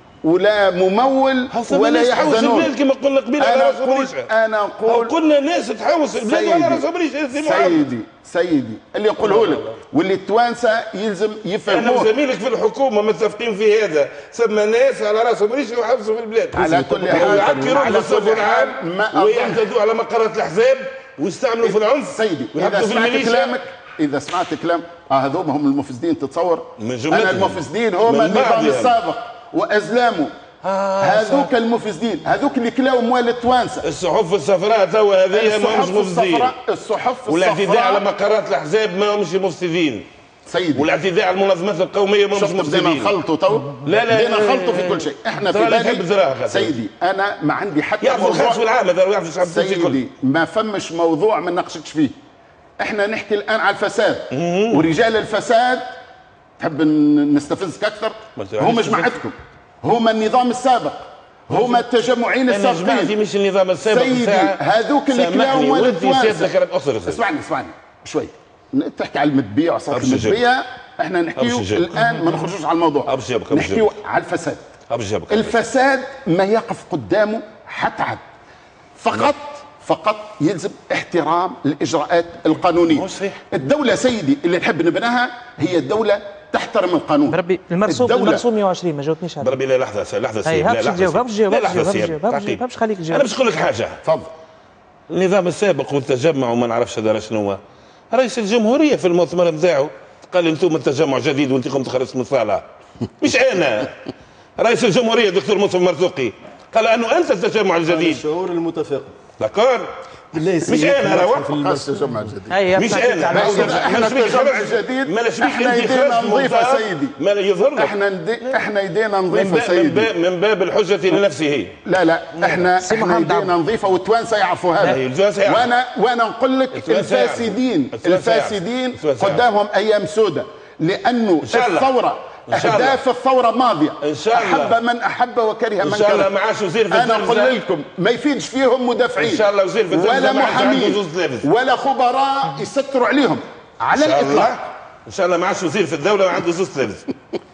ولا ممول ولا يحزنون. كما قلنا قبيله على راس وريشه. انا اقول قلنا ناس تحوس البلاد على راس وريشه. سيدي سيدي اللي يقوله لك واللي التوانسه يلزم يفهموه. انا وزميلك في الحكومه متفقين في هذا، ثم ناس على راسهم ريشه ويحبسوا في البلاد على كل حال على كل حال ويعتدوا على مقرات الاحزاب ويستعملوا في العنف. سيدي اذا سمعت كلامك اذا سمعت كلام اه هذوما هم المفسدين تتصور. انا المفسدين هم النظام السابق وازلامه. آه هذوك المفسدين، هذوك اللي كلاو اموال التوانسه. الصحف الصفراء توا هذه ما همش مفسدين. الصحف الصفراء والاعتداء على مقرات الاحزاب ما همش مفسدين. سيدي والاعتداء على المنظمات القوميه ما همش مفسدين. بدينا نخلطوا تو لا لا بدينا نخلطوا في كل شيء. احنا في بالي سيدي انا ما عندي حتى يعرف الخاص والعام هذا يعرف الشعب سيدي ما فمش موضوع ما نناقشكش فيه. احنا نحكي الان على الفساد ورجال الفساد. تحب نستفزك اكثر؟ هم جماعتكم، هما النظام السابق، هما التجمعين السابقين. جماعتي مش النظام السابق. سيدي هذوك اللي كلاو اموال التوانسه. اسمعني اسمعني اسمعني شوي. تحكي على المدبيه وعصا المدبيه، احنا نحكيو الان ما نخرجوش على الموضوع، نحكيو على الفساد. الفساد ما يقف قدامه حتى عد فقط فقط يلزم احترام الاجراءات القانونيه. الدوله سيدي اللي نحب نبناها هي الدوله تحترم القانون. بربي المرسوم المرسوم مئة وعشرين ما جاوبتنيش عليه. بربي لا لحظه لحظه سيدي. لا لحظه تجاوب باش تجاوب باش تجاوب باش خليك تجاوب. انا باش نقول لك حاجه. تفضل. النظام السابق والتجمع وما نعرفش دار شنو، رئيس الجمهوريه في المؤتمر نتاعو قال انتم التجمع جديد وانت قمت خرجت من الصاله. مش انا. رئيس الجمهوريه دكتور مصطفى مرزوقي قال انه انت التجمع الجديد. الشعور المتفق. داكور. مش انا روح التجمع الجديد. مش انا احنا التجمع الجديد ما احنا يدينا نظيفه سيدي. ما يظهر احنا ندي احنا يدينا نظيفه سيدي. من باب الحجه لنفسه. لا لا احنا احنا يدينا نظيفه والتوانسه يعرفوا هذا. وانا وانا نقول لك الفاسدين الفاسدين قدامهم ايام سوداء، لانه الثوره اهداف الثوره ماضيه. ان شاء الله احب من احب وكره من كره. ان شاء الله ما عادش وزير في انا اقول لكم ما يفيدش فيهم مدافعين. ان شاء الله وزير في ولا محامين ولا خبراء يستروا عليهم على الاطلاق. ان شاء الله ما عادش وزير في الدوله وعنده زوز ثالث.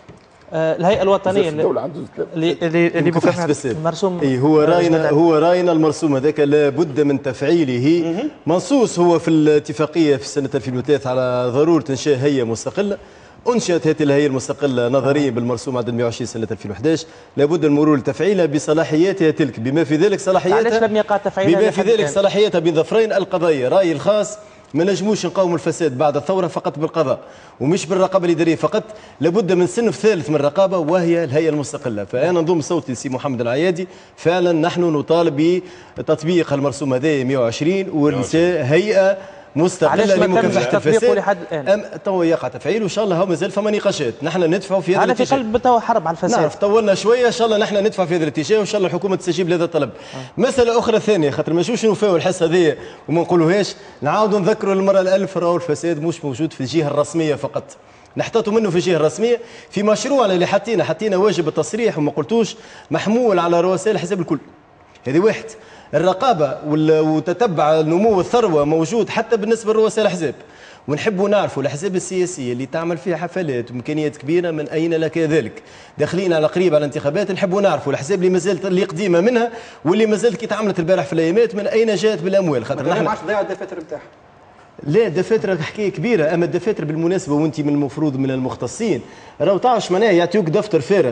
الهيئه الوطنيه اللي اللي اللي مكافحه المرسوم. اي هو راينا هو راينا المرسوم هذاك لابد من تفعيله. منصوص هو في الاتفاقيه في سنه ألفين وثلاثة على ضروره انشاء هيئه مستقله. انشئت هذه الهيئه المستقله نظريا بالمرسوم عدد مئة وعشرين سنه ألفين وأحد عشر، لابد المرور لتفعيلها بصلاحياتها تلك، بما في ذلك صلاحياتها علاش لم يقع تفعيلها؟ بما في ذلك صلاحياتها بين ظفرين القضائيه. رايي الخاص ما نجموش نقاوموا الفساد بعد الثوره فقط بالقضاء ومش بالرقابه الاداريه فقط، لابد من صنف ثالث من الرقابه وهي الهيئه المستقله. فانا نضم صوتي لسي محمد العيادي، فعلا نحن نطالب بتطبيق المرسوم هذا مئة وعشرين وانشاء هيئه مستقله لمكافحه الفساد. لحد الان تو يقع تفعيله ان شاء الله. هو مازال فما نقاشات، نحن ندفعوا في هذا الاتجاه. في قلب تو حرب على الفساد. نعرف طولنا شويه، ان شاء الله نحن ندفع في هذا الاتجاه وان شاء الله الحكومه تستجيب لهذا الطلب. آه. مساله اخرى ثانيه خاطر ما نشوفش نوفاو الحصه هذه وما نقولوهاش، نعاودوا نذكروا المره الالف راهو الفساد مش موجود في الجهه الرسميه فقط، نحتاطوا منه في الجهه الرسميه. في مشروعنا اللي حطينا حطينا واجب التصريح وما قلتوش محمول على رؤساء الحزب الكل. هذه واحد. الرقابه وتتبع نمو الثروه موجود حتى بالنسبه لرؤساء الاحزاب، ونحبوا نعرفوا الاحزاب السياسيه اللي تعمل فيها حفلات وامكانيات كبيره من اين لك ذلك، داخلين على قريب على الانتخابات، نحبوا نعرفوا الاحزاب اللي مازالت اللي قديمه منها واللي مازالت كي تعملت البارح في الايامات من اين جاءت بالاموال. خاطر نحن ما عادش ضيع الدفاتر نتاعها. لا الدفاتر حكايه كبيره، اما الدفاتر بالمناسبه وانت من المفروض من المختصين راهو تعرفش معناها يعطيوك دفتر فارغ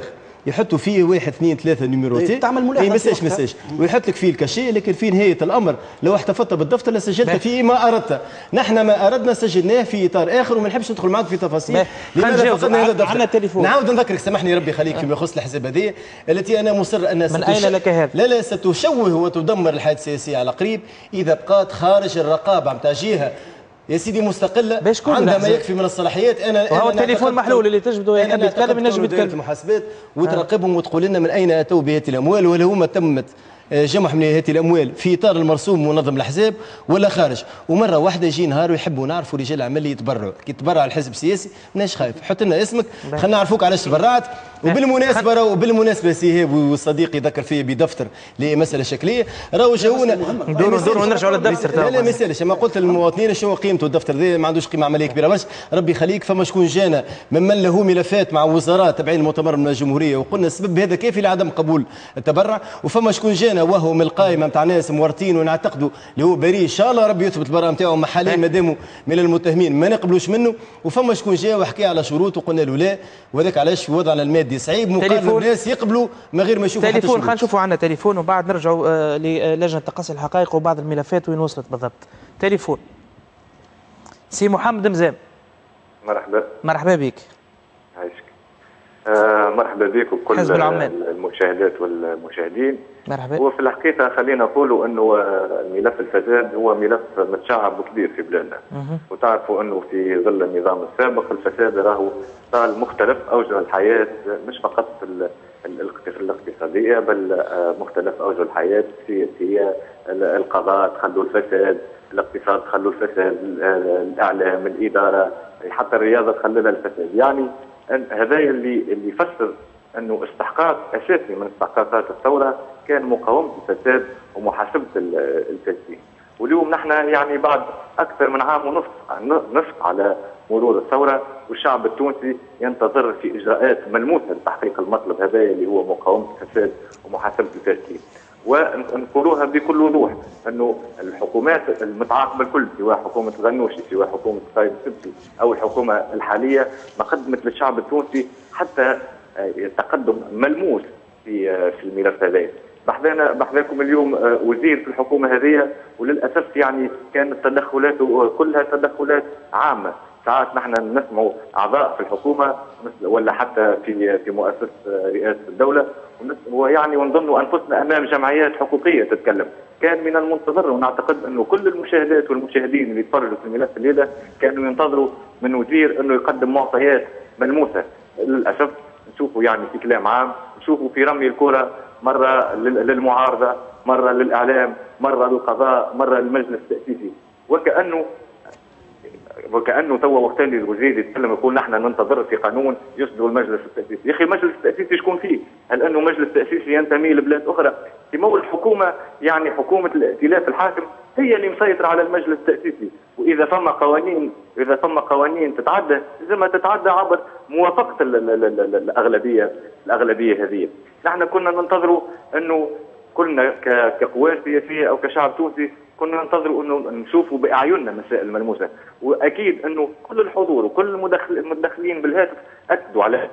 يحطوا فيه واحد اثنين ثلاثه نيميروتي تعمل ملاحظه ما يساش ما يساش ويحط لك فيه الكاشي، لكن في نهايه الامر لو احتفظت بالدفتر لسجلت فيه ما اردت. نحن ما اردنا سجلناه في اطار اخر وما نحبش ندخل معك في تفاصيل. لماذا فقدنا هذا الدفتر؟ عندنا تليفون. نعاود نذكرك سامحني ربي يخليك فيما يخص الحزب هذه التي انا مصر انها من اين لك هذا؟ لا لا ستشوه وتدمر الحياه السياسيه على قريب اذا بقات خارج الرقابه نتاع جهه يا سيدي مستقله عندها ما يكفي من الصلاحيات. انا هو التليفون محلول اللي تجبده يحب يتكلم ينجم يتكلم في المحاسبات وتراقبهم وتقول لنا من اين اتوا بهذه الاموال، ولا هما تمت جمع من هذه الاموال في اطار المرسوم منظم الاحزاب ولا خارج. ومره واحده يجي نهار ويحبوا نعرفوا رجال اعمال اللي يتبرعوا، كي تبرع الحزب السياسي ماناش خايف، حط لنا اسمك خلينا نعرفوك علاش تبرعت. وبالمناسبه راهو وبالمناسبه سي هاب وصديقي ذكر فيه بدفتر لمساله شكليه، راهو جاونا ندوروا ندوروا ونرجعوا للدفتر. لا لا ما يسالش، ما قلت للمواطنين شنو قيمته الدفتر ذا، ما عندوش قيمه عمليه كبيره برشا. ربي يخليك فما شكون جانا ممن له ملفات مع وزراء تبعين المؤتمر من الجمهوريه وقلنا السبب هذا كافي لعدم قبول التبرع، وفما شكون جانا وهو من القائمه نتاع ناس مورطين ونعتقدوا اللي هو بريء ان شاء الله ربي يثبت البراءه نتاعو محليا ماداموا من المتهمين ما نقبلوش منه. وفما شكون جا وحكى على شروط وقلنا له لا، وهذاك علاش في وضعنا المادي صعيب مقارنه الناس يقبلوا من غير ما يشوفوا تليفون. خلينا نشوفوا عندنا تليفون وبعد نرجعوا آه للجنه تقصي الحقائق وبعض الملفات وين وصلت بالضبط. تليفون سي محمد مزام. مرحبا. مرحبا بك. عايشك. آه مرحبا بك وكل حزب العمال المشاهدات والمشاهدين. مرحبا. وفي الحقيقه خلينا نقولوا انه ملف الفساد هو ملف متشعب وكبير في بلادنا. وتعرفوا انه في ظل النظام السابق الفساد راهو صار مختلف اوجه الحياه، مش فقط في الاقتصاديه بل مختلف اوجه الحياه السياسيه، القضاء تخلوا الفساد، الاقتصاد تخلوا الفساد، الاعلام، الاداره، حتى الرياضه تخللها الفساد. يعني هذا اللي اللي يفسر انه استحقاق اساسي من استحقاقات الثوره كان مقاومه الفساد ومحاسبه الفاسدين. واليوم نحن يعني بعد اكثر من عام ونصف نصف على مرور الثوره والشعب التونسي ينتظر في اجراءات ملموسه لتحقيق المطلب هذا اللي هو مقاومه الفساد ومحاسبه الفاسدين. ونقولوها بكل وضوح انه الحكومات المتعاقبه الكل سواء حكومه الغنوشي سواء حكومه قايد السبسي او الحكومه الحاليه ما قدمت للشعب التونسي حتى تقدم ملموس في في الملف هذا. بحذانا بحذاكم اليوم وزير في الحكومه هذه وللاسف يعني كانت تدخلاته كلها تدخلات عامه. ساعات نحن نسمع اعضاء في الحكومه ولا حتى في في مؤسسه رئاسه الدوله ويعني ونظن انفسنا امام جمعيات حقوقيه تتكلم. كان من المنتظر ونعتقد انه كل المشاهدات والمشاهدين اللي يتفرجوا في الملف الليله كانوا ينتظروا من وزير انه يقدم معطيات ملموسه. للاسف نشوفوا يعني في كلام عام، نشوفوا في رمي الكره مره للمعارضه، مره للاعلام، مره للقضاء، مره للمجلس التاسيسي، وكانه وكانه توا وقت اللي الوزير يتكلم يقول نحن ننتظر في قانون يصدر المجلس التاسيسي. يا اخي المجلس التاسيسي شكون فيه؟ هل انه مجلس تاسيسي ينتمي لبلاد اخرى؟ سمو الحكومه يعني حكومه الائتلاف الحاكم هي اللي مسيطره على المجلس التاسيسي، واذا فما قوانين اذا فما قوانين تتعدى لازم تتعدى عبر موافقه الاغلبيه الاغلبيه هذه. نحن كنا ننتظروا انه كلنا كقوى سياسيه او كشعب تونسي كنا ننتظروا انه نشوفوا باعيننا مسائل ملموسه، واكيد انه كل الحضور وكل المدخلين بالهاتف اكدوا على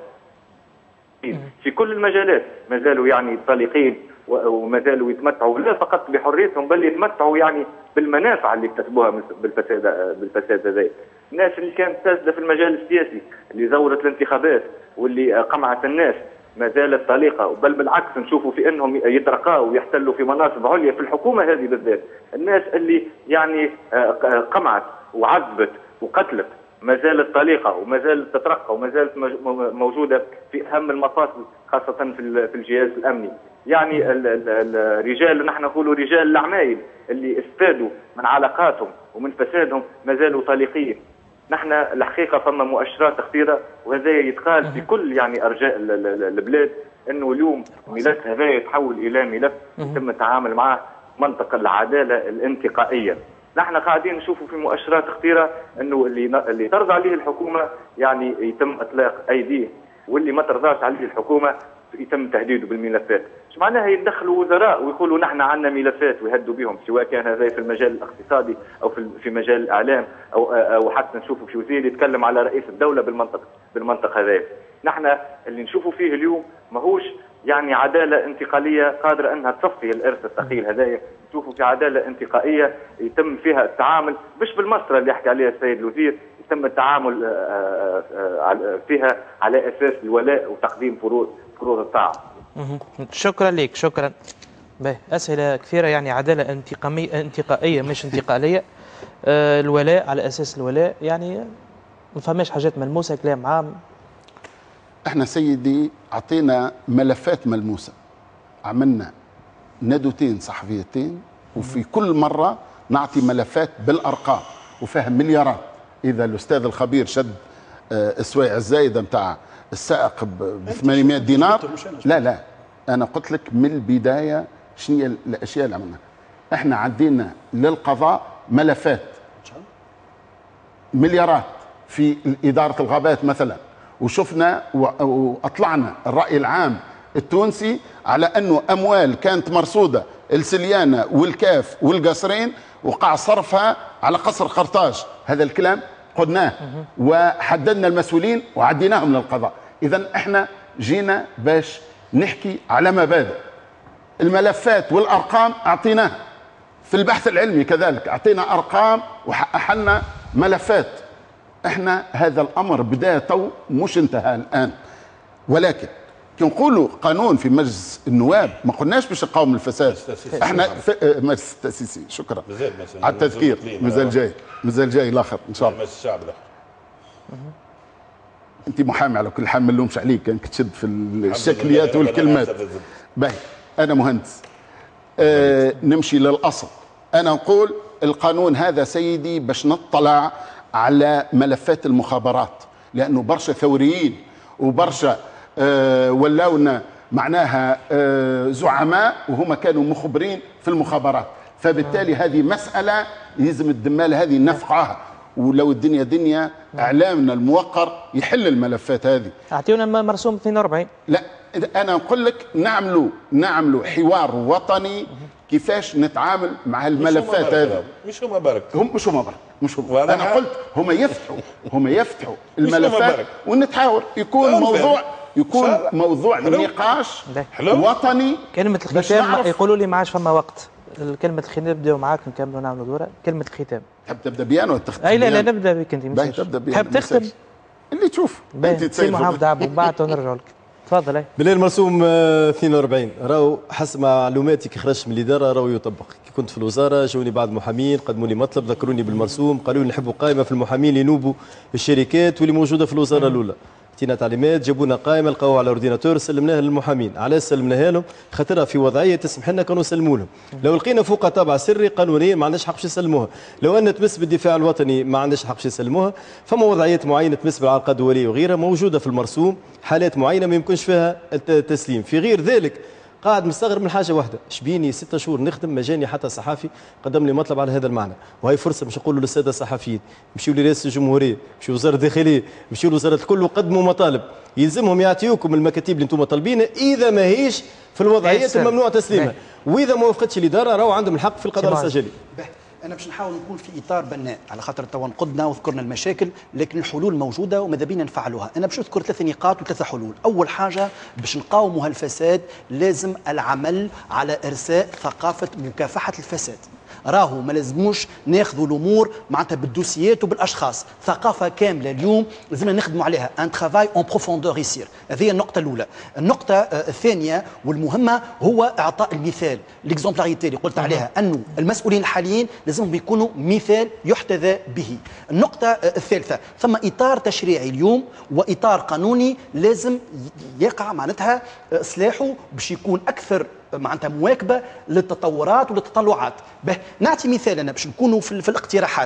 في كل المجالات ما زالوا يعني طليقين وما زالوا يتمتعوا لا فقط بحريتهم بل يتمتعوا يعني بالمنافع اللي اكتسبوها بالفساد بالفساد هذا. الناس اللي كانت فاسده في المجال السياسي اللي زورت الانتخابات واللي قمعت الناس ما زالت طليقه، بل بالعكس نشوفوا في انهم يترقاوا ويحتلوا في مناصب عليا في الحكومه هذه بالذات. الناس اللي يعني قمعت وعذبت وقتلت ما زالت طليقه وما زالت تترقى وما زالت موجوده في اهم المفاصل خاصه في في الجهاز الامني. يعني الرجال اللي نحن نقولوا رجال العمايل اللي استفادوا من علاقاتهم ومن فسادهم ما زالوا طليقين. نحن الحقيقه فما مؤشرات خطيره وهذا يتقال في كل يعني ارجاء البلاد انه اليوم ملف هذا يتحول الى ملف يتم التعامل معه منطق العداله الانتقائيه. نحن قاعدين نشوفوا في مؤشرات خطيره انه اللي اللي ترضى عليه الحكومه يعني يتم اطلاق ايديه، واللي ما ترضاش عليه الحكومه يتم تهديده بالملفات. ايش معناها يدخلوا وزراء ويقولوا نحن عندنا ملفات ويهدوا بهم، سواء كان هذا في المجال الاقتصادي او في في مجال الاعلام او او حتى نشوفوا في وزير يتكلم على رئيس الدوله بالمنطق بالمنطق هذا. نحن اللي نشوفوا فيه اليوم ماهوش يعني عداله انتقاليه قادره انها تصفي الارث الثقيل هذايا، نشوفوا في عداله انتقائيه يتم فيها التعامل مش بالمسطره اللي يحكي عليها السيد الوزير، يتم التعامل فيها على اساس الولاء وتقديم فروض فروض الطاعه. شكرا لك. شكرا. باهي اسئله كثيره، يعني عداله انتقاميه انتقائيه مش انتقاليه. آه الولاء على اساس الولاء، يعني ما فماش حاجات ملموسه، كلام عام. احنا سيدي اعطينا ملفات ملموسه، عملنا ندوتين صحفيتين وفي كل مره نعطي ملفات بالارقام وفيها مليارات. اذا الاستاذ الخبير شد السوايع الزايده نتاع السائق ب ثمانمائة دينار، لا لا انا قلت لك من البدايه شنو الاشياء اللي عملناها. احنا عدينا للقضاء ملفات مليارات في اداره الغابات مثلا، وشفنا واطلعنا الراي العام التونسي على انه اموال كانت مرصوده السليانه والكاف والقصرين وقع صرفها على قصر قرطاج. هذا الكلام قلناه وحددنا المسؤولين وعديناهم للقضاء. اذا احنا جينا باش نحكي على مبادئ. الملفات والارقام اعطيناها، في البحث العلمي كذلك اعطينا ارقام وحلنا ملفات. احنا هذا الامر بدايه تو مش انتهى الان، ولكن كي نقولوا قانون في مجلس النواب ما قلناش باش نقاوم الفساد. احنا في مجلس التاسيسي. شكرا على التذكير. مازال جاي مازال جاي الاخر ان شاء الله. مجلس الشعب الاخر. انت محامي على كل حال، ما نلومش عليك كانك تشد في الشكليات والكلمات. باهي انا مهندس. آه نمشي للاصل. انا نقول القانون هذا سيدي باش نطلع على ملفات المخابرات، لانه برشا ثوريين وبرشا آه ولاونا معناها آه زعماء وهم كانوا مخبرين في المخابرات، فبالتالي هذه مساله يلزم الدمال هذه نفقعها، ولو الدنيا دنيا اعلامنا الموقر يحل الملفات هذه. اعطيونا مرسوم اثنين وأربعين. لا انا نقول لك نعملوا نعملوا حوار وطني كيفاش نتعامل مع الملفات هذه. مش هما برك هم مش هما برك مش هم. انا قلت هم يفتحوا هم يفتحوا الملفات ونتحاور، يكون موضوع يكون موضوع نقاش وطني. كلمة الختام يقولوا لي ما عادش فما وقت. كلمة الختام نبداو معاك نكملوا نعملوا دوره. كلمة الختام تحب تبدا بي انا ولا تختم؟ اي لا لا نبدا بك انت. تبدا بي تحب تختم اللي تشوف انت تسير محمد عبد وبعد ونرجعوا لك. تفضل. اي بالله المرسوم اثنين وأربعين راهو حسب معلوماتي كي خرجت من الاداره راهو يطبق. كي كنت في الوزاره جاوني بعض المحامين قدموا لي مطلب ذكروني بالمرسوم، قالوا لي نحبوا قائمه في المحامين اللي ينوبوا الشركات واللي موجوده في الوزاره الاولى. اعطينا تعليمات، جابوا لنا قائمه لقاوها على الاورديناتور سلمناها للمحامين. علاش سلمناها لهم؟ خاطرها في وضعيه تسمح لنا كانوا نسلموا لهم. لو لقينا فوقها طابع سري قانونيا ما عندناش حق باش نسلموها. لو ان تمس بالدفاع الوطني ما عندناش حق باش نسلموها. فما وضعيات معينه تمس بالعلاقه الدوليه وغيرها موجوده في المرسوم، حالات معينه ما يمكنش فيها التسليم. في غير ذلك قاعد مستغرب من حاجه واحده، شبيني ستة شهور نخدم ما جاني حتى صحافي قدم لي مطلب على هذا المعنى، وهي فرصه باش نقولوا للساده الصحفيين يمشيوا لرئاسه الجمهوريه، يمشيوا لوزاره الداخليه، يمشيوا لوزاره الكل وقدموا مطالب، يلزمهم يعطيوكم المكاتيب اللي انتم طالبينها اذا ما هيش في الوضعيات الممنوع تسليمها، واذا ما وافقتش الاداره راهو عندهم الحق في القضاء الاستعجالي. أنا باش نحاول نكون في إطار بناء على خاطر توا نقدنا وذكرنا المشاكل، لكن الحلول موجودة وماذا بينا نفعلوها. أنا باش نذكر ثلاث نقاط وثلاثة حلول. أول حاجة باش نقاوموا هالفساد لازم العمل على إرساء ثقافة مكافحة الفساد. راهو ما لازموش ناخذوا الامور معناتها بالدوسيات وبالاشخاص، ثقافه كامله اليوم لازمنا نخدموا عليها، ان ترافاي اون بروفوندور يصير. هذه النقطه الاولى. النقطه الثانيه والمهمه هو اعطاء المثال، ليكزومبلاريتي اللي قلت عليها، انه المسؤولين الحاليين لازمهم يكونوا مثال يحتذى به. النقطه الثالثه ثم اطار تشريعي اليوم واطار قانوني لازم يقع معناتها سلاحه باش يكون اكثر معناتها مواكبه للتطورات وللتطلعات. به نعطي مثال انا باش نكونوا في, في الاقتراحات.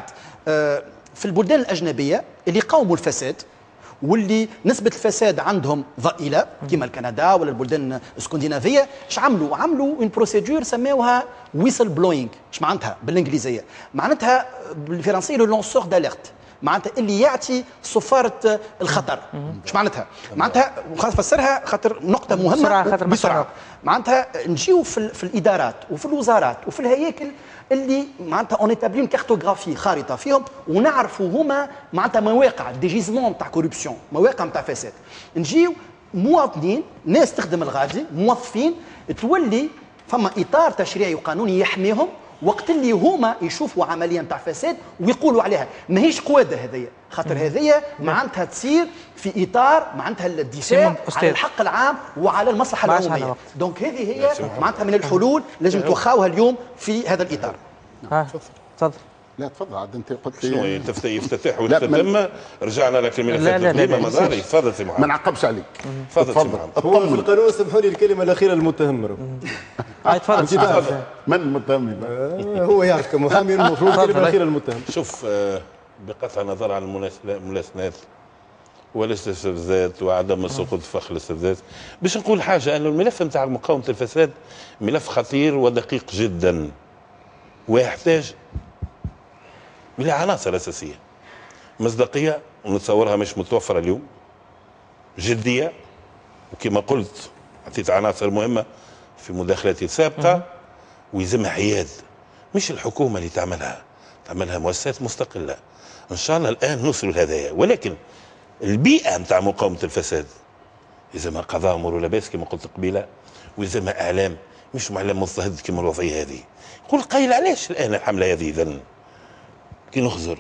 في البلدان الاجنبيه اللي قاوموا الفساد واللي نسبه الفساد عندهم ضئيله كما كندا ولا البلدان الاسكندنافيه، اش عملوا؟ عملوا اون بروسيدور سماوها ويسل بلوينغ. اش معناتها بالانجليزيه؟ معناتها بالفرنسيه لو لونسور داليرت. معناتها اللي يعطي صفاره الخطر. ايش معناتها؟ معناتها خاص فسرها خاطر نقطه مهمه بسرعه خاطر بسرعه. معناتها نجيو في, في الادارات وفي الوزارات وفي الهياكل اللي معناتها اون ايتابلي كارتوغرافي خارطه فيهم ونعرفوا هما معناتها مواقع دي جيزمون نتاع كوربسيون، مواقع نتاع فساد. نجيو مواطنين، ناس تخدم الغادي، موظفين، تولي فما اطار تشريعي وقانوني يحميهم وقت اللي هما يشوفوا عمليه نتاع فساد ويقولوا عليها. ماهيش قواده هذيا، خاطر هذيا معناتها تصير في اطار معناتها الدفاع على الحق العام وعلى المصلحه العموميه. دونك هذه هي معناتها من الحلول لازم توخاوها اليوم في هذا الاطار. ها تفضل. لا تفضل عاد انت قلت شنو افتتاح والافتتام رجعنا لك الملفات القديمه مزاري. تفضل سي محمد. ما نعقبش عليك. تفضل سي محمد. هو في القانون سمحوا لي الكلمه الاخيره للمتهم. هاي تفضل تفضل. من المتهم؟ هو يعرف كمحامي المفروض الكلمه الاخيره للمتهم. شوف بقطع النظر عن الملاسنات والاستفزازات وعدم سقوط فخ الاستفزاز، باش نقول حاجه انه الملف نتاع مقاومه الفساد ملف خطير ودقيق جدا ويحتاج الى عناصر اساسيه. مصداقيه ونتصورها مش متوفره اليوم، جديه، وكما قلت عطيت عناصر مهمه في مداخلتي السابقه، ويلزمها حياد، مش الحكومه اللي تعملها، تعملها مؤسسات مستقله. ان شاء الله الان نوصلوا لهذايا، ولكن البيئه نتاع مقاومه الفساد يلزمها قضاء امور ولا باس كما قلت قبيله، ويلزمها اعلام، مش اعلام مضطهد كما الوضعيه هذه. يقول قايل علاش الان الحمله هذه اذا كي نخزر؟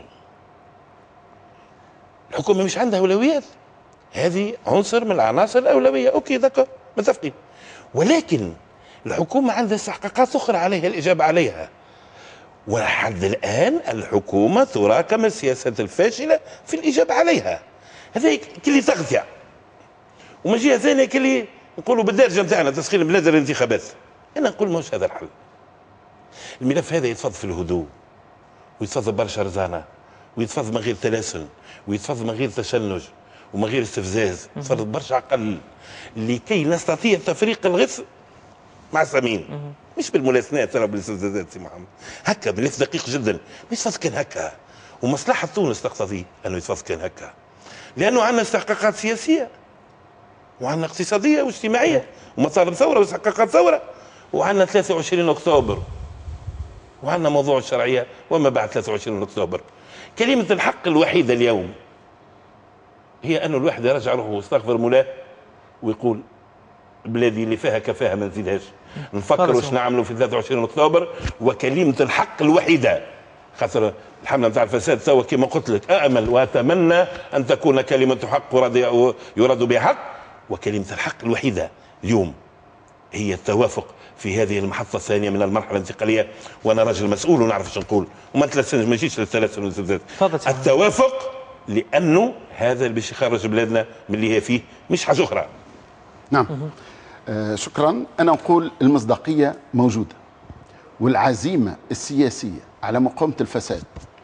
الحكومه مش عندها اولويات؟ هذه عنصر من العناصر الاولويه، اوكي ذاك متفقين، ولكن الحكومه عندها استحقاقات اخرى عليها الاجابه عليها. ولحد الان الحكومه تراكم السياسات الفاشله في الاجابه عليها. هذه كلي تغذيه. ومن جهه ثانيه كلي نقولوا بالدارجه نتاعنا تسخير بلاد الانتخابات. انا نقول مش هذا الحل. الملف هذا يتفض في الهدوء، ويتفض برشا رزانه، ويتفض من غير تلاسن، ويتفض من غير تشنج ومن غير استفزاز، يتفض برشا عقل لكي نستطيع تفريق الغث مع السمين. مش بالملاسنات ترى بالاستفزازات سي محمد. هكا ملف دقيق جدا، مش يتفض كان هكا، ومصلحه تونس تقتضي انه يتفض كان هكا، لانه عندنا استحقاقات سياسيه وعندنا اقتصاديه واجتماعيه ومطالب ثوره واستحقاقات ثوره، وعندنا ثلاثة وعشرين اكتوبر، وعندنا موضوع الشرعيه وما بعد ثلاثة وعشرين اكتوبر. كلمه الحق الوحيده اليوم هي انه الواحد يرجع روحه ويستغفر مولاه ويقول بلادي اللي فيها كفاها ما نزيدهاش، نفكر واش نعملوا في ثلاثة وعشرين اكتوبر. وكلمه الحق الوحيده، خاطر الحمله نتاع الفساد توا كما قلت لك، امل واتمنى ان تكون كلمه حق يراد بها حق، وكلمه الحق الوحيده اليوم هي التوافق في هذه المحطه الثانيه من المرحله الانتقاليه. وانا راجل مسؤول ونعرف ايش نقول، وما تلسنش ما نجيش للثلاث والثلاث. التوافق لانه هذا اللي باش يخرج بلادنا من اللي هي فيه، مش حاجه اخرى. نعم. آه شكرا. انا اقول المصداقيه موجوده، والعزيمه السياسيه على مقاومه الفساد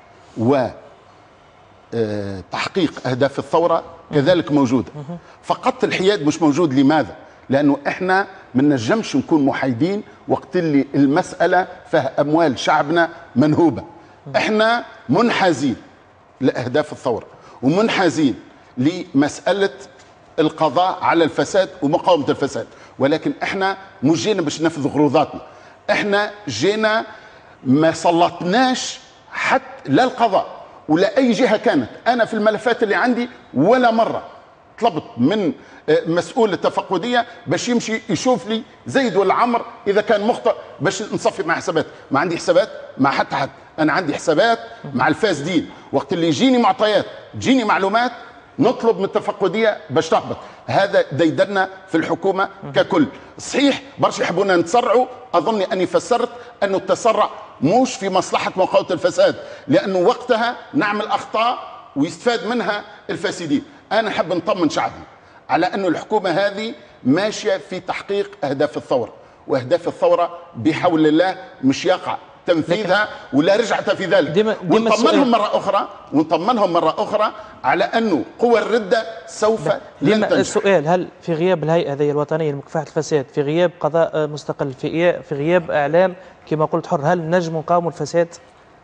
وتحقيق اهداف الثوره كذلك موجوده. فقط الحياد مش موجود. لماذا؟ لانه احنا ما نجمش نكون محايدين وقت اللي المساله فيها اموال شعبنا منهوبه. احنا منحازين لاهداف الثوره ومنحازين لمساله القضاء على الفساد ومقاومه الفساد، ولكن احنا مش جينا باش ننفذ غروضاتنا. احنا جينا ما سلطناش حتى لا القضاء ولا اي جهه كانت. انا في الملفات اللي عندي ولا مره طلبت من مسؤول التفقديه باش يمشي يشوف لي زيد ولا عمر اذا كان مخطئ باش نصفي مع حسابات. ما عندي حسابات مع حتى حد، انا عندي حسابات مع الفاسدين. وقت اللي يجيني معطيات تجيني معلومات نطلب من التفقديه باش تهبط. هذا ديدرنا في الحكومه ككل. صحيح برشا يحبونا نتسرعوا، اظني اني فسرت انه التسرع مش في مصلحه مقاومه الفساد، لانه وقتها نعمل اخطاء ويستفاد منها الفاسدين. انا نحب نطمن شعبي على انه الحكومه هذه ماشيه في تحقيق اهداف الثوره، واهداف الثوره بحول الله مش يقع تنفيذها ولا رجعة في ذلك. ديما ديما ونطمنهم مرة أخرى ونطمنهم مرة أخرى على أنه قوى الردة سوف لن تنجح. السؤال، هل في غياب الهيئة هذه الوطنية لمكافحة الفساد، في غياب قضاء مستقل، في في غياب إعلام كما قلت حر، هل نجم نقاوم الفساد؟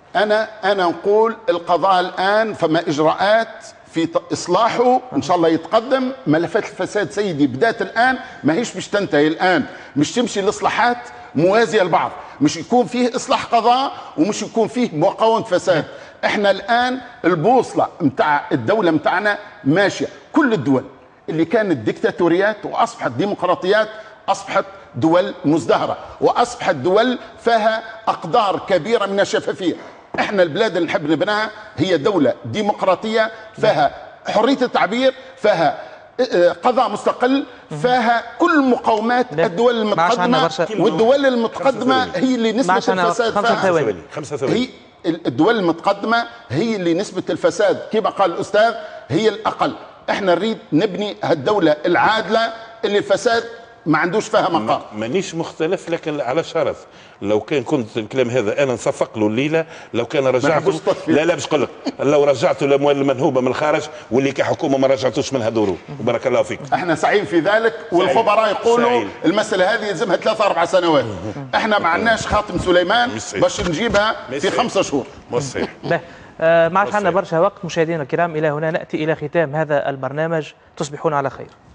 انا انا نقول القضاء الان فما اجراءات في اصلاحه ان شاء الله يتقدم. ملفات الفساد سيدي بدات الان، ماهيش باش تنتهي الان، مش تمشي الاصلاحات موازيه لبعض، مش يكون فيه اصلاح قضاء ومش يكون فيه مقاومه فساد. احنا الان البوصله نتاع الدوله نتاعنا ماشيه. كل الدول اللي كانت ديكتاتوريات واصبحت ديمقراطيات اصبحت دول مزدهره، واصبحت دول فيها اقدار كبيره من الشفافيه. احنا البلاد اللي نحب نبناها هي دوله ديمقراطيه فيها حريه التعبير، فيها قضاء مستقل، فيها كل مقومات الدول المتقدمه، والدول المتقدمه هي اللي نسبه الفساد فيها. هي الدول المتقدمه هي اللي نسبه الفساد كما قال الاستاذ هي الاقل. احنا نريد نبني هالدوله العادله اللي الفساد ما عندوش فيها مقام. مانيش مختلف، لكن على شرط لو كان كنت الكلام هذا انا نصفق له الليله، لو كان رجعته لا لا باش نقول لك لو رجعته الاموال المنهوبه من الخارج واللي كحكومه ما رجعتوش منها دوره. وبارك الله فيك. احنا سعيين في ذلك، والخبراء يقولوا المساله هذه يلزمها ثلاثة أربع سنوات. احنا ما عندناش خاتم سليمان باش نجيبها في خمسة شهور. صحيح. ما عادش عندنا برشا وقت. مشاهدينا الكرام، الى هنا ناتي الى ختام هذا البرنامج. تصبحون على خير.